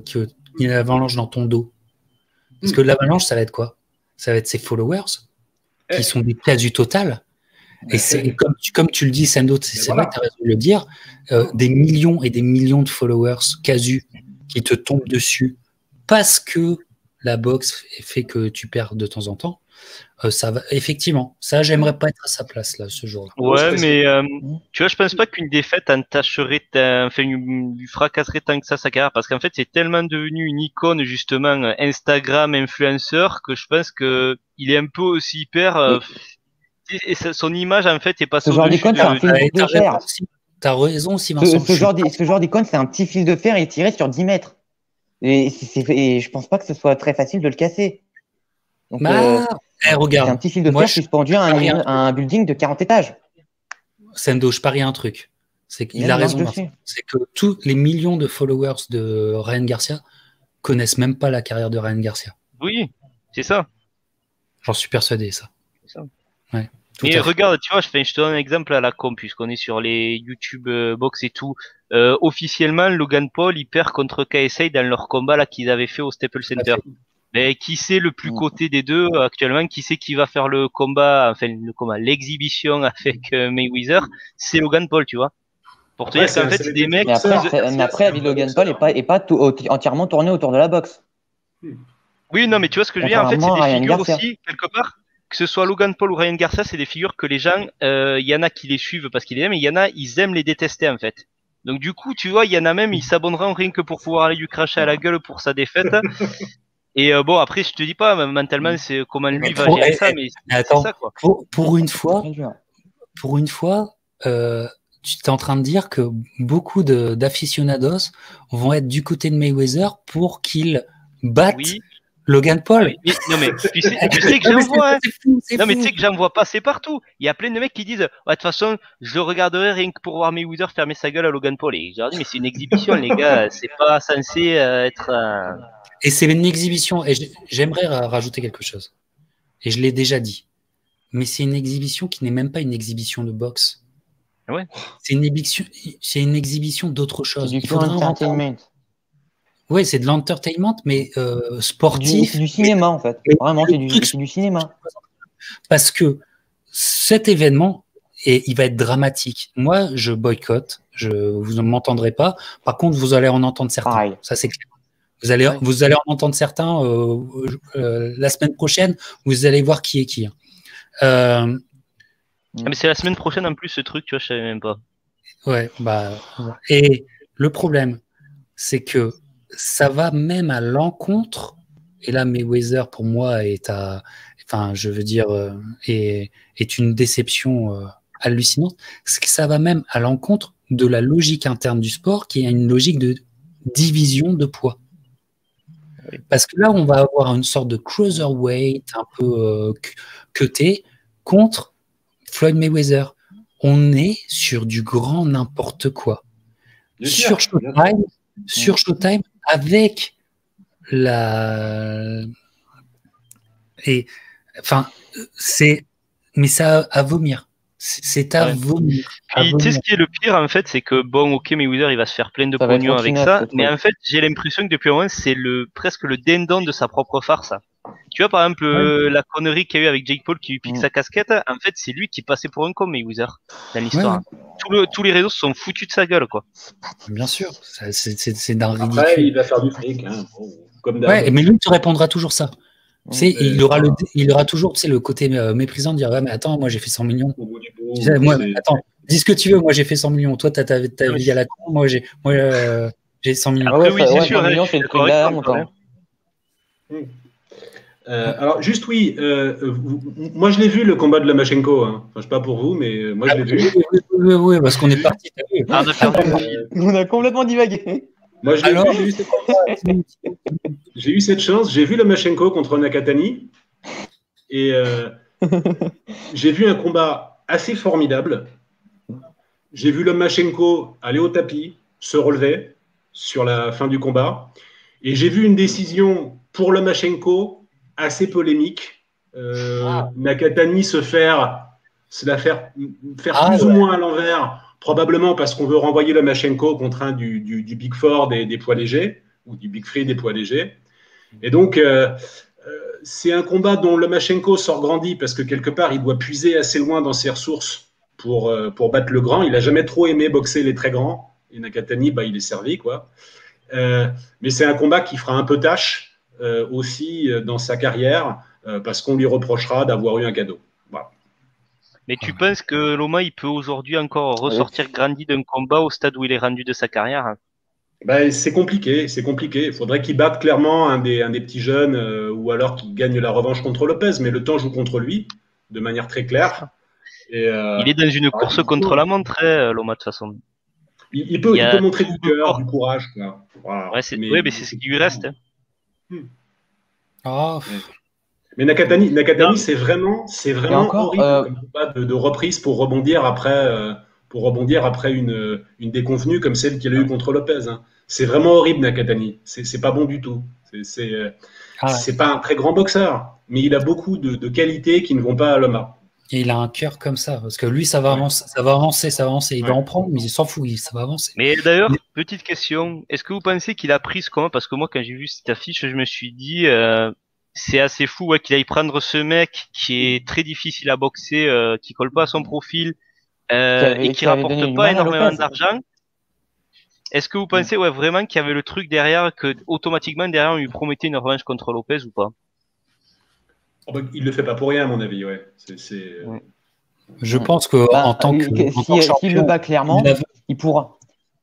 une avalanche dans ton dos. Parce que l'avalanche, ça va être quoi? Ça va être ses followers, qui sont des casus total. Et c'est comme tu le dis, Sendo, c'est vrai que tu as raison de le dire, des millions et des millions de followers casus qui te tombent dessus parce que la boxe fait que tu perds de temps en temps. Ça va, effectivement, ça, j'aimerais pas être à sa place là ce jour-là. Ouais, mais tu vois, je pense pas qu'une défaite entacherait, lui fracasserait tant que ça sa carrière, parce qu'en fait, c'est tellement devenu une icône justement Instagram influenceur que je pense que il est un peu aussi hyper. Et son image en fait est passée. Ce genre d'icône, c'est un fil de fer. T'as raison aussi, Vincent. Ce genre d'icône, c'est un petit fil de fer étiré sur 10 mètres. Et je pense pas que ce soit très facile de le casser. Donc, regarde. C'est un petit fil de fer suspendu à un building de 40 étages. Sendo, je parie un truc. C'est qu'il a raison. C'est que tous les millions de followers de Ryan Garcia connaissent même pas la carrière de Ryan Garcia. Oui, c'est ça. J'en suis persuadé, ça. C'est ça. Ouais. Mais regarde, tu vois, je te donne un exemple à la com, puisqu'on est sur les YouTube box et tout. Officiellement, Logan Paul, il perd contre KSI dans leur combat là qu'ils avaient fait au Staples Center. Mais qui c'est le plus coté des deux actuellement? Qui c'est qui va faire le combat, l'exhibition avec Mayweather? C'est Logan Paul, tu vois. Pour te dire qu'en fait, c'est des mecs. Mais après, la vie de Logan Paul est pas entièrement tournée autour de la boxe. Oui, non, mais tu vois ce que je veux dire, en fait, c'est Contrairement à des Ryan figures Garcia. aussi, quelque part, que ce soit Logan Paul ou Ryan Garcia, c'est des figures que les gens, il y en a qui les suivent parce qu'ils les aiment, et il y en a, ils aiment les détester, en fait. Donc du coup, tu vois, il y en a même, ils s'abonneront rien que pour pouvoir aller lui cracher à la gueule pour sa défaite. Et bon, après, je te dis pas, mentalement, c'est comment lui va gérer ça, mais c'est Attends, ça, quoi. pour une fois, tu es en train de dire que beaucoup d'aficionados vont être du côté de Mayweather pour qu'il batte Oui. Logan Paul. Mais, non, mais tu sais que j'en vois, hein. Non, mais tu sais que j'en vois passer partout. Il y a plein de mecs qui disent, ouais, de toute façon, je le regarderai rien que pour voir Mayweather fermer sa gueule à Logan Paul. Et je leur dis, mais c'est une exhibition, les gars, c'est pas censé être. Et c'est une exhibition, et j'aimerais rajouter quelque chose. Et je l'ai déjà dit. Mais c'est une exhibition qui n'est même pas une exhibition de boxe. Ouais. C'est une exhibition d'autre chose. C'est du Il faudra entertainment. Oui, c'est de l'entertainment, mais sportif. C'est du cinéma, en fait. Vraiment, c'est du cinéma. Parce que cet événement, il va être dramatique. Moi, je boycotte. Vous ne m'entendrez pas. Par contre, vous allez en entendre certains. Pareil. Ça, c'est clair. Vous allez en entendre certains la semaine prochaine. Vous allez voir qui est qui. Mais c'est la semaine prochaine en plus, ce truc, tu vois, je savais même pas. Ouais, et le problème, c'est que ça va même à l'encontre, et là Mayweather pour moi est une déception hallucinante, c'est que ça va même à l'encontre de la logique interne du sport, qui est une logique de division de poids. Parce que là, on va avoir une sorte de cruiserweight un peu cuté contre Floyd Mayweather. On est sur du grand n'importe quoi. Sur Showtime, avec mais ça à vomir. C'est à vomir. Puis tu sais ce qui est le pire en fait, c'est que bon, ok, Mayweather il va se faire plein de Ça va être pognon avec trottinette, ça, cette mais fois. en fait j'ai l'impression que depuis un moment c'est presque le dindon de sa propre farce. Tu vois par exemple la connerie qu'il y a eu avec Jake Paul qui lui pique sa casquette, en fait c'est lui qui passait pour un con Mayweather dans l'histoire. Tous les réseaux se sont foutus de sa gueule quoi. Bien sûr, c'est d'un ridicule. Après, il va faire du fric, hein, comme d'hab. Ouais, mais lui te répondra toujours ça. Tu sais, il aura toujours le côté méprisant de dire ouais mais attends, moi j'ai fait 100 millions. Tu sais, moi, attends, dis ce que tu veux, moi j'ai fait 100 millions. Toi t'as ta vie à la con, moi j'ai 100 millions. Ah ouais, oui, c'est sûr, 100 millions, c'est le prix de la honte. Alors juste moi je l'ai vu le combat de Lomachenko, hein. Enfin, je sais pas pour vous, mais moi je l'ai vu. Oui, parce qu'on est parti. On a complètement divagué. Moi je l'ai vu, j'ai eu cette chance, j'ai vu Lomachenko contre Nakatani et j'ai vu un combat assez formidable. J'ai vu Lomachenko aller au tapis, se relever sur la fin du combat, et j'ai vu une décision pour Lomachenko assez polémique. Nakatani se la faire plus ou moins à l'envers, probablement parce qu'on veut renvoyer Lomachenko contre un du Big Four des poids légers, ou du Big Free des poids légers. Et donc, c'est un combat dont Lomachenko sort grandi, parce que quelque part, il doit puiser assez loin dans ses ressources pour battre le grand. Il n'a jamais trop aimé boxer les très grands. Et Nakatani, il est servi, quoi. Mais c'est un combat qui fera un peu tâche aussi dans sa carrière, parce qu'on lui reprochera d'avoir eu un cadeau. Voilà. Mais tu penses que Loma il peut aujourd'hui encore ressortir grandi d'un combat au stade où il est rendu de sa carrière? C'est compliqué. Il faudrait qu'il batte clairement un des petits jeunes, ou alors qu'il gagne la revanche contre Lopez, mais le temps joue contre lui de manière très claire. Et, il est dans une course contre la montre, Loma, de toute façon. Il peut montrer du cœur, du courage. Voilà. Ouais, mais c'est ce qui lui reste. Mais Nakatani, c'est vraiment horrible comme combat de reprise pour rebondir après une déconvenue comme celle qu'il a eue contre Lopez. Hein. C'est vraiment horrible, Nakatani. C'est pas bon du tout. C'est pas un très grand boxeur, mais il a beaucoup de qualités qui ne vont pas à Loma. Et il a un cœur comme ça, parce que lui, ça va avancer. Il va en prendre, mais il s'en fout, ça va avancer. Mais d'ailleurs, petite question, est-ce que vous pensez qu'il a pris ce combat? Parce que moi, quand j'ai vu cette affiche, je me suis dit, c'est assez fou qu'il aille prendre ce mec qui est très difficile à boxer, qui colle pas à son profil, et qui rapporte pas énormément d'argent. Est-ce que vous pensez vraiment qu'il y avait le truc derrière, que automatiquement derrière on lui promettait une revanche contre Lopez ou pas? Oh, bah, il le fait pas pour rien, à mon avis, ouais. Je pense que en tant que s'il champion, le bat clairement, il pourra.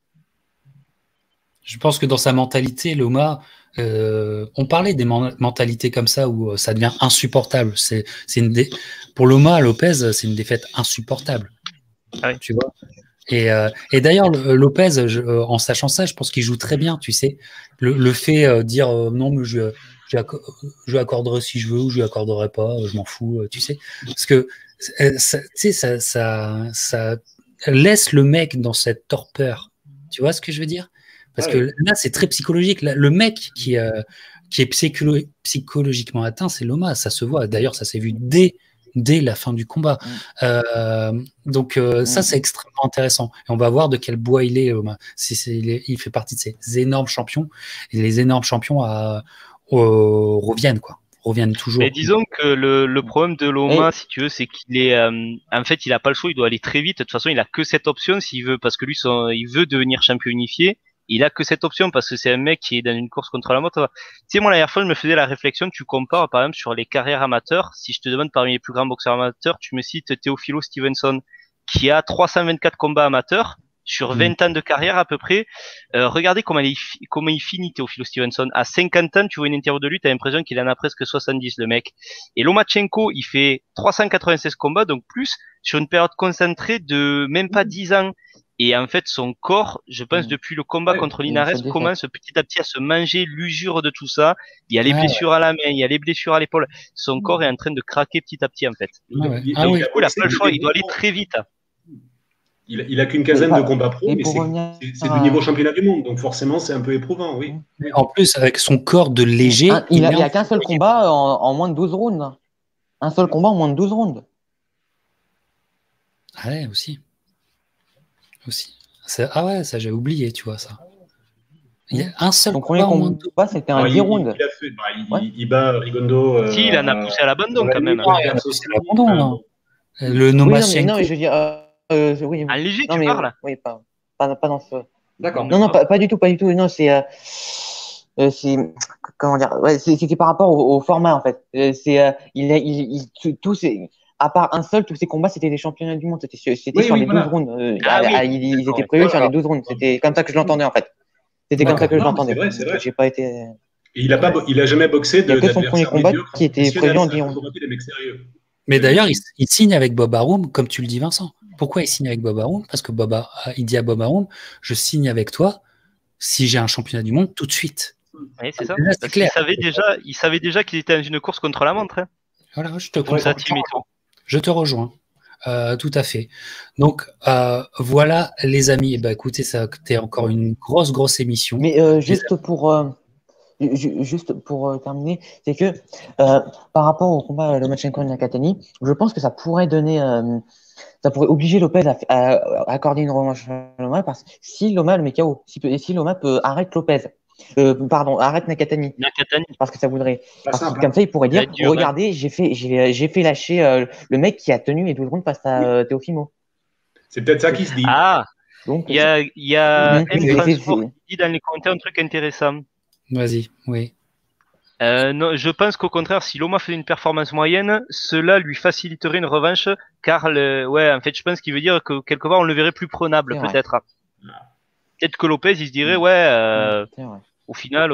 je pense que dans sa mentalité, Loma, on parlait des mentalités comme ça où ça devient insupportable. Pour Loma, Lopez, c'est une défaite insupportable. Ah oui. Tu vois. Et d'ailleurs, Lopez, en sachant ça, je pense qu'il joue très bien. Tu sais, le fait dire non, mais je lui accorderai si je veux ou je lui accorderai pas, je m'en fous. Tu sais, parce que tu sais, ça laisse le mec dans cette torpeur. Tu vois ce que je veux dire? Parce que là, c'est très psychologique. Là, le mec qui est psychologiquement atteint, c'est Loma. Ça se voit. D'ailleurs, ça s'est vu dès la fin du combat. Donc, ça, c'est extrêmement intéressant. Et on va voir de quel bois il est, Loma. Il fait partie de ces énormes champions. Et les énormes champions reviennent, quoi. Reviennent toujours. Mais disons que le problème de Loma, si tu veux, c'est qu'il est, en fait, il a pas le choix, il doit aller très vite. De toute façon, il a que cette option s'il veut, parce que lui, il veut devenir champion unifié. Il a que cette option parce que c'est un mec qui est dans une course contre la montre. Tu sais, moi, la dernière fois, je me faisais la réflexion, tu compares, par exemple, sur les carrières amateurs. Si je te demande parmi les plus grands boxeurs amateurs, tu me cites Teofilo Stevenson, qui a 324 combats amateurs sur 20 ans de carrière à peu près. Regardez comment il finit, Teofilo Stevenson. À 50 ans, tu vois une interview de lui, t'as l'impression qu'il en a presque 70, le mec. Et Lomachenko, il fait 396 combats, donc plus, sur une période concentrée de même pas 10 ans. Et en fait, son corps, je pense, depuis le combat contre Linares, commence petit à petit à se manger l'usure de tout ça. Il y a les blessures à la main, il y a les blessures à l'épaule. Son corps est en train de craquer petit à petit, en fait. Du coup, il a pas le choix, il doit aller très vite. Il a qu'une quinzaine de combats pro, mais c'est du niveau championnat du monde, donc forcément, c'est un peu éprouvant, oui. Mais en plus, avec son corps de léger... Il a qu'un seul combat en moins de 12 rounds. Un seul combat en moins de 12 rounds. Ah ouais, aussi. Ah ouais, ça j'avais oublié, tu vois ça. Il y a un seul combat en moins de 12 rounds, c'était un 10 rounds. Il bat Rigondo. Si, il en a poussé à l'abandon quand même. Il a poussé à l'abandon. Le Lomachenko. Non, mais je veux dire... oui, un léger, tu parles? Oui, pas dans ce... D'accord. Non, pas du tout. Non, c'est... comment dire, c'était par rapport au format en fait. À part un seul, tous ces combats c'était des championnats du monde. C'était sur les 12 rounds. Ils étaient prévus sur les 12 rounds. C'était comme ça que je l'entendais en fait. C'était comme ça que je l'entendais. C'est vrai. J'ai pas été. Et il a jamais boxé de. Il y a que son premier combat qui était prévu en 10 rounds. Mais d'ailleurs, il signe avec Bob Arum, comme tu le dis, Vincent. Pourquoi il signe avec Bob Arum? Parce que il dit à Bob Arum, je signe avec toi si j'ai un championnat du monde tout de suite. Oui, c'est ça. Là, c'est clair. Il savait déjà qu'il était dans une course contre la montre. Hein. Voilà, je te comprends. Je te rejoins. Tout à fait. Donc, voilà, les amis. Eh ben, écoutez, ça a été encore une grosse émission. Mais juste pour terminer, c'est que par rapport au combat Lomachenko et Nakatani, je pense que ça pourrait donner, ça pourrait obliger Lopez à accorder une revanche à Loma, parce que si Loma le met KO, si Loma peut arrêter Lopez, arrête Nakatani, parce que ça voudrait, comme ça il pourrait dire, regardez, j'ai fait lâcher le mec qui a tenu les 12 rounds face à Teofimo. C'est peut-être ça qui se dit. Ah, donc il y a M-Transport qui dit dans les commentaires un truc intéressant. Vas-y, oui. Non, je pense qu'au contraire, si Loma faisait une performance moyenne, cela lui faciliterait une revanche, car en fait, je pense qu'il veut dire que quelque part on le verrait plus prenable, peut-être. Peut-être que Lopez, il se dirait, au final,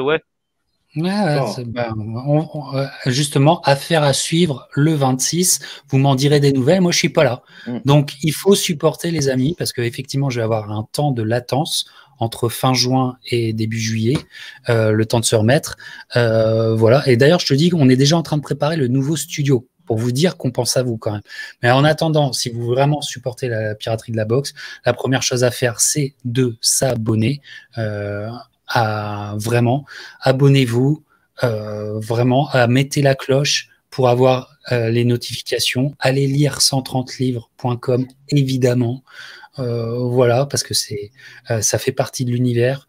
justement, affaire à suivre le 26. Vous m'en direz des nouvelles. Moi, je suis pas là. Donc, il faut supporter, les amis, parce qu'effectivement, je vais avoir un temps de latence entre fin juin et début juillet, le temps de se remettre. Voilà. Et d'ailleurs, je te dis qu'on est déjà en train de préparer le nouveau studio pour vous dire qu'on pense à vous quand même. Mais en attendant, si vous vraiment supportez la piraterie de la boxe, la première chose à faire, c'est de s'abonner. Vraiment, abonnez-vous, vraiment, mettez la cloche pour avoir les notifications. Allez lire 130livres.com, évidemment. Voilà, parce que ça fait partie de l'univers.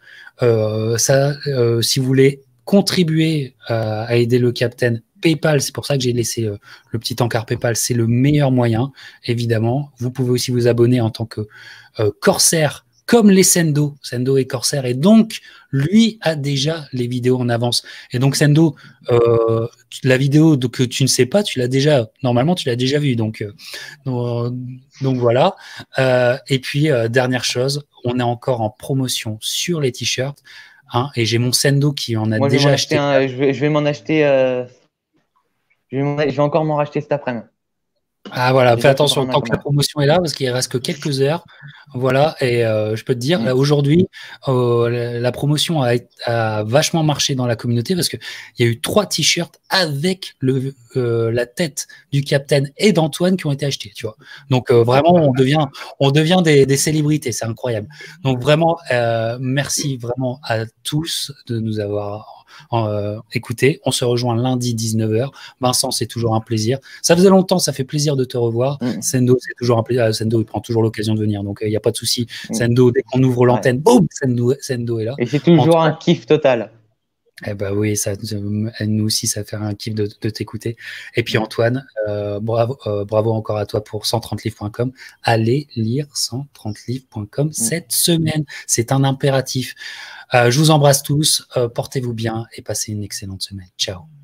Si vous voulez contribuer à aider le Captain, PayPal, c'est pour ça que j'ai laissé le petit encart PayPal, c'est le meilleur moyen, évidemment. Vous pouvez aussi vous abonner en tant que Corsair comme les Sendo et Corsair, et donc lui a déjà les vidéos en avance. Et donc Sendo, la vidéo que tu ne sais pas, tu l'as déjà, normalement tu l'as déjà vue. Donc voilà. Et puis dernière chose, on est encore en promotion sur les t-shirts, hein, et j'ai mon Sendo qui en a Moi, déjà acheté. je vais m'en acheter. Je vais encore m'en racheter cet après-midi. Ah voilà, Déjà, fais attention tant que la promotion est là, parce qu'il reste que quelques heures. Voilà, et je peux te dire, là, aujourd'hui, la promotion a vachement marché dans la communauté, parce qu'il y a eu 3 t-shirts avec la tête du Capitaine et d'Antoine qui ont été achetés, tu vois. Donc vraiment, on devient des célébrités, c'est incroyable. Donc vraiment, merci vraiment à tous de nous avoir écoutez, on se rejoint lundi 19h. Vincent, c'est toujours un plaisir. Ça faisait longtemps, ça fait plaisir de te revoir. Sendo, c'est toujours un plaisir. Sendo, il prend toujours l'occasion de venir, donc il n'y a pas de souci. Sendo, dès qu'on ouvre l'antenne, boum, Sendo est là. Et c'est toujours un kiff total. Eh ben oui, nous aussi, ça fait un kiff de t'écouter. Et puis Antoine, bravo encore à toi pour 130livres.com. Allez lire 130livres.com cette semaine. C'est un impératif. Je vous embrasse tous, portez-vous bien et passez une excellente semaine. Ciao.